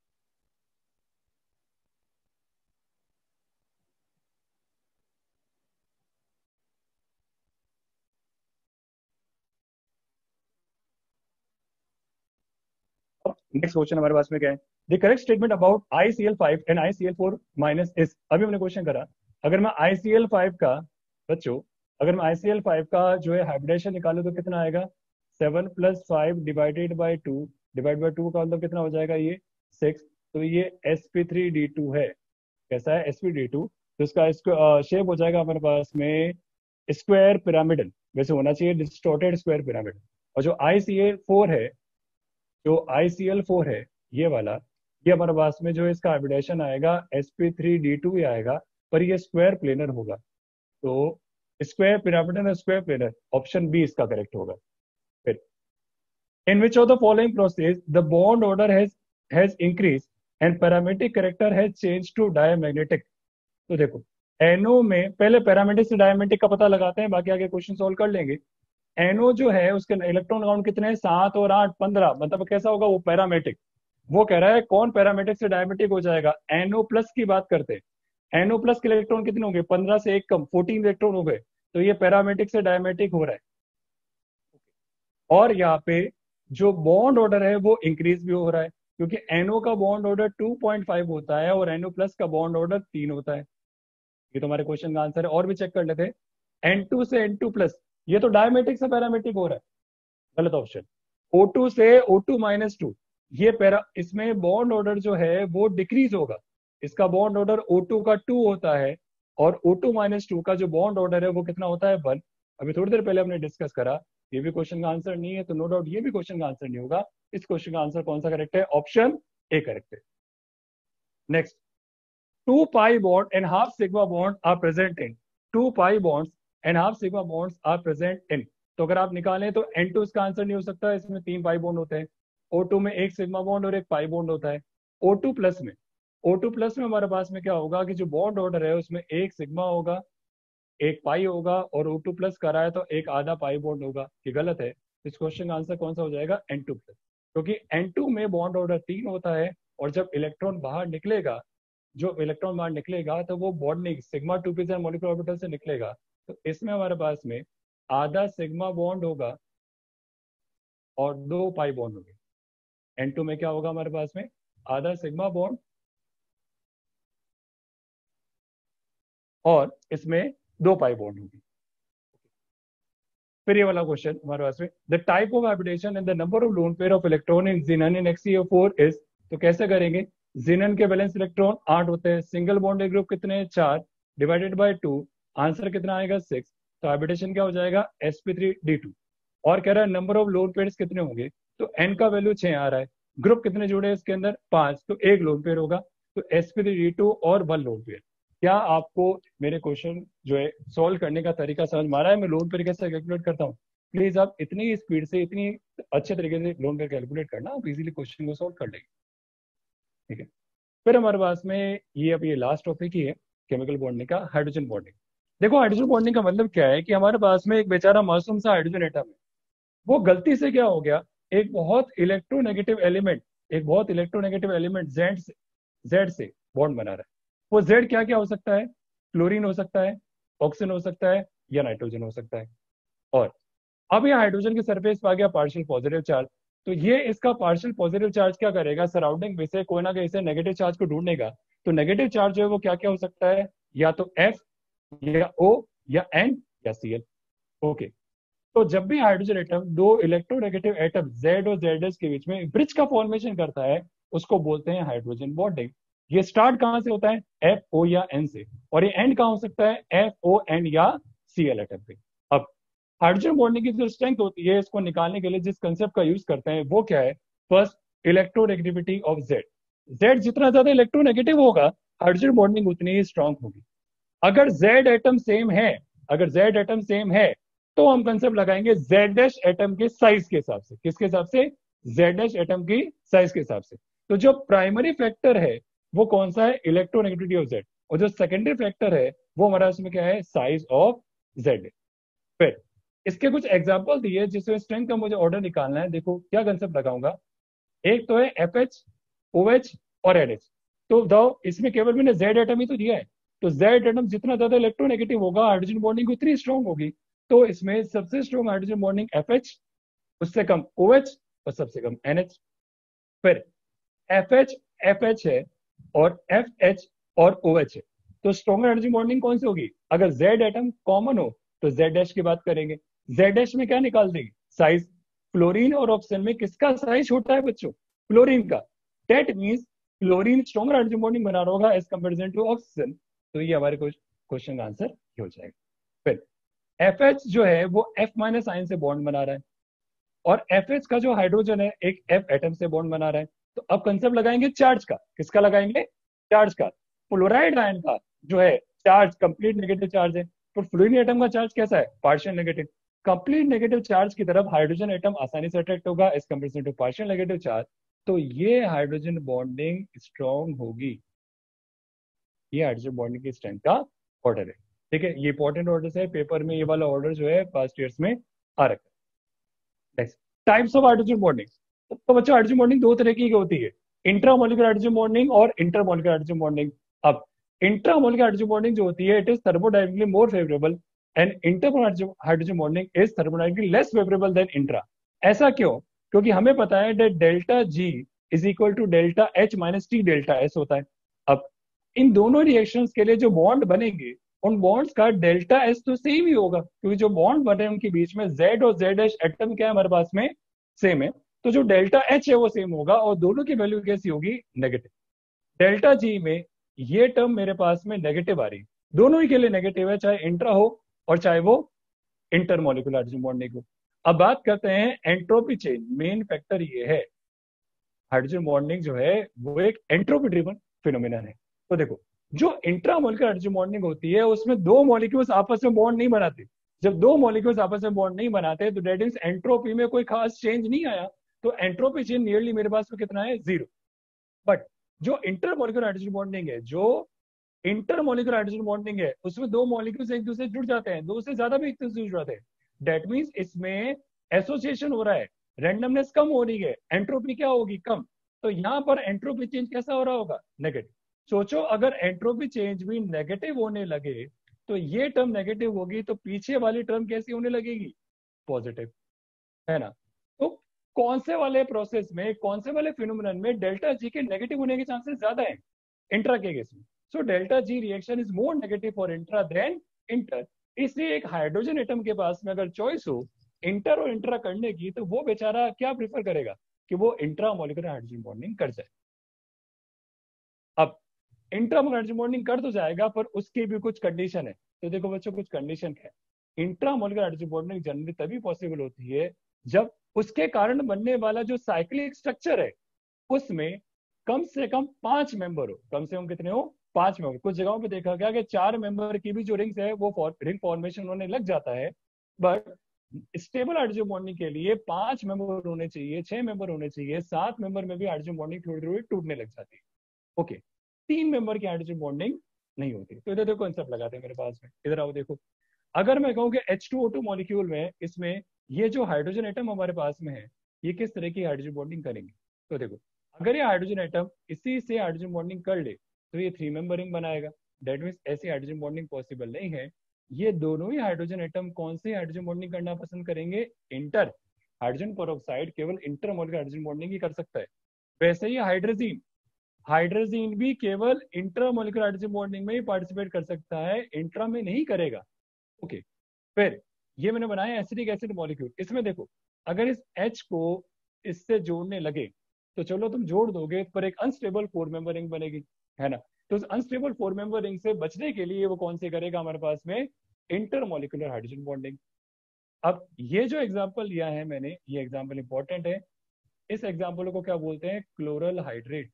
S1: नेक्स्ट क्वेश्चन हमारे पास में क्या है, the correct statement about I C L five and I C L four minus is. अभी हमने क्वेश्चन करा, अगर मैं आई सी एल फाइव का बच्चों, अगर मैं आई सी एल फाइव का जो है हाइब्रिडेशन निकालू तो कितना आएगा, seven plus five divided by two divide by two का मतलब कितना हो जाएगा, ये सिक्स। तो ये S P three D two है। कैसा है, एस पी डी टू। तो इसका शेप हो जाएगा हमारे पास में स्क्वायर पिरामिडल, वैसे होना चाहिए डिस्टॉर्टेड स्क्वायर पिरामिड। और जो आई सी एल फोर है, जो आई सी एल फोर है ये वाला, ये हमारे पास में जो इसका हाइब्रिडेशन आएगा S P three D two ही आएगा, पर ये स्क्वायर प्लेनर होगा। तो स्क्वायर पिरामिडल और स्क्वायर प्लेनर, ऑप्शन बी इसका करेक्ट होगा। फिर in which of the following process the bond order has has increase and parametric character has change to diamagnetic. तो देखो, एनओ में पहले पैरामेट्रिक से डायमैग्नेटिक का पता लगाते हैं, बाकी आगे क्वेश्चन सॉल्व कर लेंगे। एनओ जो है उसके इलेक्ट्रॉन काउंट कितने हैं, सात और आठ पंद्रह, मतलब कैसा होगा वो पैरामेट्रिक। वो कह रहा है कौन पैरामेट्रिक से डायमेट्रिक हो जाएगा, एनओ प्लस की बात करते हैं। एनओ प्लस के इलेक्ट्रॉन कितने होंगे, पंद्रह से एक कम, फोर्टीन इलेक्ट्रॉन हो गए। तो ये पैरामेट्रिक से डायमेट्रिक हो रहा है। और यहाँ पे जो बॉन्ड ऑर्डर है वो इंक्रीज भी हो रहा है, क्योंकि एनओ का bond order two point five होता है और एनओ प्लस का बॉन्ड ऑर्डर तीन होता है। ये तो हमारे क्वेश्चन का आंसर है। और भी चेक कर लेते हैं, एन टू से एन टू प्लस, ये तो डायमेट्रिक से पैरामेट्रिक हो रहा है, गलत ऑप्शन। ओ टू से ओ टू माइनस टू, ये पैरा, इसमें बॉन्ड ऑर्डर जो है वो डिक्रीज होगा। इसका बॉन्ड ऑर्डर ओ टू का टू होता है और ओ टू माइनस टू का जो बॉन्ड ऑर्डर है वो कितना होता है, वन। अभी थोड़ी देर पहले हमने डिस्कस करा, ये भी क्वेश्चन का आंसर नहीं है, तो नो डाउट ये भी क्वेश्चन का आंसर नहीं होगा। इस क्वेश्चन का आंसर कौन सा करेक्ट है, ऑप्शन ए करेक्ट है। Next, two pi bond and half sigma bond are present in two pi bonds and half sigma bonds are present in। तो अगर आप निकालें तो एन टू इसका आंसर नहीं हो सकता, इसमें तीन पाई बॉन्ड होते हैं। ओ टू में एक सिग्मा बॉन्ड और एक पाई बॉन्ड होता है। ओ टू प्लस में ओ टू प्लस में हमारे पास में क्या होगा कि जो बॉन्ड ऑर्डर है उसमें एक सिग्मा होगा, एक पाई होगा, और ओ टू प्लस करा है तो एक आधा पाई बॉन्ड होगा। ये गलत है। इस क्वेश्चन का आंसर कौन सा हो जाएगा, एन टू प्लस, क्योंकि एन टू में बॉन्ड ऑर्डर तीन होता है और जब इलेक्ट्रॉन बाहर निकलेगा, जो इलेक्ट्रॉन बाहर निकलेगा तो वो bonding sigma two P molecular orbital से निकलेगा। तो इसमें हमारे पास में आधा सिग्मा बॉन्ड होगा और दो पाई बॉन्ड होंगे। एन टू में क्या होगा हमारे पास में, आधा सिग्मा बॉन्ड और इसमें दो पाई बॉन्ड होगी। फिर ये वाला क्वेश्चन हमारे पास में, the type of hybridization and the number of lone pair of electron in xenon in X C O four is. तो कैसे करेंगे, जिनन के वैलेंस इलेक्ट्रॉन आठ होते हैं, सिंगल बॉन्डेड ग्रुप कितने हैं, चार, डिवाइडेड बाय टू, आंसर कितना आएगा, सिक्स। तो हाइब्रिडेशन क्या हो जाएगा, S P three D two. और कह रहा है नंबर ऑफ लोन पेयर्स कितने होंगे, तो एन का वैल्यू छह आ रहा है, ग्रुप कितने जुड़े हैं इसके अंदर, पांच, तो एक लोन पेयर होगा। तो S P three D two और वन लोन पेयर। क्या आपको मेरे क्वेश्चन जो है सॉल्व करने का तरीका समझ में आ रहा है, मैं लोन पेयर कैसे कैलकुलेट करता हूँ। प्लीज आप इतनी स्पीड से, इतनी अच्छे तरीके से लोन पेयर कैलकुलेट करना, आप इजीली क्वेश्चन को सॉल्व कर लेंगे। ठीक है, फिर हमारे पास में ये अब ये लास्ट टॉपिक ही है, केमिकल बॉन्डिंग का, हाइड्रोजन बॉन्डिंग। देखो हाइड्रोजन बॉन्डिंग का मतलब क्या है कि हमारे पास में एक बेचारा मासूम सा हाइड्रोजन एटम है, वो गलती से क्या हो गया, एक बहुत इलेक्ट्रोनेगेटिव एलिमेंट एक बहुत इलेक्ट्रोनेगेटिव एलिमेंट जेड से जेड से बॉन्ड बना रहा है। वो जेड क्या क्या हो सकता है, क्लोरीन हो सकता है, ऑक्सीजन हो सकता है, या नाइट्रोजन हो सकता है। और अब ये हाइड्रोजन के सरफेस पर आ गया पार्शियल पॉजिटिव चार्ज, तो ये इसका पार्शियल पॉजिटिव चार्ज क्या करेगा, सराउंडिंग में से कोई ना कोई से नेगेटिव चार्ज को ढूंढेगा। तो नेगेटिव चार्ज जो है वो क्या क्या हो सकता है, या तो एफ, या ओ, या एन, या सी एल। ओके, तो जब भी हाइड्रोजन एटम दो इलेक्ट्रोनेगेटिव एटम जेड और जेड के बीच में ब्रिज का फॉर्मेशन करता है, उसको बोलते हैं हाइड्रोजन बॉन्डिंग। ये स्टार्ट कहां से होता है, एफ ओ या एन से, और ये एंड कहां हो सकता है, एफ ओ एन या सी एल एटम पे। अब हाइड्रोजन बॉन्डिंग की जो स्ट्रेंथ होती है, इसको निकालने के लिए जिस कंसेप्ट का यूज करते हैं वो क्या है, first electronegativity of Z. Z जितना ज्यादा इलेक्ट्रोनेगेटिव होगा, हाइड्रोजन बॉन्डिंग उतनी ही स्ट्रांग होगी। अगर जेड एटम सेम है अगर जेड एटम सेम है तो हम कंसेप्ट लगाएंगे जेड डैश एटम के साइज के हिसाब से। किसके हिसाब से, जेड डैश एटम की साइज के हिसाब से। तो जो प्राइमरी फैक्टर है वो कौन सा है, इलेक्ट्रोनेगेटिविटी ऑफ जेड, और जो सेकेंडरी फैक्टर है वो हमारा उसमें क्या है, साइज ऑफ जेड। फिर इसके कुछ एग्जाम्पल दिए जिसमें स्ट्रेंथ का मुझे ऑर्डर निकालना है। देखो क्या कंसेप्ट लगाऊंगा, एक तो है एफ एच, ओ एच और एन एच। तो दो इसमें केवल मैंने जेड एटम ही तो दिया है, तो जेड एटम जितना ज्यादा इलेक्ट्रोनेगेटिव होगा, हाइड्रोजन बॉन्डिंग उतनी स्ट्रॉन्ग होगी। तो इसमें सबसे strong hydrogen bonding F H, उससे कम ओ एच, और सबसे कम एन एच। फिर एफ एच एफ एच है और एफ एच और ओ एच है, तो स्ट्रॉन्गर हाइड्रोजन बॉन्डिंग कौन सी होगी, अगर जेड एटम कॉमन हो तो जेड डैश की बात करेंगे। जेड डैश में क्या निकाल देंगे, साइज, फ्लोरीन और ऑक्सीजन में किसका साइज छोटा है बच्चों? फ्लोरीन का। That means fluorine stronger hydrogen bonding बना रहा होगा एज कंपेरिजन टू ऑक्सीजन। तो ये हमारे क्वेश्चन का आंसर हो जाएगा। फिर एफ एच जो है वो एफ माइनस आयन से बॉन्ड बना रहा है, और एफ एच का जो हाइड्रोजन है एक एफ एटम से बॉन्ड बना रहा है। तो अब कंसेप्ट लगाएंगे चार्ज का। किसका लगाएंगे? चार्ज का। फ्लोराइड आयन का जो है चार्ज कंप्लीट नेगेटिव चार्ज है, तो फ्लोरीन एटम का चार्ज कैसा है? Partial negative. Complete negative charge की तरफ हाइड्रोजन एटम आसानी से अट्रैक्ट होगा as comparison to partial negative charge. तो ये हाइड्रोजन बॉन्डिंग स्ट्रॉन्ग होगी। ये हाइड्रोजन बॉन्डिंग की स्ट्रेंथ का ऑर्डर है। ठीक है, ये इंपॉर्टेंट ऑर्डर है, पेपर में ये वाला ऑर्डर जो है फर्स्ट ईयर्स में आ रखा है। Types of hydrogen bonding. तो बच्चों हाइड्रोजन बॉन्डिंग दो तरह की होती है, इंट्रामोलिकुलर हाइड्रोजन बॉन्डिंग और इंटरमोलिकुलर हाइड्रोजन बॉन्डिंग। अब इंट्रामोलिकुलर हाइड्रोजन बॉन्डिंग जो होती है it is thermodynamically more favourable and intermolecular hydrogen bonding is thermodynamically less favourable than intra. ऐसा क्यों? क्योंकि हमें पता है that delta G is equal to delta H minus T delta S होता है। अब इन दोनों रिएक्शंस के लिए जो बॉन्ड बनेंगे उन बॉन्ड्स का डेल्टा एस तो सेम ही होगा, क्योंकि जो बॉन्ड बने उनके बीच में जेड और जेड एच एटम क्या है हमारे पास में? सेम है। तो जो डेल्टा एच है वो सेम होगा और दोनों की वैल्यू कैसी होगी? नेगेटिव। डेल्टा जी में ये टर्म मेरे पास में नेगेटिव आ रही, दोनों ही के लिए नेगेटिव है, चाहे इंट्रा हो और चाहे वो इंटरमोलिकुलर हाइड्रोजन बॉन्डिंग हो। अब बात करते हैं एंट्रोपी चेंज। मेन फैक्टर ये है, हाइड्रोजन बॉन्डिंग जो है वो एक एंट्रोपी ड्रिवन फिनोमिनन है। तो देखो, जो इंट्रामोलिकुलर हाइड्रोजन बॉन्डिंग होती है उसमें दो मॉलिक्यूल्स आपस में बॉन्ड नहीं बनाते। जब दो मॉलिक्यूल्स आपस में बॉन्ड नहीं बनाते तो दैट मींस एंट्रोपी में कोई खास चेंज नहीं आया। तो एंट्रोपी चेंज नियरली मेरे पास में कितना है? जीरो। बट जो इंटरमोलिकुलर हाइड्रोजन बॉन्डिंग है, जो इंटरमोलिकुलर हाइड्रोजन बॉन्डिंग है, उसमें दो मॉलिक्यूल्स एक दूसरे से जुड़ जाते हैं, दो से ज्यादा भी एक दूसरे से जुड़ जाते हैं। दैट मींस इसमें एसोसिएशन हो रहा है, रैंडमनेस कम हो रही है, एंट्रोपी क्या होगी? कम। तो यहाँ पर एंट्रोपी चेंज कैसा हो रहा होगा? नेगेटिव। सोचो अगर एंट्रोपी चेंज भी नेगेटिव होने लगे तो ये टर्म नेगेटिव होगी तो पीछे वाली टर्म कैसी होने लगेगी? पॉजिटिव, है ना? तो कौन से वाले प्रोसेस में, कौन से वाले फिनोमिनन में डेल्टा जी के नेगेटिव होने के चांसेस ज्यादा है? इंट्रा के केस में। So delta G reaction is more negative for intra than inter. इसलिए एक हाइड्रोजन एटम के पास में अगर चॉइस हो इंटर और इंट्रा करने की तो वो बेचारा क्या प्रिफर करेगा? कि वो इंट्रा मोलिकुलर हाइड्रोजन बॉन्डिंग कर जाए। अब इंट्रा मोलिकुलर हाइड्रोजन बॉन्डिंग कर तो जाएगा पर उसकी भी कुछ कंडीशन है। तो देखो बच्चों, कुछ कंडीशन है। Intramolecular hydrogen bonding generally तभी पॉसिबल होती है जब उसके कारण बनने वाला जो साइक्लिक स्ट्रक्चर है उसमें कम से कम पांच मेंबर हो। कम से कम कितने हो? पांच मेंबर। कुछ जगहों पे देखा गया कि चार मेंबर की भी जो रिंग्स है वो रिंग फॉर्मेशन होने लग जाता है, बट स्टेबल हाइड्रोजन बॉन्डिंग के लिए पांच मेंबर होने चाहिए, छह मेंबर होने चाहिए, सात मेंबर में भी हाइड्रोजन बॉन्डिंग थोड़ी थोड़ी टूटने लग जाती है। ओके, तीन मेंबर की हाइड्रोजन बॉन्डिंग नहीं होती। तो इधर देखो कॉन्सेप्ट लगाते हैं मेरे पास में, इधर आओ देखो। अगर मैं कहूँ कि H two O two molecule में इसमें ये जो हाइड्रोजन एटम हमारे पास में है ये किस तरह की हाइड्रोजन बॉन्डिंग करेंगे? तो देखो, अगर ये हाइड्रोजन एटम इसी से हाइड्रोजन बॉन्डिंग कर ले तो ये थ्री मेंबर रिंग बनाएगा। दैट मीन्स ऐसी हाइड्रोजन बॉन्डिंग पॉसिबल नहीं है। ये दोनों ही हाइड्रोजन एटम कौन सी हाइड्रोजन बॉन्डिंग करना पसंद करेंगे? इंटर। हाइड्रोजन पेरोक्साइड केवल इंटरमोलिकुलर हाइड्रोजन बॉन्डिंग ही कर सकता है। वैसे ही हाइड्रोजीन, हाइड्रोजीन भी केवल इंटरमोलिकुलर हाइड्रोजन बॉन्डिंग में ही पार्टिसिपेट कर सकता है, इंट्रा में नहीं करेगा। ओके, फिर ये मैंने बनाया एसिटिक एसिड मॉलिक्यूल। इसमें देखो, अगर इस H को इससे जोड़ने लगे तो चलो तुम जोड़ दोगे पर एक अनस्टेबल फोर मेंबर रिंग बनेगी, है ना? तो उस अनस्टेबल फोर मेंबर रिंग से बचने के लिए वो कौन से करेगा हमारे पास में? Intermolecular hydrogen bonding. अब ये जो एग्जाम्पल लिया है मैंने, ये एग्जाम्पल इंपॉर्टेंट है। इस एग्जाम्पल को क्या बोलते हैं? Chloral hydrate.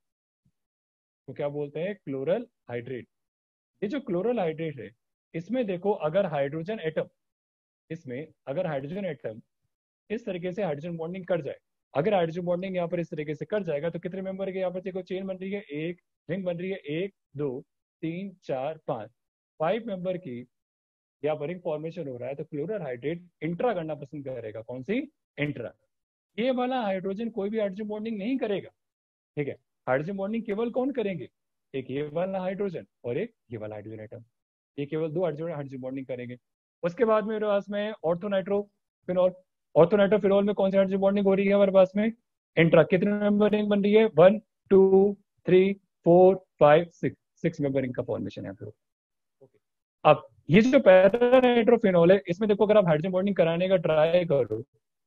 S1: तो क्या बोलते हैं? Chloral hydrate. ये जो क्लोरल हाइड्रेट है इसमें देखो, अगर हाइड्रोजन एटम, इसमें अगर हाइड्रोजन एटम इस तरीके से हाइड्रोजन बॉन्डिंग कर जाए, अगर हाइड्रोजन बॉन्डिंग यहाँ पर इस तरीके से कर जाएगा तो कितने मेंबर के यहाँ पर देखो चेन बन रही है? एक रिंग बन रही है, एक दो तीन चार पांच, फाइव मेंबर की यहाँ पर रिंग फॉर्मेशन हो रहा है। तो क्लोरल हाइड्रेट इंट्रा करना पसंद करेगा। कौन सी? इंट्रा। ये वाला हाइड्रोजन कोई भी हाइड्रोजन बॉन्डिंग नहीं करेगा, ठीक है? हाइड्रोजन बॉन्डिंग केवल कौन करेंगे? एक ये वाला हाइड्रोजन और एक ये वाला हाइड्रोजन एटम। ये केवल दो हाइड्रोजन हाइड्रोजन बॉन्डिंग करेंगे। उसके बाद में मेरे पास में ऑर्थोनाइट्रोफिनॉल। ऑर्थोनाइट्रोफिनॉल में कौन सी हाइड्रोजन बॉन्डिंग हो रही है हमारे पास में? इंट्रा। कितने मेंबर रिंग बन रही है? One two three four five six, six member ring का फॉर्मेशन है फिर। ओके, अब ये जो पैरानाइट्रोफिनॉल है इसमें देखो, अगर आप हाइड्रोजन बॉन्डिंग कराने का ट्राई करो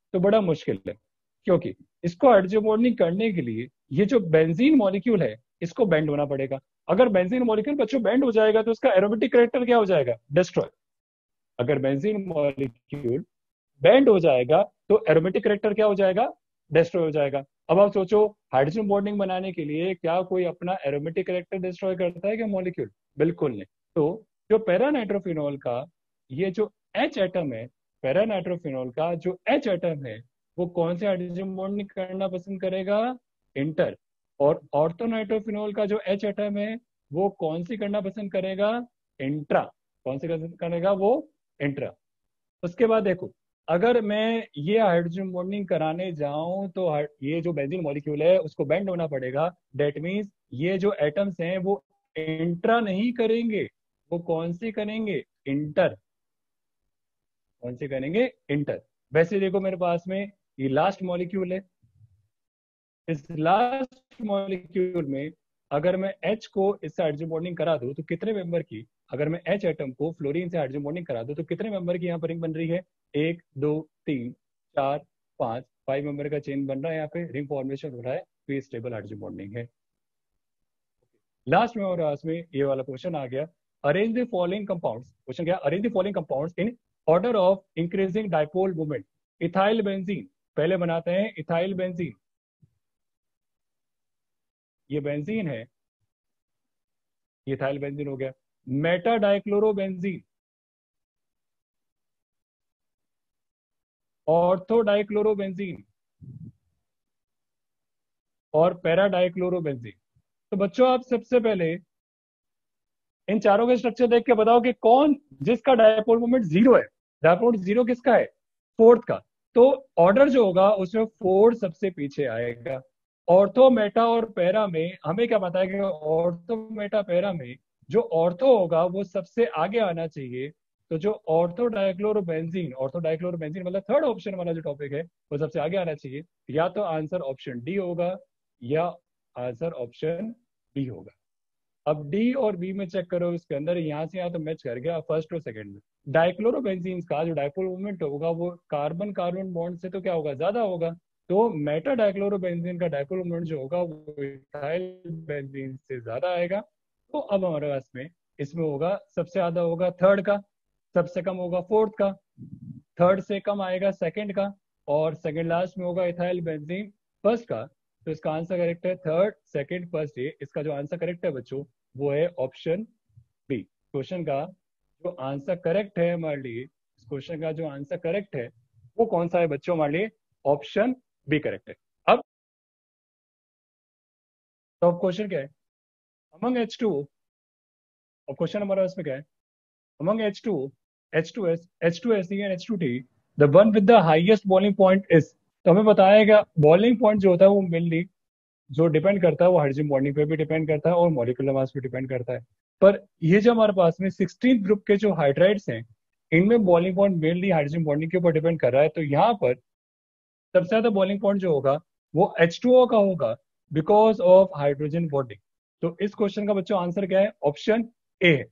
S1: तो बड़ा मुश्किल है, क्योंकि इसको हाइड्रोजन बॉन्डिंग करने के लिए ये जो बेंजीन मॉलिक्यूल है इसको बेंड होना पड़ेगा। अगर बेंजीन मॉलिक्यूल बच्चों बेंड हो जाएगा तो उसका एरोमेटिक कैरेक्टर क्या हो जाएगा? डिस्ट्रॉय। अगर बेंजीन मॉलिक्यूल बेंड हो जाएगा तो एरोमेटिक कैरेक्टर क्या हो जाएगा? डिस्ट्रॉय हो जाएगा। अब आप सोचो, हाइड्रोजन बॉन्डिंग बनाने के लिए क्या कोई अपना एरोमेटिक कैरेक्टर डिस्ट्रॉय करता है क्या मॉलिक्यूल? बिल्कुल नहीं। तो जो पैरानाइट्रोफिनॉल का ये जो एच एटम है, पैरानाइट्रोफिनॉल का जो एच एटम है, वो कौन से हाइड्रोजन बॉन्डिंग करना पसंद करेगा? इंटर। और ऑर्थोनाइट्रोफिनॉल का जो एच एटम है वो कौन सी करना पसंद करेगा? इंट्रा। कौन सी करेगा वो? इंट्रा। उसके बाद देखो, अगर मैं ये हाइड्रोजन बॉन्डिंग कराने जाऊं तो हाइ- ये जो बेंजीन मॉलिक्यूल है उसको बेंड होना पड़ेगा। डेट मीन्स ये जो एटम्स हैं वो इंट्रा नहीं करेंगे, वो कौन सी करेंगे? इंटर। कौन सी करेंगे? इंटर। वैसे देखो मेरे पास में ये लास्ट मॉलिक्यूल है। इस लास्ट मॉलिक्यूल में अगर मैं H को इससे हाइड्रोजन बॉन्डिंग करा दूं तो कितने मेंबर की, अगर मैं H एटम को फ्लोरीन से हाइड्रोजन बॉन्डिंग करा दूं तो कितने मेंबर की यहाँ पर रिंग बन रही है? एक, दो, तीन, चार, पांच, फाइव मेंबर का चेन बन रहा है। यहाँ पे रिंग फॉर्मेशन हो रहा है, तो ये स्टेबल हाइड्रोजन बॉन्डिंग है। लास्ट में और लास्ट में ये वाला क्वेश्चन आ गया, arrange the following compounds. Question क्या? Arrange the following compounds in order of increasing dipole moment. Ethyl benzene पहले बनाते हैं, इथाइल बेंजीन, ये बेंजीन है, ये इथाइल बेंजीन हो गया। मेटा डाइक्लोरोबेंजीन, ऑर्थो डाइक्लोरोबेंजीन और पैरा डाइक्लोरोबेंजीन। तो बच्चों आप सबसे पहले इन चारों के स्ट्रक्चर देख के बताओ कि कौन जिसका डायपोल मोमेंट जीरो है। डायपोल मोमेंट जीरो किसका है? फोर्थ का। तो ऑर्डर जो होगा उसमें फोर्थ सबसे पीछे आएगा। ऑर्थो मेटा और पैरा में हमें क्या पता है कि ऑर्थो मेटा पैरा में जो ऑर्थो होगा वो सबसे आगे आना चाहिए। तो जो ऑर्थो डाइक्लोरोबेंजीन, ऑर्थो डाइक्लोरोबेंजीन मतलब थर्ड ऑप्शन वाला जो टॉपिक है वो सबसे आगे आना चाहिए। या तो आंसर ऑप्शन डी होगा या आंसर ऑप्शन बी होगा। अब डी और बी में चेक करो, इसके अंदर यहाँ से यहाँ तो मैच कर गया फर्स्ट और सेकंड में। डाइक्लोरोबेंजीन का जो डाइपोल मूवमेंट होगा वो कार्बन कार्बन बॉन्ड से तो क्या होगा? ज्यादा होगा। तो मेटा डाइक्लोरोबेंजीन का डाइपोल मूवमेंट जो होगा वो इथाइल बेंजीन से ज्यादा आएगा। तो अब हमारे पास में इसमें होगा सबसे ज्यादा होगा थर्ड का, सबसे कम होगा फोर्थ का, थर्ड से कम आएगा सेकंड का, और सेकंड लास्ट में होगा इथाइल बेंजीन फर्स्ट का। तो इसका आंसर करेक्ट है थर्ड सेकंड फर्स्ट। ये इसका जो आंसर करेक्ट है बच्चों वो है ऑप्शन बी। क्वेश्चन का जो आंसर करेक्ट है हमारे लिए, इस क्वेश्चन का जो आंसर करेक्ट है वो कौन सा है बच्चों हमारे लिए? ऑप्शन बी करेक्ट है। अब तो अब क्वेश्चन क्या है? अमंग एच टू, और क्वेश्चन हमारा इसमें क्या है? Among H two, H two S, H two S and H two T, the one with the highest boiling point is. तो हमें बताया बॉइलिंग पॉइंट जो होता है वो मेनली जो डिपेंड करता है वो हाइड्रोजन बॉन्डिंग पे भी डिपेंड करता है और मॉलिक्यूलर मास पे डिपेंड करता है। पर ये जो हमारे पास में सिक्सटीन ग्रुप के जो हाइड्राइड्स हैं इनमें boiling point mainly hydrogen bonding के ऊपर डिपेंड कर रहा है। तो यहाँ पर सबसे ज्यादा बॉइलिंग पॉइंट जो होगा वो एच टू ओ का होगा बिकॉज ऑफ हाइड्रोजन बॉन्डिंग। तो इस क्वेश्चन का बच्चों आंसर क्या है? ऑप्शन ए है।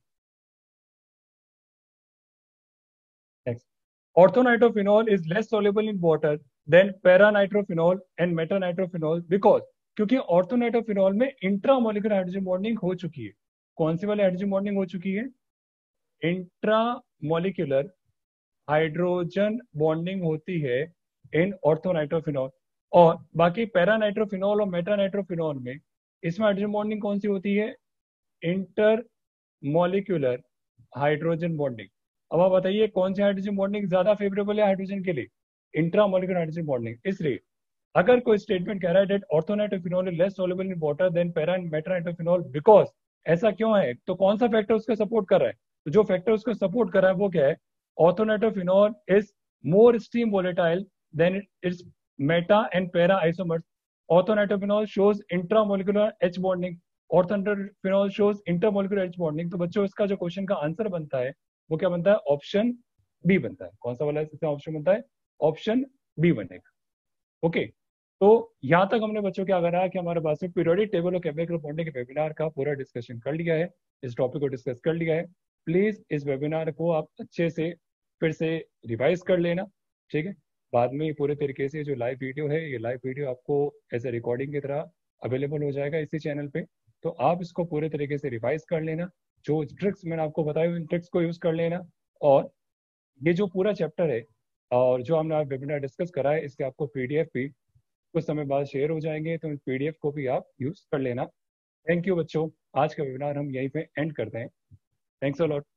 S1: Next, orthonitrophenol is less soluble in water than paranitrophenol and metanitrophenol because. क्योंकि ऑर्थोनाइट्रोफिनॉल में इंट्रामोलिकुलर हाइड्रोजन बॉन्डिंग हो चुकी है। कौन सी वाली हाइड्रोजन बॉन्डिंग हो चुकी है? इंट्रामोलिकुलर हाइड्रोजन बॉन्डिंग होती है इन ऑर्थोनाइट्रोफिनॉल। और बाकी पैरानाइट्रोफिनॉल और मेटानाइट्रोफिनॉल में इसमें हाइड्रोजन बॉन्डिंग कौन सी होती है? Intermolecular hydrogen bonding. अब आप बताइए कौन सी हाइड्रोजन बॉन्डिंग ज्यादा फेवरेबल है हाइड्रोजन के लिए? Intramolecular hydrogen bonding. इसलिए अगर कोई स्टेटमेंट कह रहा है that orthonitrophenol is less soluble in water than para and metanitrophenol because, ऐसा क्यों है? तो कौन सा फैक्टर उसको सपोर्ट कर रहा है? तो जो फैक्टर उसको सपोर्ट कर रहा है वो क्या है? Orthonitrophenol is more steam volatile than its meta and para isomers. Orthonitrophenol shows intramolecular H bonding, orthonitrophenol shows intermolecular H bonding. तो बच्चों इसका जो क्वेश्चन का आंसर बनता है वो क्या बनता है? ऑप्शन बी बनता है। कौन सा वाला इसका ऑप्शन बनता है? ऑप्शन बी बनेगा। ओके। तो यहाँ तक हमने बच्चों क्या करा कि हमारे पास में पीरियोडिक टेबल और केमिकल बॉन्डिंग के वेबिनार का पूरा डिस्कशन कर लिया है, इस टॉपिक को डिस्कस कर लिया है। प्लीज इस वेबिनार को आप अच्छे से फिर से रिवाइज कर लेना, ठीक है।
S2: बाद में ये पूरे तरीके से जो लाइव वीडियो है, ये लाइव वीडियो आपको एज ए रिकॉर्डिंग की तरह अवेलेबल हो जाएगा इसी चैनल पे। तो आप इसको पूरे तरीके से रिवाइज कर लेना, जो ट्रिक्स मैंने आपको बताई उन ट्रिक्स को यूज़ कर लेना। और ये जो पूरा चैप्टर है और जो हमने आज वेबिनार डिस्कस करा है, इसके आपको पीडीएफ भी कुछ समय बाद शेयर हो जाएंगे, तो पीडीएफ को भी आप यूज़ कर लेना। थैंक यू बच्चों, आज का वेबिनार हम यहीं पे एंड करते हैं। Thanks a lot.